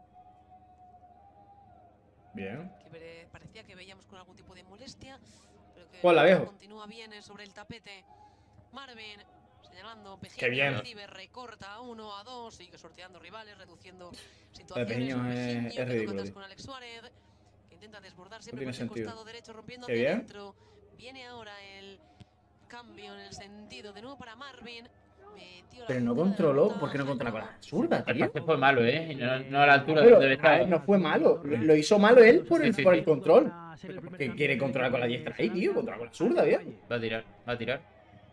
Bien. Que pare- parecía que veíamos con algún tipo de molestia, pero que Hola, viejo. continúa bien eh, sobre el tapete. Marvin señalando, Pejiño Qué bien. recibe, recorta a uno, a dos, sigue sorteando rivales, reduciendo Pejiño situaciones. Un es- Pejiño es que toca ridículo, atrás tío. con Alex Suárez, que intenta desbordar No siempre tiene por ese sentido. costado derecho, rompiendo Qué hacia bien. adentro. Viene ahora el cambio en el sentido de nuevo para Marvin. Metió la Pero no punta de la controló. pelota ¿Por qué no al controla con fondo. la zurda, El tío? pase fue malo, ¿eh? Y No, no a la altura Pero, donde debe a ver, estar. no fue malo. Lo, lo hizo malo él por el, Sí, sí, por sí. el control. Pero ¿por qué quiere controlar con la diestra ahí, tío? Controla con la zurda, viejo. Va a tirar, va a tirar.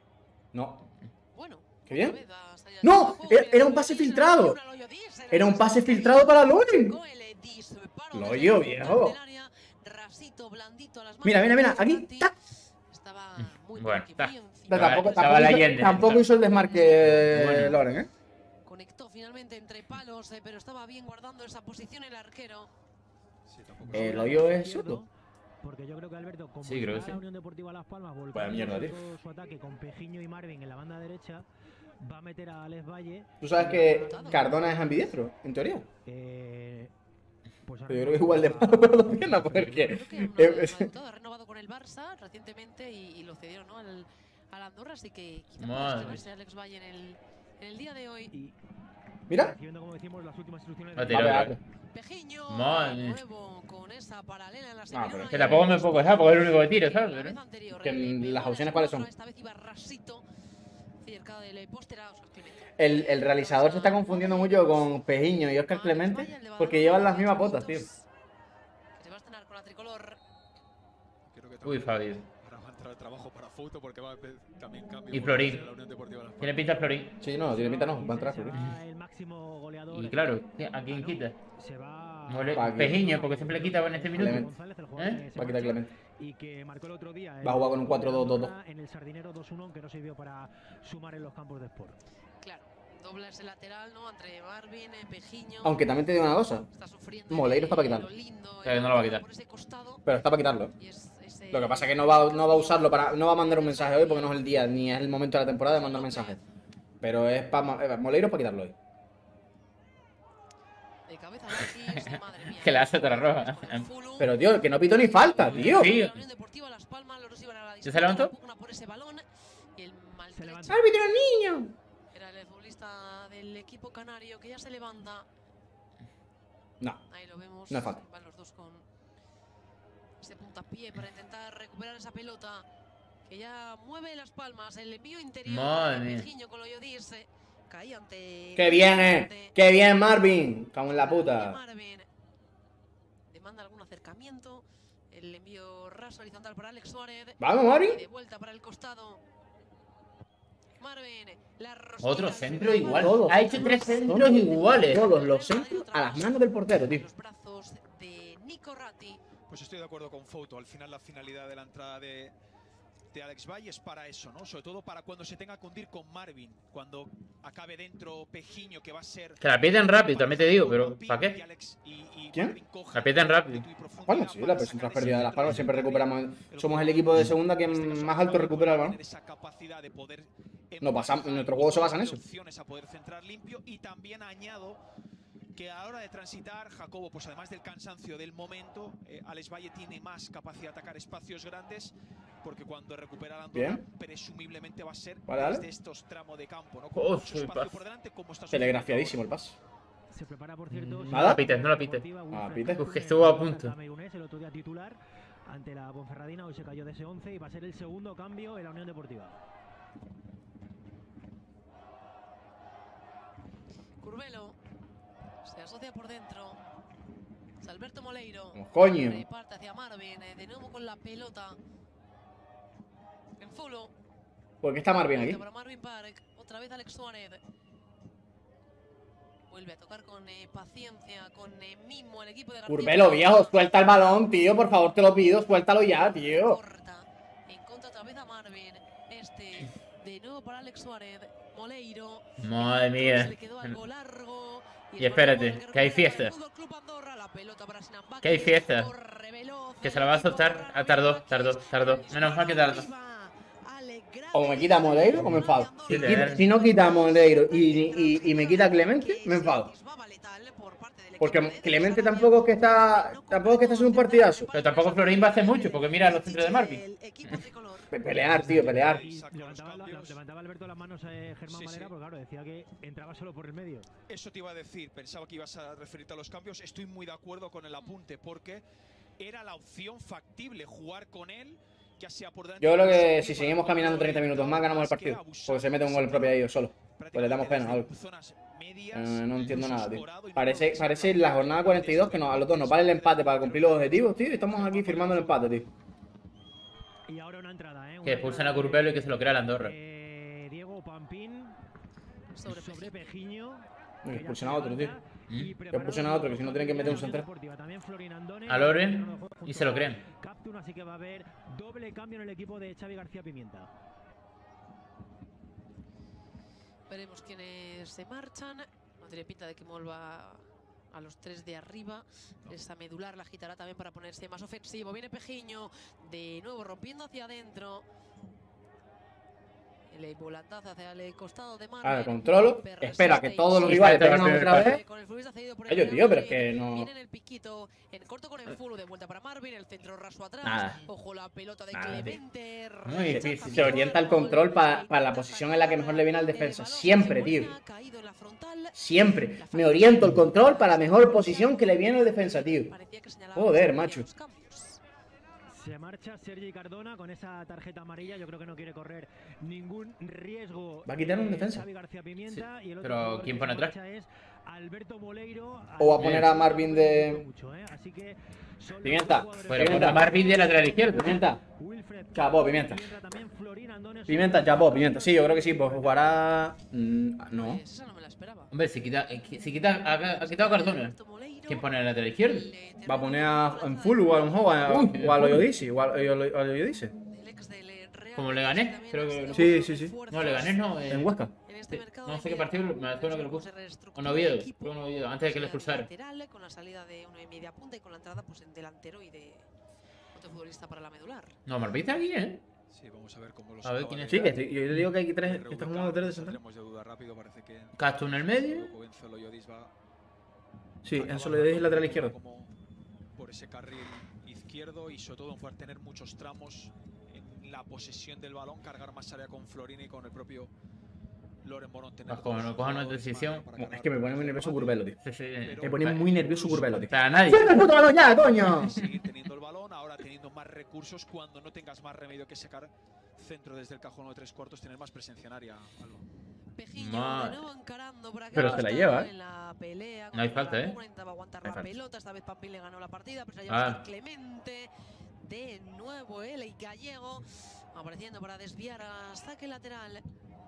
No. Bueno, Qué bien. otra vez a salida ¡No! de juego, Era- viene era un Loyo pase Dis, filtrado. una Loyo Dis, el Era un pase pase filtrado para Loren. Con el disparo Loyo, desde el viejo. frontal del área, rasito, blandito a las manos Mira, mira, de mira. Aquí. Ratti. ¡Tac! Estaba muy Bueno, muy está. encima. Pero tampoco, Estaba tampoco, hizo, Allende, tampoco está. hizo el desmarque Bueno. Loren, ¿eh? Conectó finalmente entre palos, eh, pero estaba bien guardando esa posición el arquero. Sí, tampoco El hoyo es zurdo. Porque yo creo que Alberto, como Sí, creo que está sí. la Unión Deportiva Las Palmas Vaya volcando mierda, tío. todo su ataque con Pejiño y Marvin en la banda derecha, va a meter a Alex Valle. Tú sabes que Cardona es ambidiestro, en teoría. Eh, pues Pero yo creo que igual de malo con las piernas, porque. Creo que uno eh, de- es- ha debutado, ha renovado con el Barça recientemente y, y lo cedieron, ¿no? al, al Andorra, así que quizá pueda Madre. estrenarse Alex Valle en el, en el día de hoy. y Mira. recibiendo, como decimos, las últimas instrucciones Va a de- tirar. A ver, Pejiño, Madre. nuevo con esa paralela en la Ah, señora. pero es Que tampoco me puedo quejar porque es el único que tiro, ¿sabes? La vez Pero- anterior, Que el las peor opciones es cuáles son. otra, esta vez iba rasito, cerca del póster a Óscar Clemente. El, el realizador se está confundiendo mucho con Pejiño y Óscar Clemente porque llevan las mismas botas, tío. Que se va a estrenar con la tricolor. Creo que Uy, también Fabio. ahora va a entrar el trabajo para foto porque va a haber también cambio. Y por Florín. parte de la Unión Deportiva Las Tiene Palmas. pinta Florín. Sí, no, tiene pinta no, va a entrar. Se Flori. va el máximo goleador. Y claro, ¿a quién quita? Se va Mole- Pa' aquí. Pejiño, porque siempre le quita en este minuto. Clemente. González, el jugador ¿Eh? que se Va a quitar marcha Clemente. y que marcó el otro día. Va a jugar con un cuatro dos dos dos. En el Sardinero dos uno, aunque no sirvió para sumar en los campos de Sport. Claro, dobla ese lateral, ¿no? Entre Marvin, eh, Pejiño. Aunque también te digo una cosa, Está sufriendo. Moleiro está para lo quitarlo. lindo, Claro, el no lo va a quitar. por ese costado, pero está para quitarlo. y es ese- Lo que pasa es que no va, no va a usarlo para. No va a mandar un mensaje hoy porque no es el día ni es el momento de la temporada de mandar mensajes. Pero es para. Moleiro para quitarlo hoy. De cabeza Alexis, madre mía. Que le hace otra roja. Con el Fulu. Pero tío, que no pito ni falta, tío. Sí. La Unión Deportiva Las Palmas, los dos iban a la ¿Ya se disputa, levantó? la pugna por ese balón y el maltrecho levantó. ¡Árbitro niño! era el futbolista del equipo canario que ya se levanta. No. Ahí lo vemos. No es falta. Van los dos con ese puntapié para intentar recuperar esa pelota que ya mueve Las Palmas. El envío interior Madre de mía. Pejiño con Loyo Dis. Caía ante. ¡Qué bien, eh! ante- ¡Qué bien, Marvin! Cago en la de puta. Marvin. Demanda algún acercamiento. El envío raso horizontal para Alex Suárez. Vamos, Y Marvin. de vuelta para el costado. Marvin. La rosquilla Otro al centro centro. igual. Todos. Ha hecho tres centros iguales. Todos los centros a las manos del portero, tío. Los brazos de Nico Ratti. Pues estoy de acuerdo con Foto. Al final la finalidad de la entrada de, de Alex Valle es para eso, ¿no? Sobre todo para cuando se tenga que hundir con Marvin. Cuando acabe dentro Pejiño, que va a ser... Que la pierden rápido, también te digo, pero ¿para qué? ¿Quién? La pierden rápido. Bueno, sí, la presión tras pérdida de Las Palmas siempre recuperamos. Somos el equipo de segunda que más alto recupera el balón. No pasamos- nuestro juego se basa en eso. Opciones a poder centrar limpio y también añado que a la hora de transitar, Jacobo, pues además del cansancio del momento, eh, Alex Valle tiene más capacidad de atacar espacios grandes, porque cuando recupera la Andorra, Bien. presumiblemente va a ser Vale, vale. desde estos tramos de campo, ¿no? Con Oh, mucho soy espacio paz. por delante, como está Telegrafiadísimo el pase. Se prepara, por cierto. Mm, ¿Nada? No la pites, no la pites. Ah, pite. Pues que estuvo a punto. Camerunés, el otro día titular ante la Ponferradina, hoy se cayó de ese once y va a ser el segundo cambio en la Unión Deportiva. Curvelo. Se asocia por dentro. Es Alberto Moleiro. Vamos, coño. Reparte hacia Marvin. eh, De nuevo con la pelota. En Fulo. ¿Por qué está Marvin aquí? Para Marvin Park, otra vez Alex Suárez. Vuelve a tocar con eh, paciencia, con eh, mimo el equipo de García. Curbelo, viejo, suelta el balón, tío, por favor, te lo pido, suéltalo ya, tío. Corta. En contra otra vez a Marvin. Este, de nuevo para Alex Suárez. Moleiro. Madre mía. Se le quedó algo largo. Y espérate, que hay fiesta. Que hay fiesta. Que se la va a soltar. Ah, tardó, tardó, tardó. Menos mal que tardó. O me quita Moleiro o me enfado. Si, Sí, quita- de- si no quita Moleiro y, y, y me quita Clemente, me enfado. Porque Clemente tampoco es que está. Tampoco es que está haciendo un partidazo. Pero tampoco Florín va a hacer mucho, porque mira los centros de Marvin. Pe- Pelear, tío, pelear. Y levantaba, la- levantaba Alberto las manos a Germán Sí, Valera, sí. porque claro, decía que entraba solo por el medio. Eso te iba a decir, pensaba que ibas a referirte a los cambios. Estoy muy de acuerdo con el apunte porque era la opción factible jugar con él, ya sea por delante. Yo creo o que por si para seguimos caminando controlar treinta minutos más, ganamos el más que partido. abusar Porque se mete un gol propio a ellos solo. Pues le damos pena, algo. Zonas medias, Eh, no entiendo incluso nada, tío. escorado y no Parece, lo parece la jornada cuarenta y dos que nos, a los dos nos vale el empate para cumplir los objetivos, tío. Y estamos aquí firmando el empate, tío. Y ahora una entrada, ¿eh? Una Que expulsen a entrada Curbelo y que se lo crea la Andorra. Eh, Diego Pampín Sobre sobre Pejiño. Que expulsen a otro, tío. Y Que expulsen a otro, que si no tienen que meter un central. También Florín Andone, A Loren, terreno de juego y junto se lo a creen. Captun, así que va a haber doble cambio en el equipo de Xavi García Pimienta. Veremos quiénes se marchan. No tiene pinta de que vuelva a los tres de arriba. Esa medular la agitará también para ponerse más ofensivo. Viene Pejiño, de nuevo rompiendo hacia adentro. El volantazo hacia el costado de Marvin. Ahora controlo. Espera que todos los rivales Espera, vengan espera, otra espera. vez. Con el futbolista cedido por el Oye, tío, pero es Real que no. Viene en el piquito, en corto con el full, de vuelta para Marvin, el centro raso atrás. Nada. Ojo la pelota de Nada, tío. Clemente. Muy difícil. Se orienta el control pa- para la posición en la que mejor le viene al defensa. Siempre, tío. Siempre. Me oriento el control para la mejor posición que le viene al defensa, tío. Joder, macho. Se marcha Sergi Cardona con esa tarjeta amarilla. Yo creo que no quiere correr ningún riesgo. Va a quitar un eh, defensa. Xavi García Pimienta, Sí, y el otro pero jugador ¿quién que pone se atrás? marcha es Alberto Moleiro. O va a poner a Marvin de. Mucho, ¿eh? Así que son los Pimienta. jugadores Pero Pimienta. pone a Marvin de lateral izquierdo. Pimienta. Wilfred Chapó, Pimienta. y entra también Florín Andone. Pimienta, chapó, Pimienta. Sí, yo creo que sí, pues jugará. Mm, no. Pues esa no me la esperaba. Hombre, si quita, eh, si quita, ha, ha quitado Cardona. ¿Quién pone el lateral izquierdo? Va a poner a, en full o a lo mejor a, Uy. o a lo yo dice. O a lo yo- a lo yo dice. Como le gané, creo que- Sí, sí, sí. No, le gané, no. eh, En Huesca. Sí, no sé qué partido, me suena que lo puso. Con Oviedo, fue con Oviedo, antes de que le expulsaran. Lateral, con la salida de uno de media punta y con la entrada pues en delantero y de otro futbolista para la medular. No, Marvin está aquí, ¿eh? Sí, vamos a ver cómo los A ver acaba quién de es. Sí, que ver. estoy- yo le digo que hay tres. Que están jugando tres de central. Saldremos de duda rápido, parece que Castro en el medio. Enzo Loyodis va Sí, a Enzo acabar lo dice marcando lateral izquierdo. como por ese carril izquierdo y sobre todo poder tener muchos tramos en la posesión del balón, cargar más área con Florini y con el propio Loren Morón. tener Pues como dos no cojan una jugadores decisión. más para Es cargar que me con pone muy ese nervioso combate. Curbelo, tío. Sí, sí. Pero Me pone muy nervioso Curbelo, tío. Para nadie. ¡Suelta el puto balón ya, coño! Seguir teniendo el balón, ahora teniendo más recursos cuando no tengas más remedio que sacar centro desde el cajón o tres cuartos, tener más presencia en área. Alba. Pejiño Madre. de nuevo encarando por aquel Pero se la costado lleva, ¿eh? en la pelea No hay contra falta, ¿eh? Laguna, intentaba aguantar No hay la falta. pelota, esta vez Pampín le ganó la partida, pero se la lleva Ah. hasta Clemente. De nuevo él y Gallego apareciendo para desviar a saque lateral.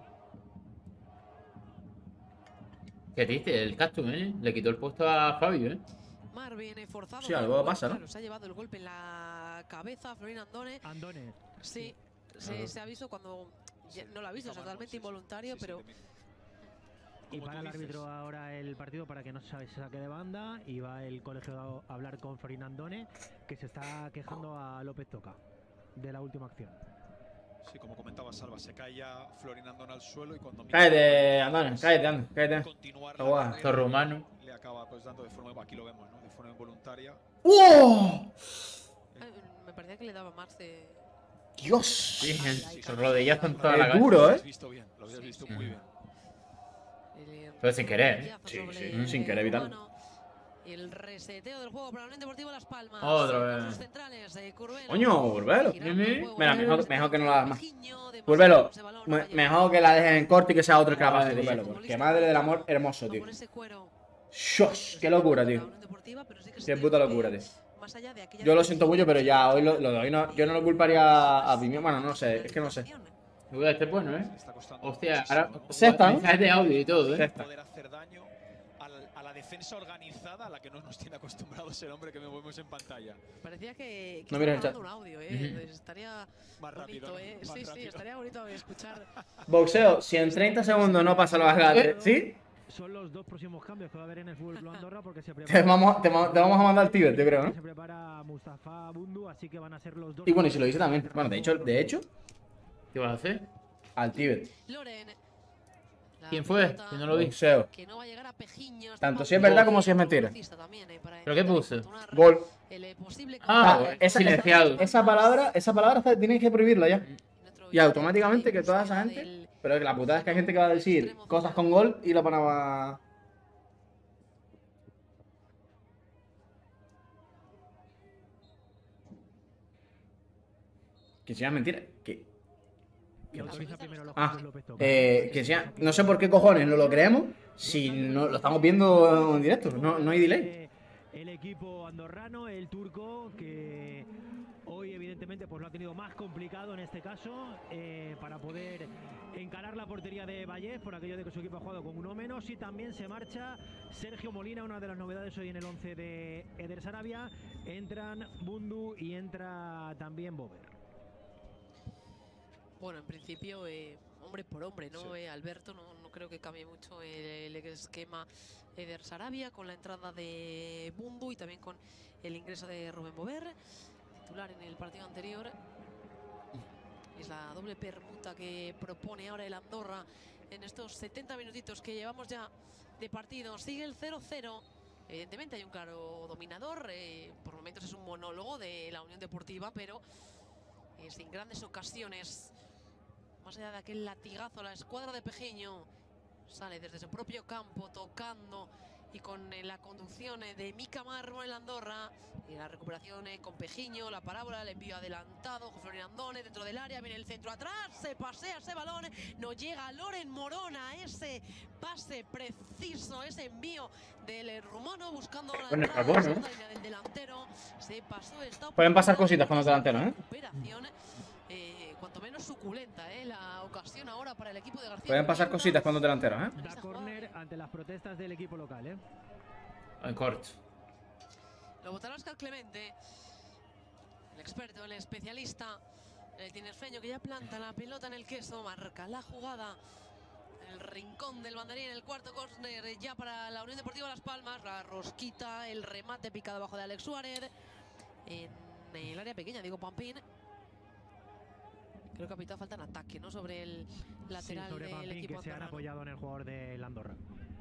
¿Qué dice? El Castro, ¿eh? Le quitó el puesto a Fabio, ¿eh? Marvin eh, forzado. Sí, por el algo gol, pasa, ¿no? claro, se ha llevado el golpe en la cabeza Florín Andone. Andone. Sí, se, se ha visto cuando ya- no lo ha visto, es totalmente involuntario, Sí, sí, pero te- Y Como para tú el árbitro dices. ahora el partido para que no se saque de banda. Y va el colegio a hablar con Florín Andone, que se está quejando a López Toca de la última acción. Sí, como comentaba Salva, se cae ya Florin Andón al suelo y cuando Cállate, Andón, cállate, anda, cállate. continuar Está guay. carrera, Esto es rumano. le acaba pues dando de forma, aquí lo vemos, ¿no? De forma involuntaria. ¡Oh! eh, me parecía que le daba más de. ¡Dios! Sí, el rodillazo en toda la Qué cabeza. duro, Lo ¿eh? habías visto bien, lo habías visto muy bien. el Pero sin querer, ¿eh? rodillazo Sí, sobre sí, el sin querer, Vital. rumano. Y el reseteo del juego para la Unión Deportiva Las Palmas. Otra Con vez. sus centrales, eh, Curbelo. Coño, Curbelo. Girando el juego. Mira, mejor- mejor que no la hagas más. Pejiño, demasiado Curbelo, ese balón, me- vaya. mejor que la dejes en corte y que sea otro que la pase, Madre mía. Curbelo. Porque madre del amor hermoso, tío. Con ese cuero. ¡Shos! ¡Qué locura, La tío! Unión Deportiva, pero sí que es Qué cierto puta que locura, tío. más allá de aquella Yo lo siento mucho, pero ya hoy lo, lo de hoy no, yo no lo culparía a Pimienta. Bueno, no sé, es que no sé. Uy, este es bueno, ¿eh? Le está costando Hostia, muchísimo, ahora. ¿no? Sexta, ¿no? mensajes de audio y todo, ¿eh? Sexta. Poder hacer daño al- a la defensa organizada a la que no nos tiene acostumbrados el hombre que vemos en pantalla. Parecía que, que No estaba mires el grabando chat. un audio, ¿eh? Ujú. Entonces estaría Más rápido, bonito, ¿no? ¿eh? Más Sí, sí, rápido. estaría bonito escuchar. Boxeo, si en treinta segundos no pasa los agates, ¿sí? Son los dos próximos cambios que va a haber en el Fútbol Club Andorra porque se Te prepara. vamos, te, va- te vamos a mandar al Tíbet, yo creo, ¿no? Se prepara Mustafa Bundu, así que van a ser los dos. Y bueno, y si lo dice también. Bueno, de hecho, de hecho, ¿Qué vas a hacer? al Tíbet. Loren. La ¿Quién fue? pelota Que no lo vi. Boxeo. Que no va a llegar a Pejiño. Tanto si es verdad como si es mentira. También, eh, para ¿Pero qué intentar puso? infortunar Gol. el, eh, posible Ah, contacto. esa, silenciado. esa, esa palabra, esa palabra está- tienes que prohibirla ya. Nuestro Y automáticamente que toda esa búsqueda gente. del- Pero que la putada es que hay gente que va a decir cosas con gol y la van a. Que sea mentira. Que, Que autoriza primero los Ah, cambios López Toca. eh, que sea. No sé por qué cojones no lo creemos si no lo estamos viendo en directo. No, no hay delay. Eh, El equipo andorrano, el turco, que hoy evidentemente pues lo ha tenido más complicado en este caso eh, para poder encarar la portería de Vallés por aquello de que su equipo ha jugado con uno menos, y también se marcha Sergio Molina, una de las novedades hoy en el once de Eder Sarabia. Entran Bundu y entra también Bober. Bueno, en principio, eh, hombre por hombre, ¿no? Eh, Alberto, no, no creo que cambie mucho el, el esquema Eder Sarabia con la entrada de Bundu y también con el ingreso de Rubén Bober, titular en el partido anterior. Es la doble permuta que propone ahora el Andorra en estos setenta minutitos que llevamos ya de partido. Sigue el cero cero. Evidentemente hay un claro dominador. Eh, por momentos es un monólogo de la Unión Deportiva, pero eh, sin grandes ocasiones. Más allá de aquel latigazo, la escuadra de Pejiño sale desde su propio campo tocando y con eh, la conducción eh, de Mika Marmo en la Andorra y la recuperación eh, con Pejiño, la parábola, el envío adelantado, José Florian Andone dentro del área, viene el centro atrás, se pasea ese balón, no llega Loren Morona, ese pase preciso, ese envío del eh, rumano buscando la Bueno, entrada acabó, de la ¿no? segunda línea del delantero, se pasó esta Pueden pasar oportunidad cositas con los delanteros, ¿eh? recuperación, eh, cuanto menos suculenta, eh, la ocasión ahora para el equipo de García. Pueden pasar Pimienta. cositas con los delanteros, ¿eh? Da córner ante las protestas del equipo local, ¿eh? En corto. Lo votará Oscar Clemente, el experto, el especialista, el tinerfeño que ya planta la pelota en el queso, marca la jugada en el rincón del banderín, el cuarto córner ya para la Unión Deportiva Las Palmas, la rosquita, el remate picado abajo de Alex Suárez en el área pequeña, digo Pampín. Creo que ha pitado falta en ataque, ¿no? Sobre el Sí, lateral sobre del Pampín, equipo que se han andorrano. apoyado en el jugador de Andorra.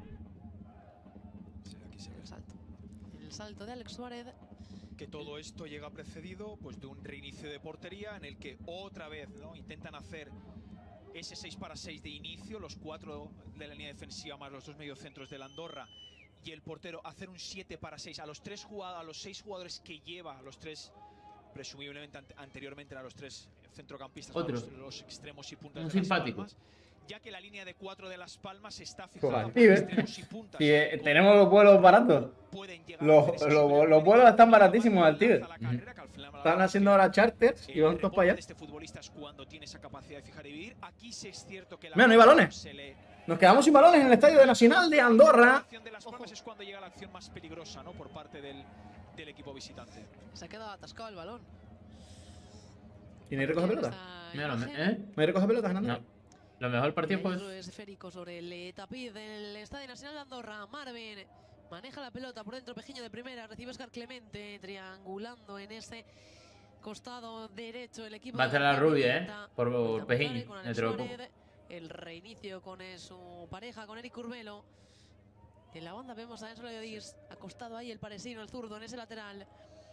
Sí, aquí se ve. El salto. El salto de Alex Suárez. Que todo esto llega precedido pues de un reinicio de portería en el que otra vez, ¿no?, intentan hacer ese seis para seis de inicio, los cuatro de la línea defensiva más los dos mediocentros del Andorra, y el portero hacer un siete para seis a los tres jugadores, a los seis jugadores que lleva, a los tres, presumiblemente ante- anteriormente a los tres centrocampistas, Otro. los, los extremos y puntas Un de Las simpático. Palmas, ya que la línea de cuatro de Las Palmas está Joder, fijada por pibe. extremos y puntas. Si eh, con- tenemos los vuelos baratos. pueden llegar a Los, hacer esa los, superioridad los vuelos están numérica, baratísimos al Tíbet. lanza la carrera, que al final la Están verdad haciendo es que ahora charters y el van todos rebote para allá. de este futbolista es cuando tiene esa capacidad de fijar y vivir. Aquí sí es cierto que la Mira, no hay balones. se le- Nos quedamos sin balones en el estadio de Nacional de La Andorra. acción de Las Palmas es cuando llega la acción más peligrosa, ¿no?, por parte del, del equipo visitante. Se ha quedado atascado el balón. ¿Y no hay recoge pelota? Esta Mira, lo me- imagen. ¿eh? ¿No hay recoge pelotas en Andorra? No. Lo mejor partido El fue. uso esférico sobre el eh, tapiz del Estadio Nacional de Andorra. Marvin maneja la pelota por dentro, Pejiño de primera, recibe Oscar Clemente, triangulando en ese costado derecho el equipo. Va a de estar la García rubia, Pimienta. ¿eh? Por Vuelta a Pejiño, Mutare con Alex dentro de poco. Suárez. El reinicio con eh, su pareja, con Eric Curbelo. En la banda vemos a Enzo Llodis acostado ahí, el parisino, el zurdo en ese lateral.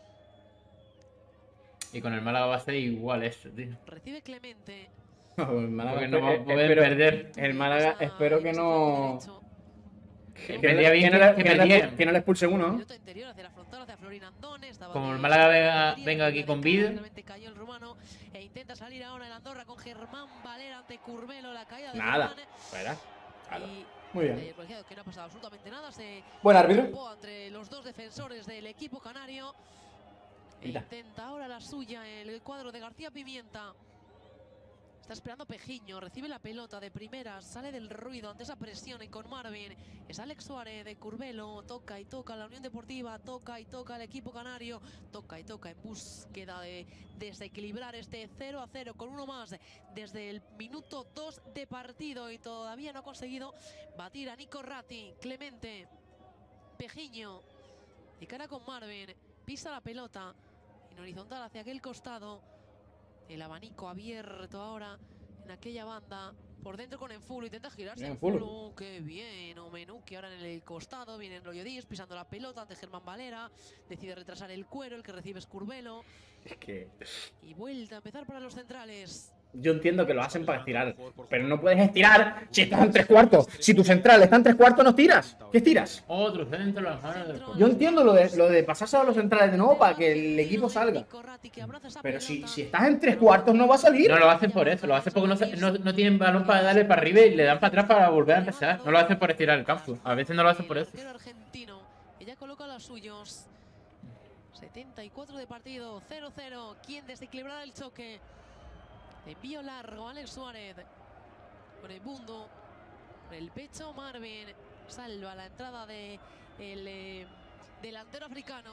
Y con el Málaga va a ser igual esto, tío. Recibe Clemente. El Málaga, Porque no espe- va a poder espero- perder. El Málaga, Está espero en que ese no. flanco derecho. Que, vendría no- bien que no que- le- que que no le- perdieran. que no le expulsen uno, ¿no? Minuto interior hacia la frontal, hacia Florin Andone. Estaba Como de- el Málaga venga- de- venga aquí con vida. Finalmente cayó el rumano e intenta salir ahora el Andorra con Germán Valera ante Curbelo. La caída de Nada. Germán. Espera. Claro. Y Muy bien. el colegiado que no ha pasado absolutamente nada. Se Buen árbitro. ocupó entre los dos defensores del equipo canario. E Mira. intenta ahora la suya el cuadro de García Pimienta. Está esperando Pejiño, recibe la pelota de primera, sale del ruido ante esa presión y con Marvin. Es Alex Suárez de Curbelo, toca y toca la Unión Deportiva, toca y toca el equipo canario, toca y toca en búsqueda de desequilibrar este cero a cero con uno más desde el minuto dos de partido y todavía no ha conseguido batir a Nico Ratti. Clemente, Pejiño, de cara con Marvin, pisa la pelota en horizontal hacia aquel costado. El abanico abierto ahora en aquella banda. Por dentro con Enfulu, intenta girarse. Bien, Enfulu, Enfulu. qué bien. Omenuki ahora en el costado. Viene Loyodis pisando la pelota ante Germán Valera. Decide retrasar el cuero, el que recibe es Curbelo. Es que Y vuelta a empezar para los centrales. yo entiendo que lo hacen para estirar, pero no puedes estirar si estás en tres cuartos. Si tu central está en tres cuartos, no estiras. ¿Qué estiras? Otro centro, las manos del Yo entiendo lo de, lo de pasarse a los centrales de nuevo para que el equipo salga. Nico Ratti, que abraza esa Pero si, pelota. si estás en tres cuartos, no va a salir. No lo hacen por eso, lo hacen porque no, se- no, no tienen balón para darle para arriba y le dan para atrás para volver a empezar. No lo hacen por estirar el campo. A veces no lo hacen por El eso. arquero argentino, ella coloca los suyos. setenta y cuatro de partido, cero cero. ¿Quién desequilibrará el choque? Envío largo, Alex Suárez. Con el bundo. Con el pecho, Marvin. Salva la entrada de el eh, delantero africano.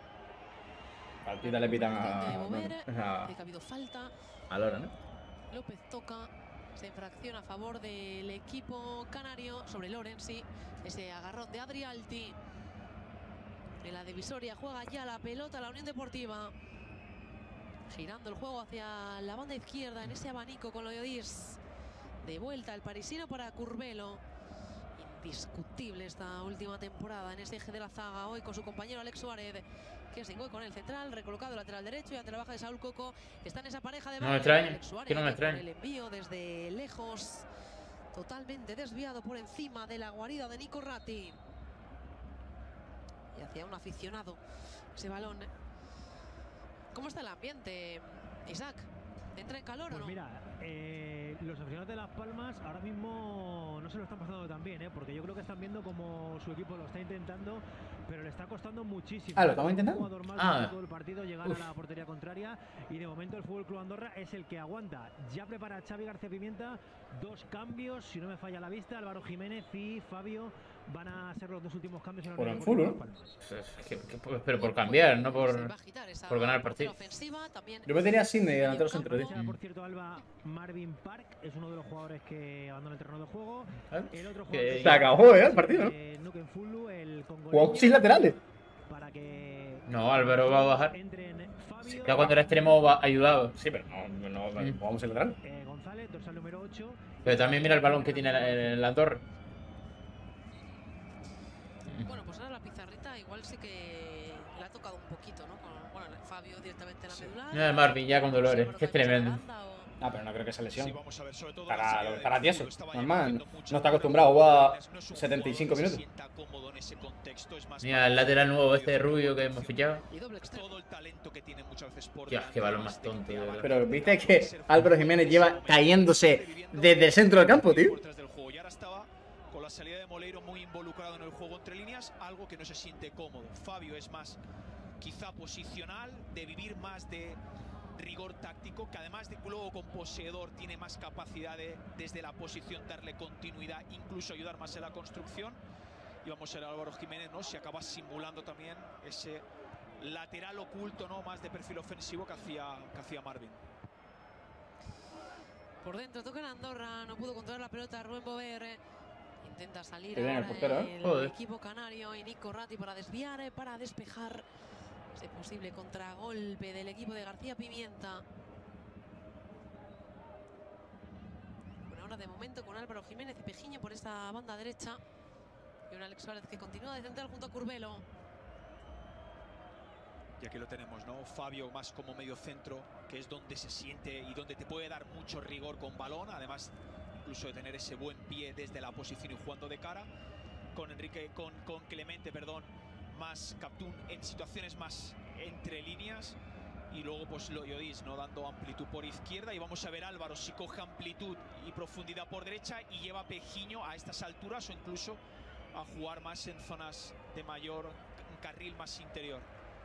Partida le pitan a, De Bover, a, de que ha habido falta. a Lora, ¿no? López toca, se infracciona a favor del equipo canario sobre Lorenzi. Ese agarrón de Adrialti. En la divisoria juega ya la pelota la Unión Deportiva. Girando el juego hacia la banda izquierda en ese abanico con Loyodis. De vuelta el parisino para Curbelo. Indiscutible esta última temporada en ese eje de la zaga. Hoy con su compañero Alex Suárez, que se encuentra con el central, recolocado lateral derecho y ante la baja de Saúl Coco. Está en esa pareja de No me banda, extraña, Alex Suárez, que no me con extraña. el envío desde lejos. Totalmente desviado por encima de la guarida de Nico Ratti. Y hacia un aficionado ese balón. ¿Cómo está el ambiente, Isaac? ¿Entra en calor Pues o no? mira, eh, los aficionados de Las Palmas ahora mismo no se lo están pasando tan bien, ¿eh? Porque yo creo que están viendo como su equipo lo está intentando, pero le está costando muchísimo. Ah, ¿lo estamos intentando? Un jugador más Ah. durante todo el partido, llegar Uf. a la portería contraria y de momento el Fútbol Club Andorra es el que aguanta. Ya prepara Xavi García Pimienta dos cambios, si no me falla la vista, Álvaro Jiménez y Fabio van a ser los dos últimos cambios en la Por Unión Enfulu, Deportiva ¿no? Las Palmas. Es que- que- pues, pero por cambiar, no Se por. va a agitar esa por ganar el portera partido. ofensiva, también Yo metería a Sidney delantero centro, tío. Ficha, por cierto, Alba, Marvin Park es uno de los jugadores que abandona el terreno de juego. ¿Eh? El otro Que- jugador Se acabó, ¿eh? El partido, ¿no? eh, Nuken Fulu, el Jugó congoleño, sin laterales. para que No, Álvaro va a bajar. entren Fabio, Ya cuando era extremo va ayudado. Sí, pero no, no, no Mm. jugamos el lateral. eh, González, dorsal número ocho. Pero también mira el balón que tiene en la, en la torre. Bueno, pues ahora la pizarrita igual sí que le ha tocado un poquito, ¿no? Con, bueno, Fabio directamente en la medular. No, Marvin ya con dolores, que es tremendo. Ah, pero no creo que sea lesión. Sí, vamos a ver, sobre todo Estará- la salida estará del tieso, fútbol, estaba normal, llamando no mucho está a acostumbrado a jugar no es un setenta y cinco jugador que se minutos. sienta cómodo en ese contexto, es más Mira el lateral nuevo este rubio que hemos fichado. Y doble extremo. todo el talento que tiene muchas veces por Dios, delante, qué balón además más de que tonto, te de verdad. abarca Pero viste ser que jugador Álvaro Jiménez lleva en ese cayéndose momento, desde el centro del campo, tío. por detrás del juego. Y ahora estaba con la salida de Moleiro muy involucrado en el juego entre líneas, algo que no se siente cómodo. Fabio es más quizá posicional, de vivir más de rigor táctico, que además de que luego con poseedor tiene más capacidad de desde la posición darle continuidad, incluso ayudar más en la construcción. Y vamos a ver a Álvaro Jiménez, ¿no? Si acaba simulando también ese lateral oculto, ¿no? Más de perfil ofensivo que hacía, que hacía Marvin. Por dentro toca en Andorra, no pudo controlar la pelota Rubén Bover. Intenta salir Qué bien el ahora portero, ¿eh? el Joder. equipo canario y Nico Ratti para desviar, eh, para despejar ese posible contragolpe del equipo de García Pimienta. Bueno, ahora de momento con Álvaro Jiménez y Pejiño por esta banda derecha. Y un Alex Suárez que continúa de central junto a Curbelo. Y aquí lo tenemos, ¿no? Fabio más como medio centro, que es donde se siente y donde te puede dar mucho rigor con balón, además incluso de tener ese buen pie desde la posición y jugando de cara. Con Enrique, con, con Clemente, perdón, más Captún en situaciones más entre líneas. Y luego pues Loyodis, ¿no? Dando amplitud por izquierda. Y vamos a ver Álvaro si coge amplitud y profundidad por derecha y lleva a Pejiño a estas alturas o incluso a jugar más en zonas de mayor carril más interior.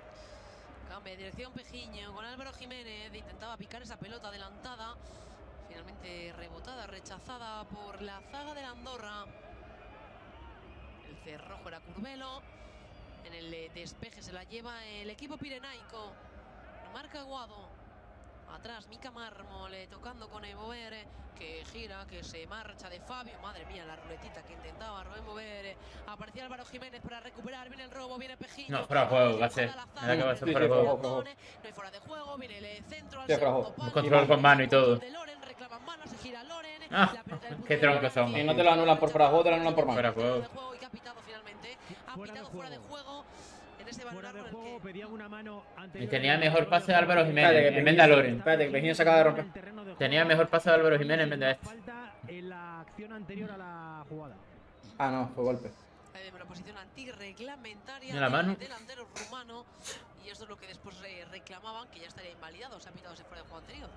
Cambia de dirección Pejiño con Álvaro Jiménez. Intentaba picar esa pelota adelantada. finalmente rebotada, rechazada por la zaga de la Andorra. El cerrojo era Curbelo. En el eh, despeje se la lleva el equipo pirenaico. Marca Aguado. Atrás Mika Mármol eh, tocando con Evover, eh, que gira, que se marcha de Fabio. Madre mía, la ruletita que intentaba Rubén Bover. Eh. Aparecía Álvaro Jiménez para recuperar. Viene el robo, viene Pejiño. No, fuera de juego, va a ser. Me da que va a ser fuera de juego. No hay fuera de juego, viene el centro al Sí, fuera de segundo juego. palo. Control con mano y todo. De Loren, reclama mano, se gira Loren. Ah, La pelota del punto qué de troncos penalti. son. Y no te lo anulan por fuera de juego, te lo anulan por mano. Fuera de Fuera juego. de juego y que ha pitado finalmente. Ha Fuera de pitado fuera de juego. juego. En ese Fuera balón de con el juego, que pedían una mano anterior. Y tenía mejor pase de Álvaro Espérate, Jiménez que en vez de a Loren. Espérate, que Pejiño se acaba de romper. Tenía mejor pase de Álvaro Jiménez en vez de este. Falta en la acción anterior a la jugada. Ah, no, fue golpe. Ahí vemos la posición antirreglamentaria En la mano. del delantero rumano. Y eso es lo que después eh, reclamaban, que ya estaría invalidado. Se ha pitado ese fuera de juego anterior.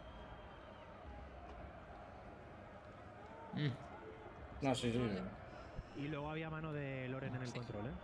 Mm. No, sí, sí. Y luego había mano de Loren en el Sí. control, ¿eh?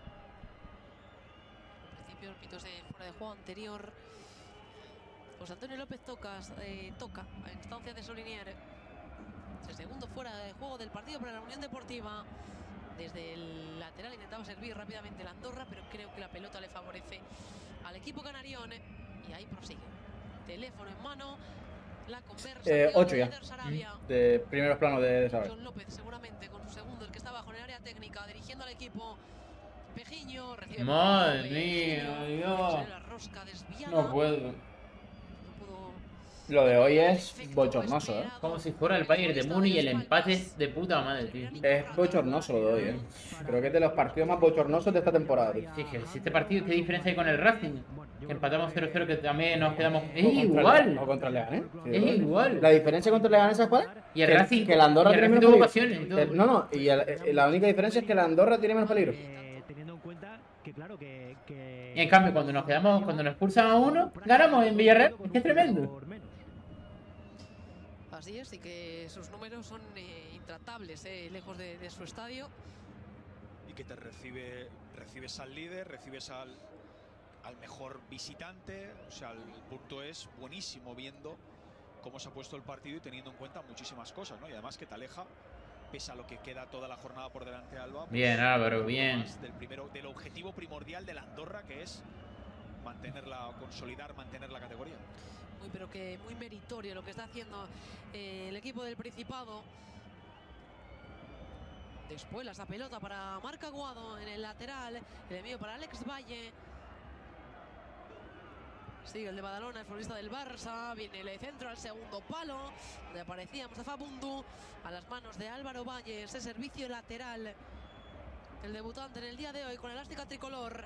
Al principio el pito ese fuera de juego anterior. José Antonio López tocas, eh, toca a instancia de Solinier. Es el segundo fuera de juego del partido para la Unión Deportiva. Desde el lateral intentaba servir rápidamente la Andorra, pero creo que la pelota le favorece al equipo canarión. Y ahí prosigue. Teléfono en mano. La conversación Eh, ocho de ya. Eder Sarabia. De primeros planos de, de Sarabia. John López seguramente con su segundo, el que está abajo en el área técnica, dirigiendo al equipo. Pejiño recibe. Madre Pejiño, mía, Dios. sale la rosca desviada. No puedo. No pudo Lo de hoy es efecto bochornoso, ¿eh? esperado. Como si fuera el Bayern de Múnich y el empate es de puta madre, tío. Es bochornoso lo de hoy, ¿eh? Creo que es de los partidos más bochornosos de esta temporada, tío. Sí, que si este partido, ¿qué diferencia hay con el Racing? Que empatamos cero cero, que también nos quedamos. Es O contra el- igual. O contra el Leganés. Sí, Es ¿verdad? igual. La diferencia contra el Leganés, ¿sabes cuál es? Y el que, Racing. que la Andorra y el tiene Racing menos tuvo peligro. ocasiones y todo. Eh, No, no, y el- eh, la única diferencia es que la Andorra tiene menos peligro. Eh, teniendo en cuenta que, claro, que. que Y en cambio, cuando nos quedamos, cuando nos expulsan a uno, ganamos en Villarreal. Es que es tremendo. Por menos. Así es, y que sus números son eh, intratables, eh, lejos de, de su estadio. Y que te recibe, recibes al líder, recibes al, al mejor visitante. O sea, el punto es buenísimo viendo cómo se ha puesto el partido y teniendo en cuenta muchísimas cosas, ¿no? Y además que te aleja, pese a lo que queda toda la jornada por delante, Alba. pues, Bien, Álvaro, un poco bien. más Del, primero, del objetivo primordial de la Andorra, que es mantenerla, consolidar, mantener la categoría. Muy, pero que muy meritorio lo que está haciendo eh, el equipo del Principado. Después la pelota para Marc Aguado en el lateral. El envío para Alex Valle. Sigue el de Badalona, el futbolista del Barça. Viene el centro al segundo palo, donde aparecía Mustafa Bundu a las manos de Álvaro Valle. Ese servicio lateral del debutante en el día de hoy con elástica tricolor.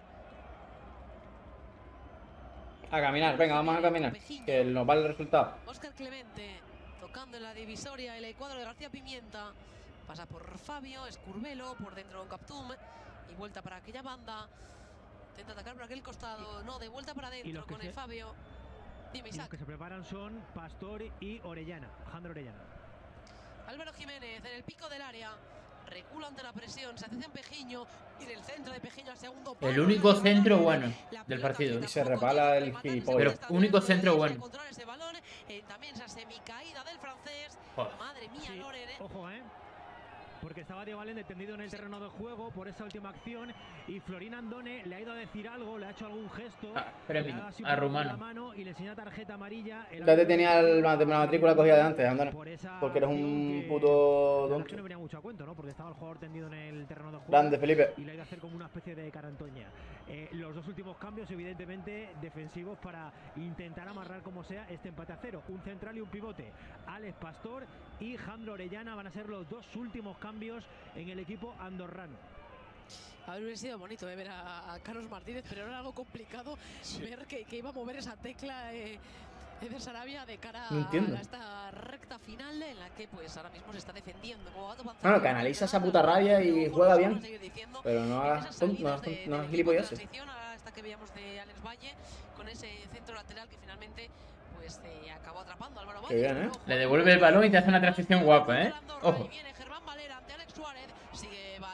A caminar, venga, vamos a caminar. Que nos vale el resultado. Óscar Clemente tocando en la divisoria el cuadro de García Pimienta. Pasa por Fabio, Escurbelo, por dentro Don Captum. Y vuelta para aquella banda. Intenta atacar por aquel costado. No, de vuelta para adentro con se- el Fabio. Dime, Y los Isaac. que se preparan son Pastor y Orellana. Alejandro Orellana. Álvaro Jiménez en el pico del área. Recula ante la presión. Se hace en Pejiño. Y del centro de Pejiño al segundo palo. El único centro bueno La del pelota partido. que Y se tampoco repala tiene el remate en gilipollas. segunda Pero único instancia, centro no bueno. controla ese balón. Eh, también esa semicaída del francés. Joder. Madre mía, Sí, Loren, eh. ojo, ¿eh? Porque estaba Diego Allende tendido en el terreno de juego por esa última acción y Florín Andone le ha ido a decir algo, le ha hecho algún gesto, Ah, premio, le ha dado así un a poco con Rumano. la mano y le enseña tarjeta amarilla. El Ya te tenía el- la matrícula cogida de antes, Andone. por esa Porque eres acción un que- puto la verdad es que tonto. no venía mucho a cuento, ¿no? Porque estaba el jugador tendido en el terreno de juego. Grande, Felipe. Y le ha ido a hacer como una especie de carantoña. Eh, los dos últimos cambios, evidentemente, defensivos para intentar amarrar como sea este empate a cero. Un central y un pivote. Alex Pastor y Jandro Orellana van a ser los dos últimos cambios en el equipo andorrano. A ver, hubiera sido bonito eh, ver a, a Carlos Martínez, pero era algo complicado ver que, que iba a mover esa tecla eh, Eder Sarabia de cara No entiendo. a esta recta final en la que pues ahora mismo se está defendiendo como Gato Panzano. Claro, canaliza esa puta rabia y Pero, juega bueno, bien. vamos a seguir diciendo, Pero no en hagas esas ton- no salidas hagas ton- de- no del hagas equipo gilipolleces. de transición, ahora esta que veíamos de Alex Valle con ese centro lateral que finalmente pues eh, acabó atrapando a Álvaro Valle. bien, pero ¿eh? ojo, Le devuelve el balón y te hace una transición guapa, ¿eh? Ojo. Y viene Germán Valera ante Alex Suárez. Sigue Valera en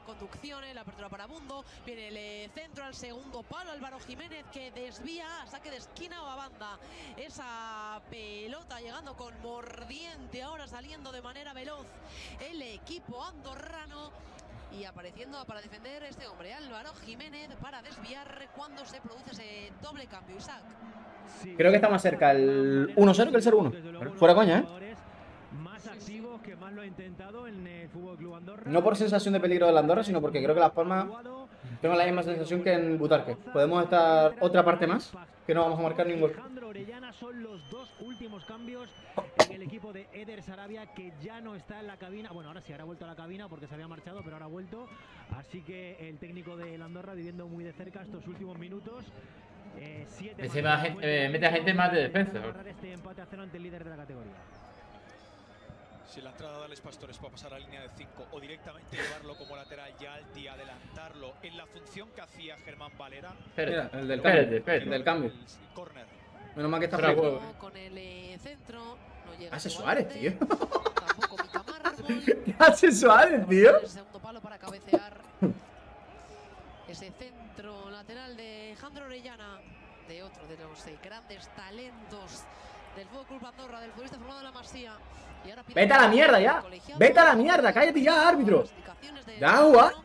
conducción, la apertura para Bundo. Viene el eh, centro al segundo palo. Álvaro Jiménez que desvía, saque de esquina o a banda. Esa pelota llegando con mordiente, ahora saliendo de manera veloz el equipo andorrano. Y apareciendo para defender este hombre, Álvaro Jiménez, para desviar cuando se produce ese doble cambio. Isaac. Creo que está más cerca el uno cero que el cero uno. Fuera coña, ¿eh? Más activos que más lo ha intentado en el Fútbol Club Andorra. No por sensación de peligro de la Andorra, sino porque creo que Las Palmas tengo la misma sensación que en Butarque. Podemos estar otra parte más, que no vamos a marcar ningún gol. Alejandro Orellana son los dos últimos cambios en el equipo de Eder Sarabia, que ya no está en la cabina. Bueno, ahora sí, ahora ha vuelto a la cabina porque se había marchado, pero ahora ha vuelto. Así que el técnico de la Andorra viviendo muy de cerca estos últimos minutos. Eh, siete Mete a gente, eh, mete a gente más de defensa. Este empate a cero ante el líder de la categoría. Si la entrada de Alex Pastores para pasar a línea de cinco o directamente llevarlo como lateral ya alti, adelantarlo en la función que hacía Germán Valera. Mira, el del Espérate, cambio. espérate. El del cambio. El córner. Menos mal que está Fuera frío. juego. Con el eh, centro. No llega Hace Suárez, Suárez, tío. Tampoco Mica Mármol. ¿Qué hace Suárez, tío? El segundo palo para cabecear. Ese centro lateral de Alejandro Orellana, de otro de los eh, grandes talentos del Fútbol Club Andorra, del futbolista formado en la Masía. Y ahora pide Vete a la mierda ya. colegiado. Vete a la mierda, cállate ya, árbitro. Las indicaciones del Ya, agua. árbitro.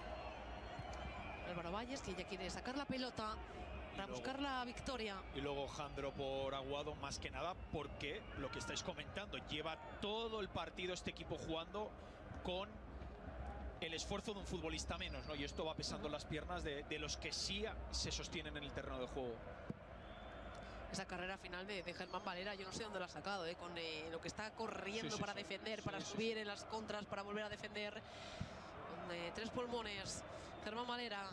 Álvaro Valles, que ya quiere sacar la pelota para buscar la victoria. Y luego Jandro por Aguado, más que nada porque lo que estáis comentando, lleva todo el partido este equipo jugando con el esfuerzo de un futbolista menos, ¿no? Y esto va pesando las piernas de, de los que sí se sostienen en el terreno de juego. Esa carrera final de, de Germán Valera, yo no sé dónde la ha sacado, ¿eh? Con eh, lo que está corriendo Sí, sí, para sí. defender, para Sí, sí, subir en las contras, para volver a defender. Con eh, tres pulmones, Germán Valera.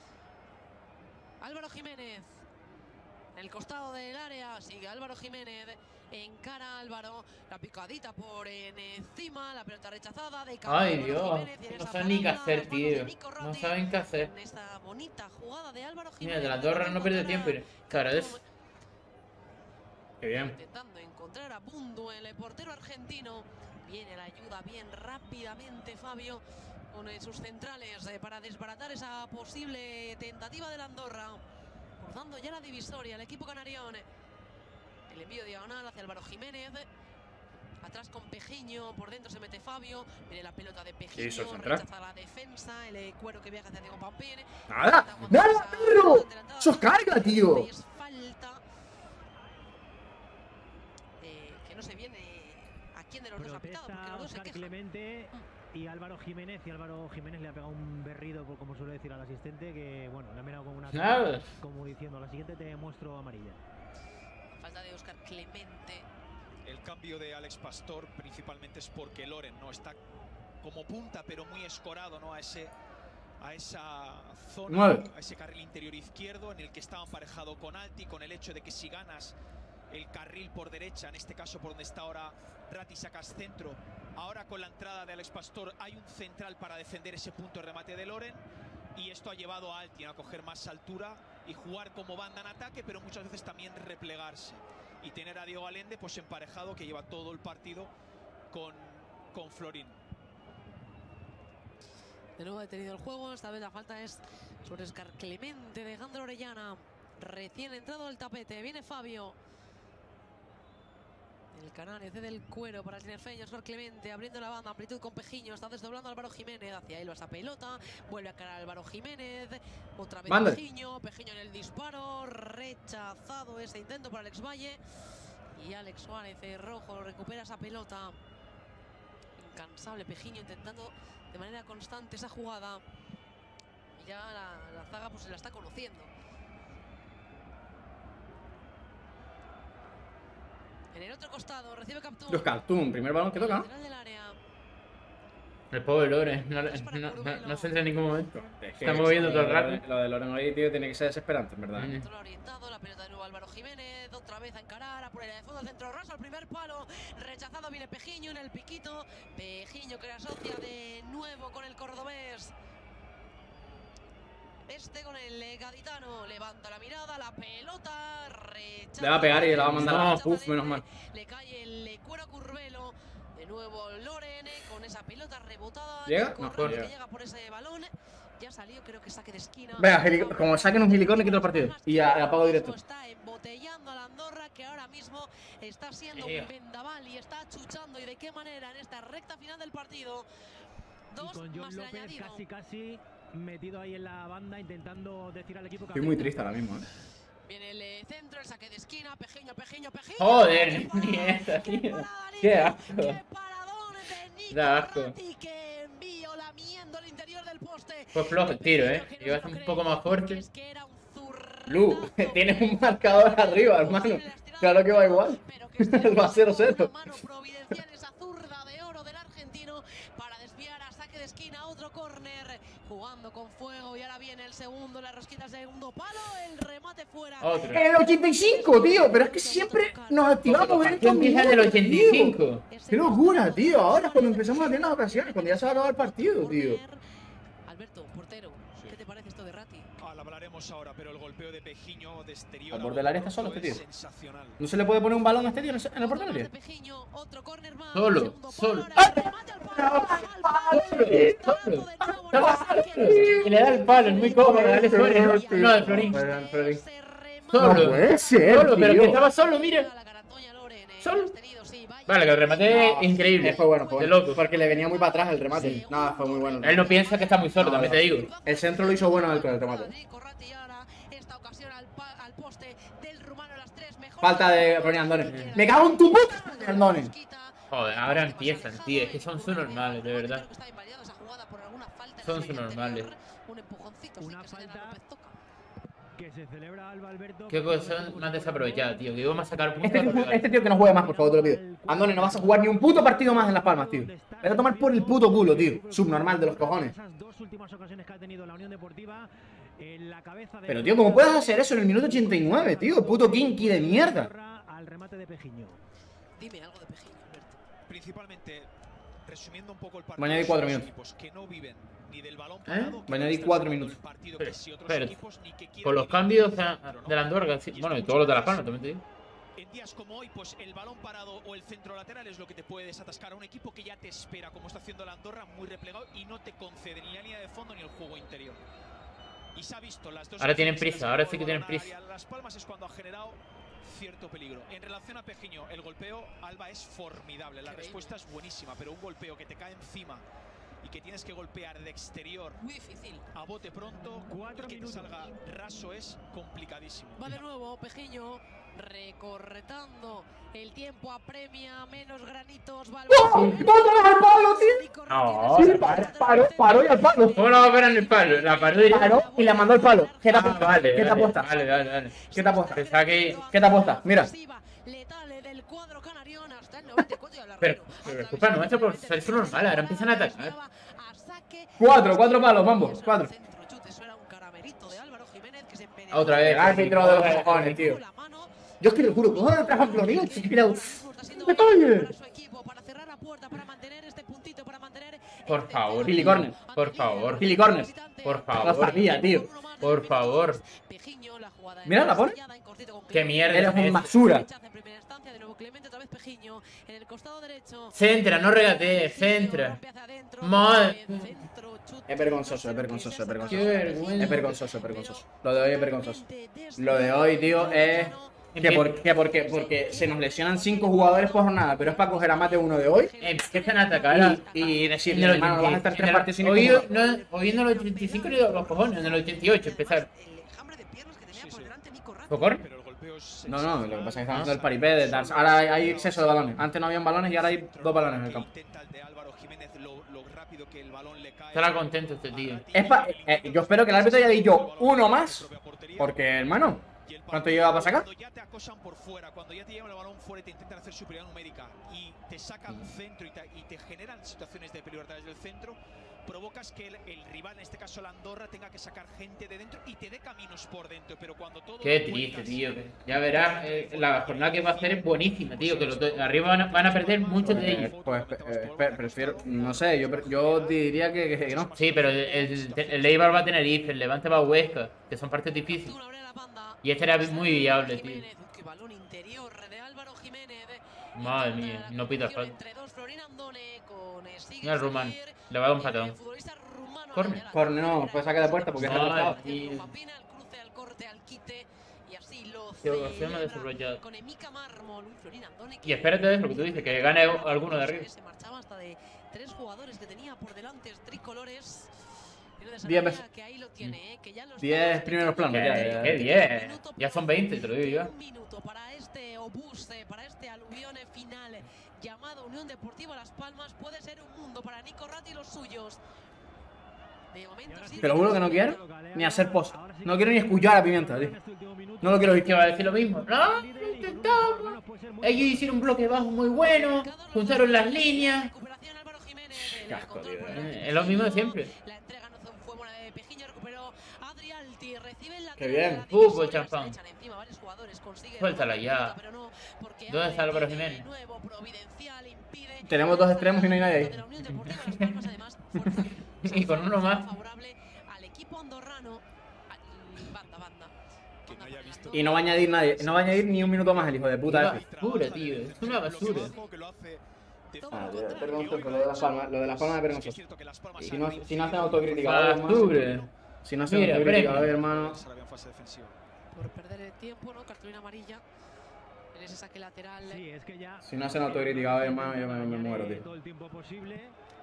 Álvaro Jiménez, en el costado del área, sigue Álvaro Jiménez, encara a Álvaro, la picadita por en encima, la pelota rechazada de Ay, Álvaro Dios. Jiménez, y en No esa saben ni qué parada, hacer, las manos tío. de Nico No Rotti, saben qué hacer. en esta bonita jugada de Álvaro Mira, Jiménez. de la Andorra no pierde tiempo. Claro, es. Qué bien. Intentando encontrar a Bundo, el portero argentino. Viene la ayuda bien rápidamente Fabio con eh, sus centrales eh, para desbaratar esa posible tentativa de la Andorra. Cruzando ya la divisoria, el equipo canarión. El envío diagonal hacia Álvaro Jiménez. Atrás con Pejiño, por dentro se mete Fabio. Viene la pelota de Pejiño, hizo central? rechaza la defensa. El eh, cuero que viaja hacia Diego Pampín. ¡Nada! ¡Nada, perro! ¡Eso es carga, tío! Y es falta. Eh, que no se viene a quién de los dos ha pitado, porque Protesta los dos se Óscar quejan. Clemente y Álvaro Jiménez, y Álvaro Jiménez le ha pegado un berrido, por- como suele decir al asistente, que bueno, le ha mirado como una Nada. como diciendo, a la siguiente te muestro amarilla. Falta de Óscar Clemente. El cambio de Alex Pastor principalmente es porque Loren no está como punta, pero muy escorado, ¿no? A ese a esa zona, Nueve. a ese carril interior izquierdo en el que estaba emparejado con Alti, con el hecho de que si ganas el carril por derecha, en este caso por donde está ahora Rati, sacas centro. Ahora con la entrada de Alex Pastor hay un central para defender ese punto de remate de Loren, y esto ha llevado a Alti a coger más altura y jugar como banda en ataque, pero muchas veces también replegarse y tener a Diego Allende pues emparejado, que lleva todo el partido con, con Florín. De nuevo detenido el juego, esta vez la falta es sobre Óscar Clemente, de Alejandro Orellana. Recién entrado el tapete, viene Fabio. El canal cede el cuero para el tinerfeño. Óscar Clemente abriendo la banda, amplitud con Pejiño, está desdoblando Álvaro Jiménez, hacia él va esa pelota, vuelve a cara Álvaro Jiménez, otra vez Mándale. Pejiño, Pejiño en el disparo, rechazado ese intento por Alex Valle, y Alex Suárez, eh, rojo, recupera esa pelota. Incansable Pejiño intentando de manera constante esa jugada, y ya la, la zaga pues se la está conociendo. En el otro costado recibe Captún. Los Cartoon, primer balón que toca. Lateral del área. El pobre Loren. No, no, no, no se entra en ningún momento. Es que Está moviendo lo todo el de rato. Loren- Lo de Loren hoy, tío, tiene que ser desesperante, en verdad. Mm. Control orientado, la pelota de nuevo Álvaro Jiménez, otra vez a encarar, a por el de fondo, al centro raso, al primer palo, rechazado, viene Pejiño en el piquito, Pejiño que le asocia de nuevo con el cordobés. Este con el eh, gaditano, levanta la mirada, la pelota, rechaza. Le va a pegar y la va a mandar. No, Uf, menos mal. Le cae el eh, cuero a Curvelo. De nuevo Loren con esa pelota rebotada. ¿Llega? Nico No, Ratic llega. que llega por ese balón. Ya salió, creo que saque de esquina. Venga, heli- como saquen un helicóptero, quito el partido. Y ya, ya apago directo. Está embotellando a la Andorra, que ahora mismo está siendo Yeah. un vendaval y está chuchando. ¿Y de qué manera en esta recta final del partido? Y Dos con John más el López añadido. casi casi metido ahí en la banda intentando decir al equipo que Estoy muy triste ahora mismo, ¿eh? Viene el eh, centro, el saque de esquina, Pejiño, Pejiño, Pejiño. Joder, ¡Qué mierda, parada, tío. qué parada, Nico! Qué asco. ¡Qué paradón de Nico Da asco. Ratic, que envío lamiendo al interior del poste! Fue flojo el tiro, ¿eh? Pejiño, que no Iba a se ser lo un poco cree, más fuerte. porque es que era un zurdazo. Lu, tienes un marcador arriba, hermano. Claro que va igual. Pero que este Va cero cero. una mano providencial, esa zurda de oro del argentino para desviar a saque de esquina, otro córner, jugando con fuego y ahora viene el segundo, la rosquita segundo palo, el remate fuera. Otro. En el ochenta y cinco, tío. Pero es que siempre nos activamos en estos Empieza en el minutos, ochenta y tío. cinco. Qué locura, tío. Ahora es cuando empezamos a tener las ocasiones, cuando ya se va a acabar el partido, tío. Alberto, portero, ¿qué te parece esto de Ratti? Ah, lo hablaremos ahora, pero el golpeo de Pejiño de exterior. Al borde del área está solo este es tío. sensacional. ¿No se le puede poner un balón a este tío en el- en el portero? Otro más de Pejiño, otro córner más, Solo, segundo palo, solo. ahora el remate al palo, al palo, Solo, pelotazo solo. de nuevo en el saque de Y le da el palo, es muy cómodo, dale Flores, no, no de Florín. Bueno, Florín. Ese remate. Solo. No puede ser, Solo, pero que tío. estaba solo, mira. La Garatoña Loren, eh, Solo. has tenido, sí, vaya. Vale, que el remate No, increíble. eh, Fue bueno, fue De bueno. loco. Porque le venía muy para atrás el remate. Nada, fue muy bueno. Él no piensa que está muy solo, No, también no. te digo. El centro lo hizo bueno el con el remate. Nico Ratti ahora, esta ocasión al, pa- al poste del rumano, las tres mejores. Falta de Ronnie Andone. ¡Me cago en tu puta, Ronnie Andone! Joder, ahora empiezan, tío. Es que son subnormales, de verdad. Creo que está invalidado esa jugada por alguna falta en Son el medio subnormales. interior. Un empujoncito, sí, Una que se le da a falta. López Toca. que se celebra Alba Alberto. Qué cosa más desaprovechada, tío. Que íbamos a sacar puntos. Este tío, este tío que no juegue más, por favor, te lo pido. Andone, no vas a jugar ni un puto partido más en Las Palmas, tío. Vete a tomar por el puto culo, tío. Subnormal de los cojones. Esas dos últimas ocasiones que ha tenido la Unión Deportiva en la cabeza de Pero, tío, ¿cómo puedes hacer eso en el minuto ochenta y nueve, tío? Puto kinky de mierda. al remate de Pejiño. Dime algo de Pejiño, Alberto. Principalmente, resumiendo un poco el partido. Me añadí cuatro son minutos. equipos que no viven ni del balón ¿Eh? parado, que Me no añadí están cuatro jugando minutos. el partido Pero, que si otros espérate. equipos ni que quieren Con los vivir, cambios pero no. de la Andorra, sí, bueno, y todos los de La Palma también te digo. En días como hoy, pues el balón parado o el centro lateral es lo que te puede desatascar a un equipo que ya te espera, como está haciendo la Andorra, muy replegado y no te concede ni la línea de fondo ni el juego interior. Y se ha visto las dos. Ahora tienen opciones prisa, en las ahora que sí que el tienen balón al prisa. área. Las Palmas es cuando ha generado cierto peligro. En relación a Pejiño, el golpeo, Alba, es formidable. La respuesta es buenísima, pero un golpeo que te cae encima y que tienes que golpear de exterior Muy difícil. a bote pronto Cuatro y que te minutos. salga raso es complicadísimo. Va de nuevo Pejiño, recorretando. El tiempo apremia, menos granitos. Va al ¡Oh! ¡Otra vez al palo, tío! Nico No, Ratti Sí, desde paró, la paró, paró y al palo. ¿Cómo no va a ver en el palo? La paró y Paró y la mandó al palo. ¿Qué te Ah, apuesta? vale, ¿Qué te vale, apuesta? Vale, vale, vale. ¿Qué te apuesta? Pensaba que- ¿Qué te apuesta? Mira. Letal del cuadro canarión hasta el noventa y cuatro y al Pero, larguero. pero es culpa nuestra por ser su normal, ahora empiezan a atacar. Cuatro, cuatro palos, vamos. Cuatro. Otra vez. El árbitro de los cojones, tío. Yo es que te juro, cojones detrás a Florín. Mira, ¡detalle! Por favor. Billy Corner. Por favor. Billy Corner. Por Lo favor. sabía, tío. Por favor. Mira, la pone. Qué mierda Eres es. un basura. Centra, no regatees, centra. Madre. Es vergonzoso, es vergonzoso, es Qué vergonzoso. vergüenza. Es vergonzoso, es vergonzoso. Lo de hoy es vergonzoso. Lo de hoy, tío, es... Que por, que porque, porque se nos lesionan cinco jugadores por jornada, pero es para coger a más de uno de hoy Empiezan a atacar a... y, y decirle, en el hermano, vas a estar ochenta y- tres en el- partidos sin hoy, jugar. no, hoy en el ochenta y cinco ni los cojones, en el ochenta y ocho empezar. ¿Pocor? Pero el golpeo es No, no, lo que pasa es que Ah. estamos haciendo el paripé de dar... Ahora hay, hay exceso de balones. Antes no habían balones y ahora hay dos balones en el campo. intenta el de Álvaro Jiménez, lo, lo rápido que el balón le cae. Estará contento este tío. Es pa- eh, yo espero que el árbitro haya dicho uno más, porque, hermano, ¿cuánto lleva para sacar? Cuando ya te acosan por fuera, cuando ya te llevan el balón fuera y te intentan hacer superioridad numérica y te sacan centro y te, y te generan situaciones de peligro a través del centro, provocas que el, el rival, en este caso la Andorra, tenga que sacar gente de dentro y te dé caminos por dentro. Pero cuando todo Qué lo triste, cuentas, tío. Ya verás, eh, la jornada que va a hacer es buenísima, tío. Que los do- arriba van a, van a perder muchos de Eh, ellos. pues eh, pre- prefiero, no sé, yo, pre- yo diría que, que- que no. Sí, pero el, el, el Eibar va a tener Tenerife, el Levante va a Huesca, que son partidos difíciles. Y este era muy viable, tío. Qué balón interior de Álvaro Jiménez. Madre mía, no pita falta. Entre dos, Florin Andone con eh, Sigrid Mira el Rumán, Seguir, le va a dar un el patadón. futbolista rumano Corner. Araña, la Corner no, primera fue saque de puerta porque es Madre retrasado. mía. el Papina, el cruce al corte al quite y así lo Qué ocasión celebra desarrollada. con Emika Mármol, un Florin Andone Y que- espérate, es lo que tú dices, que gane alguno de arriba. Se marchaba hasta de tres jugadores que tenía por delante tricolores. Diez veces. Que ahí lo tiene, ¿eh? Que ya los diez dos primeros planos, ¿Qué, ya, ya, ya. qué diez? Ya son veinte, te lo digo yo. Un minuto para este obús, eh, para este aluvión final llamado Unión Deportiva Las Palmas. Puede ser un mundo para Nico Ratti y los suyos. De momento, sí, Te lo juro que no quiero ni hacer pose. No quiero ni escuchar a Pimienta, tío. No lo quiero oír. ¿Qué va a decir lo mismo? No, lo intentamos. Ellos hicieron un bloque bajo muy bueno, juntaron las líneas. recuperación Álvaro Jiménez. Qué el asco, control tío. por el Eh, Es lo mismo de siempre. La entrega no fue buena de Pejiño, recuperó Adrialti, recibe el Qué bien. lateral de la Fútbol, divisoria, champán. se echan encima varios jugadores, consigue Suéltala robar ya. pelota, pero no, porque ¿Dónde está Adrialti Álvaro de Jiménez? nuevo, Providencial impide Tenemos dos extremos y no hay nadie ahí. de la Unión Deportiva Las Palmas, además, fuerza. Y con uno más. Favorable al equipo andorrano, al- banda, banda. Que no haya visto. Y no va a añadir nadie. No va a añadir ni un minuto más el hijo de puta Iba- ese. basura, tío, es una basura. Ah, tío, es vergonzoso, lo de Las Palmas, lo de Las Palmas es vergonzoso. Si Si no, si no hacen autocrítica, a ver, hermano. Basura. Si no hacen Mira, autocrítica, a premio. ver, hermano. Por perder el tiempo, ¿no? Cartulina amarilla. En ese saque lateral. Sí, es que ya Si no hacen autocrítica, a ver, hermano, yo me, me muero, tío. todo el tiempo posible.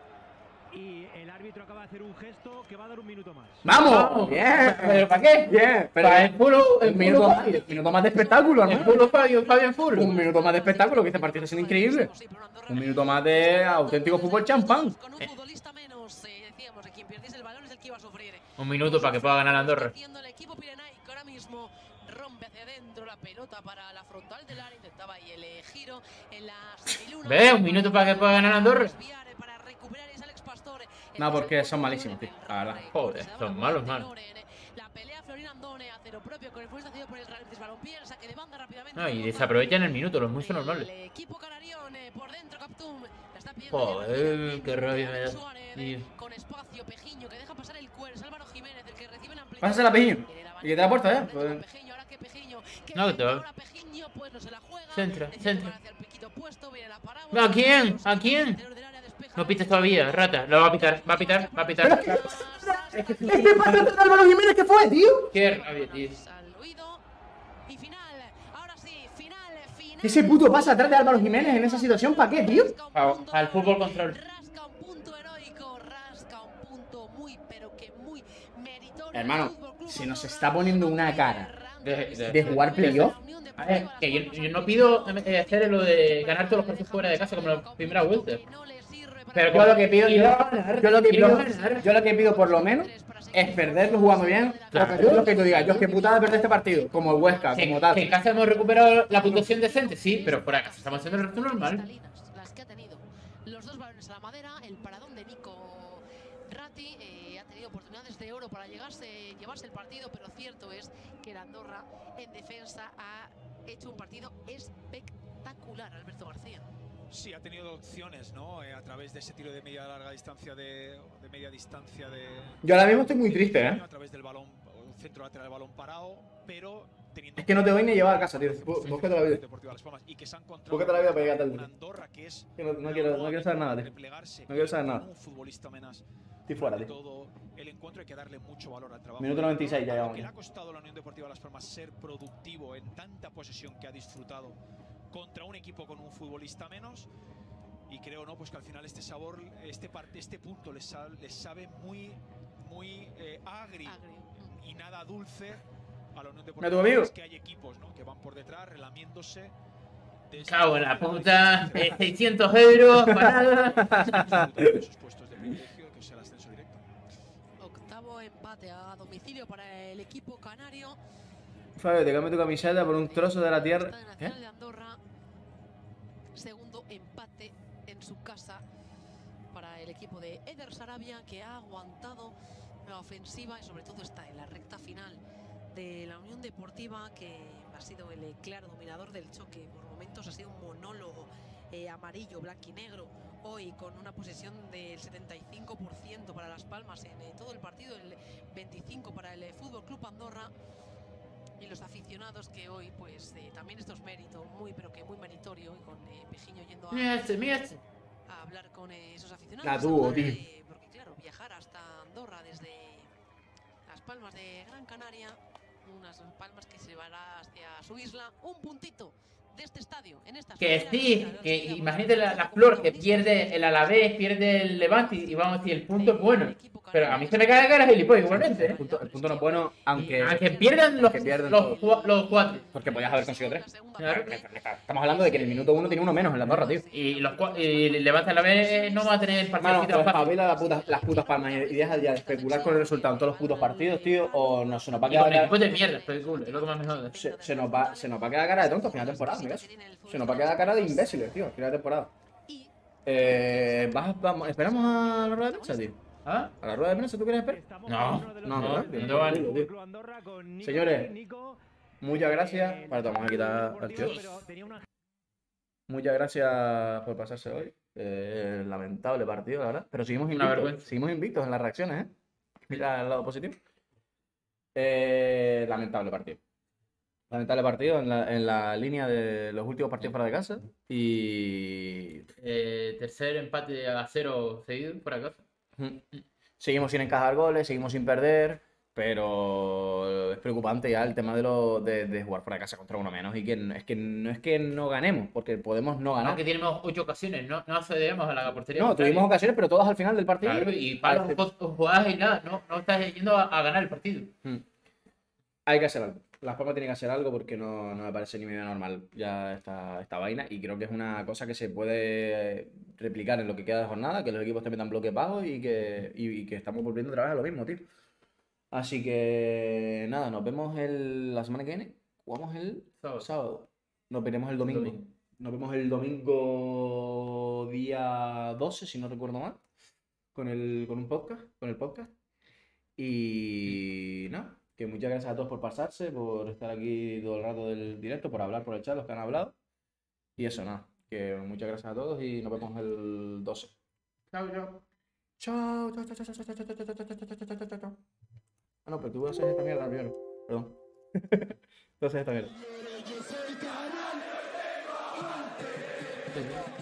Y el árbitro acaba de hacer un gesto que va a dar un minuto más. ¡Vamos! ¡Bien! ¿Pero para qué? ¡Bien! Pero Para el culo, el un minuto culo más, un minuto más de espectáculo, El hermano. culo Fabio, Fabio en full. Un minuto más de espectáculo, que este partido está siendo increíble. Un minuto más de auténtico fútbol champán. Con un futbolista menos, eh, decíamos, de quien perdiese el balón es el que iba a sufrir. Un minuto para que pueda ganar Andorra. Haciendo el equipo Pirenaico ahora mismo rompe hacia adentro la pelota para la frontal del área, intentaba ahí el eh, giro en la semiluna. Ve, un minuto para que pueda ganar Andorra. Desviar, eh, para recuperar y es Alex Pastor. No, porque son malísimos, tío, la verdad. Joder, son malos, malos. La pelea Florin Andone hace lo propio con el fuerza cedido por el Real Betis Balompié, el saque de banda rápidamente. No, y desaprovechan el minuto, los muchos normales. El equipo canarión eh, por dentro, Captum. La está pidiendo Joder, ya qué rabia me da. Suárez, Tío. eh, con espacio, Pejiño, que deja pasar el cuero. Es Álvaro Jiménez, el que recibe en amplitud. Pásasela, Pejiño. Viene el Y que te la puerta, ¿eh? abanico por dentro Pues- con Pejiño, ahora que Pejiño, que No, que te va. ahora Pejiño, pues no se la juega. Centra, Decide centra. tocar hacia el piquito puesto, viene la parábola. ¿A quién? ¿A quién? Interior del área, despeja. No pites todavía, rata. Lo va a pitar, va a pitar, va a pitar. ¿Qué pasa con Álvaro Jiménez? ¿Qué fue, tío? Qué rabia, tío. Al oído. Y final, ahora sí, final, final. Ese puto pasa atrás de Álvaro Jiménez en esa situación, ¿para qué, tío? Al- al fútbol control. Rasca un punto heroico, rasca un punto muy, pero que muy meritorio. Hermano, Fútbol Club se nos Andorra. está poniendo una cara De, de- de jugar playoff. A ver, que yo, yo no pido eh, hacer lo de ganar todos los partidos fuera de casa como la primera vuelta. Pero Yo lo que pido, y yo, lo va a ganar, yo lo que y lo pido, va a ganar. yo lo que pido por lo menos es perderlo jugando bien. O perder lo que tú digas, yo es que putada perder este partido, como el Huesca, Que, como tal. que en casa hemos recuperado la puntuación decente, sí, pero fuera de casa estamos haciendo el resto normal. Cristalinas, las que ha tenido. Los dos balones a la madera, el paradón de Nico Ratti eh, ha tenido oportunidades de oro para llegarse, llevarse el partido, pero cierto es que la Andorra en defensa ha hecho un partido espectacular, Alberto García. Sí, ha tenido opciones, ¿no? Eh, a través de ese tiro de media larga distancia de, de media distancia de. Yo ahora mismo estoy muy triste, ¿eh? A través del balón, un centro lateral del balón parado, pero teniendo. Es que no te voy ni a llevar a casa, tío. Bú- Búscate la vida. Deportiva Las Palmas y que se ha encontrado Búscate la vida para llegar una tarde. Andorra que es. Que no- no quiero- no quiero saber nada, tío. replegarse No quiero saber con nada. Un futbolista menos. Estoy fuera, de tío. todo el encuentro hay que darle mucho valor al trabajo. Minuto noventa y seis ya A lo llevamos que le ya. ha costado a la Unión Deportiva Las Palmas ser productivo en tanta posesión que ha disfrutado contra un equipo con un futbolista menos. Y creo, ¿no? Pues que al final este sabor, este parte, este punto les, sa- les sabe muy, muy eh, agrio Agrio. y nada dulce a la Unión Mira, Deportiva. tu amigo. Es que hay equipos, ¿no? Que van por detrás relamiéndose. de esa- Cago en la puta, eh, seiscientos euros para nada. de esos puestos de privilegio, que es el ascenso directo. Octavo empate a domicilio para el equipo canario. Fabio, te cambio tu camiseta por un trozo de la tierra. Estadio ¿Eh? Nacional de Andorra. Segundo empate en su casa para el equipo de Eder Sarabia, que ha aguantado la ofensiva y sobre todo está en la recta final de la Unión Deportiva, que ha sido el eh, claro dominador del choque. Por momentos ha sido un monólogo eh, amarillo, blanco y negro. Hoy con una posesión del setenta y cinco por ciento para Las Palmas en eh, todo el partido, el veinticinco por ciento para el eh, Fútbol Club Andorra. y los aficionados que hoy, pues eh, también esto es mérito, muy pero que muy meritorio, y con eh, Pejiño yendo a, Mira este, mira este. a hablar con eh, esos aficionados. La a tuvo, saludarle, tío. porque claro, viajar hasta Andorra desde Las Palmas de Gran Canaria, unas palmas que se van hacia su isla, un puntito de este estadio, en esta Que primera sí, ronda de que Hostia, imagínate la, la como flor que protagonistas, pierde el Alavés, pierde el Levante y vamos a decir, el punto es bueno. el equipo Pero a canario mí se me cae la cara gilipollas igualmente, El ¿eh? punto, el punto no es bueno, aunque. Aunque pierdan los, que pierdan los, todos. cua- los cuatro. Porque podías haber conseguido tres. Claro. Estamos hablando de que en el minuto uno tiene uno menos en la torre, tío. Y los cua- y el Levante Alavés no va a tener el partido Mano, así tan pues fácil. espabila la puta- las putas palmas y y deja ya de especular con el resultado en todos los putos partidos, tío, o no se nos va a Y con quedar. equipos de mierda, estoy cool, es lo que más me jode. Se, se nos va, se nos va a quedar cara de tontos al final de temporada, mira eso. Se nos va a quedar cara de imbéciles, tío, al final de temporada. Eh, ¿vas- vamos, ¿Esperamos a la rueda de prensa, tío? ¿Ah? ¿A la rueda de prensa tú quieres esperar? Estamos No, con uno de los no, jugadores no, del no vale. Fútbol Club Andorra con Nico. Señores, Nico, Muchas gracias. eh, Vale, vamos a quitar al tío. pero tenía una Muchas gracias por pasarse hoy. Eh, lamentable partido, la verdad. Pero seguimos Una invictos. vergüenza. Seguimos invictos en las reacciones, ¿eh? Mira el lado positivo. Eh, lamentable partido. Lamentable partido en la, en la línea de los últimos partidos fuera de casa. Y Eh, tercer empate a cero seguido, por acaso. seguimos sin encajar goles, seguimos sin perder. Pero es preocupante ya el tema de, lo, de, de jugar fuera de casa contra uno menos. Y que no- es que no es que no ganemos, porque podemos no ganar. Aunque tenemos ocho ocasiones, no, no accedemos a la portería. No, contraria. tuvimos ocasiones, pero todas al final del partido. Claro, y para Parece- los jugadas aisladas, no, no estás yendo a, a ganar el partido. Mm. Hay que hacer algo. Las Palmas tienen que hacer algo porque no, no me parece ni medio normal ya esta, esta vaina. Y creo que es una cosa que se puede replicar en lo que queda de jornada, que los equipos te metan bloques bajos y que, y, y que estamos volviendo otra vez a lo mismo, tío. Así que nada, nos vemos el, la semana que viene. Jugamos el Sábado. sábado. Nos veremos el domingo. Domingo. Nos vemos el domingo día doce, si no recuerdo mal. Con el, con un podcast, con el podcast. Y nada, que muchas gracias a todos por pasarse, por estar aquí todo el rato del directo, por hablar por el chat, los que han hablado. Y eso, nada, que muchas gracias a todos y nos vemos el doce. Chao, chao. Chao, chao, chao, chao, chao, chao, chao, chao, chao, chao, chao, chao, chao, chao, chao. Ah, no, pero tú haces esta mierda primero. Perdón. Tú haces esta mierda.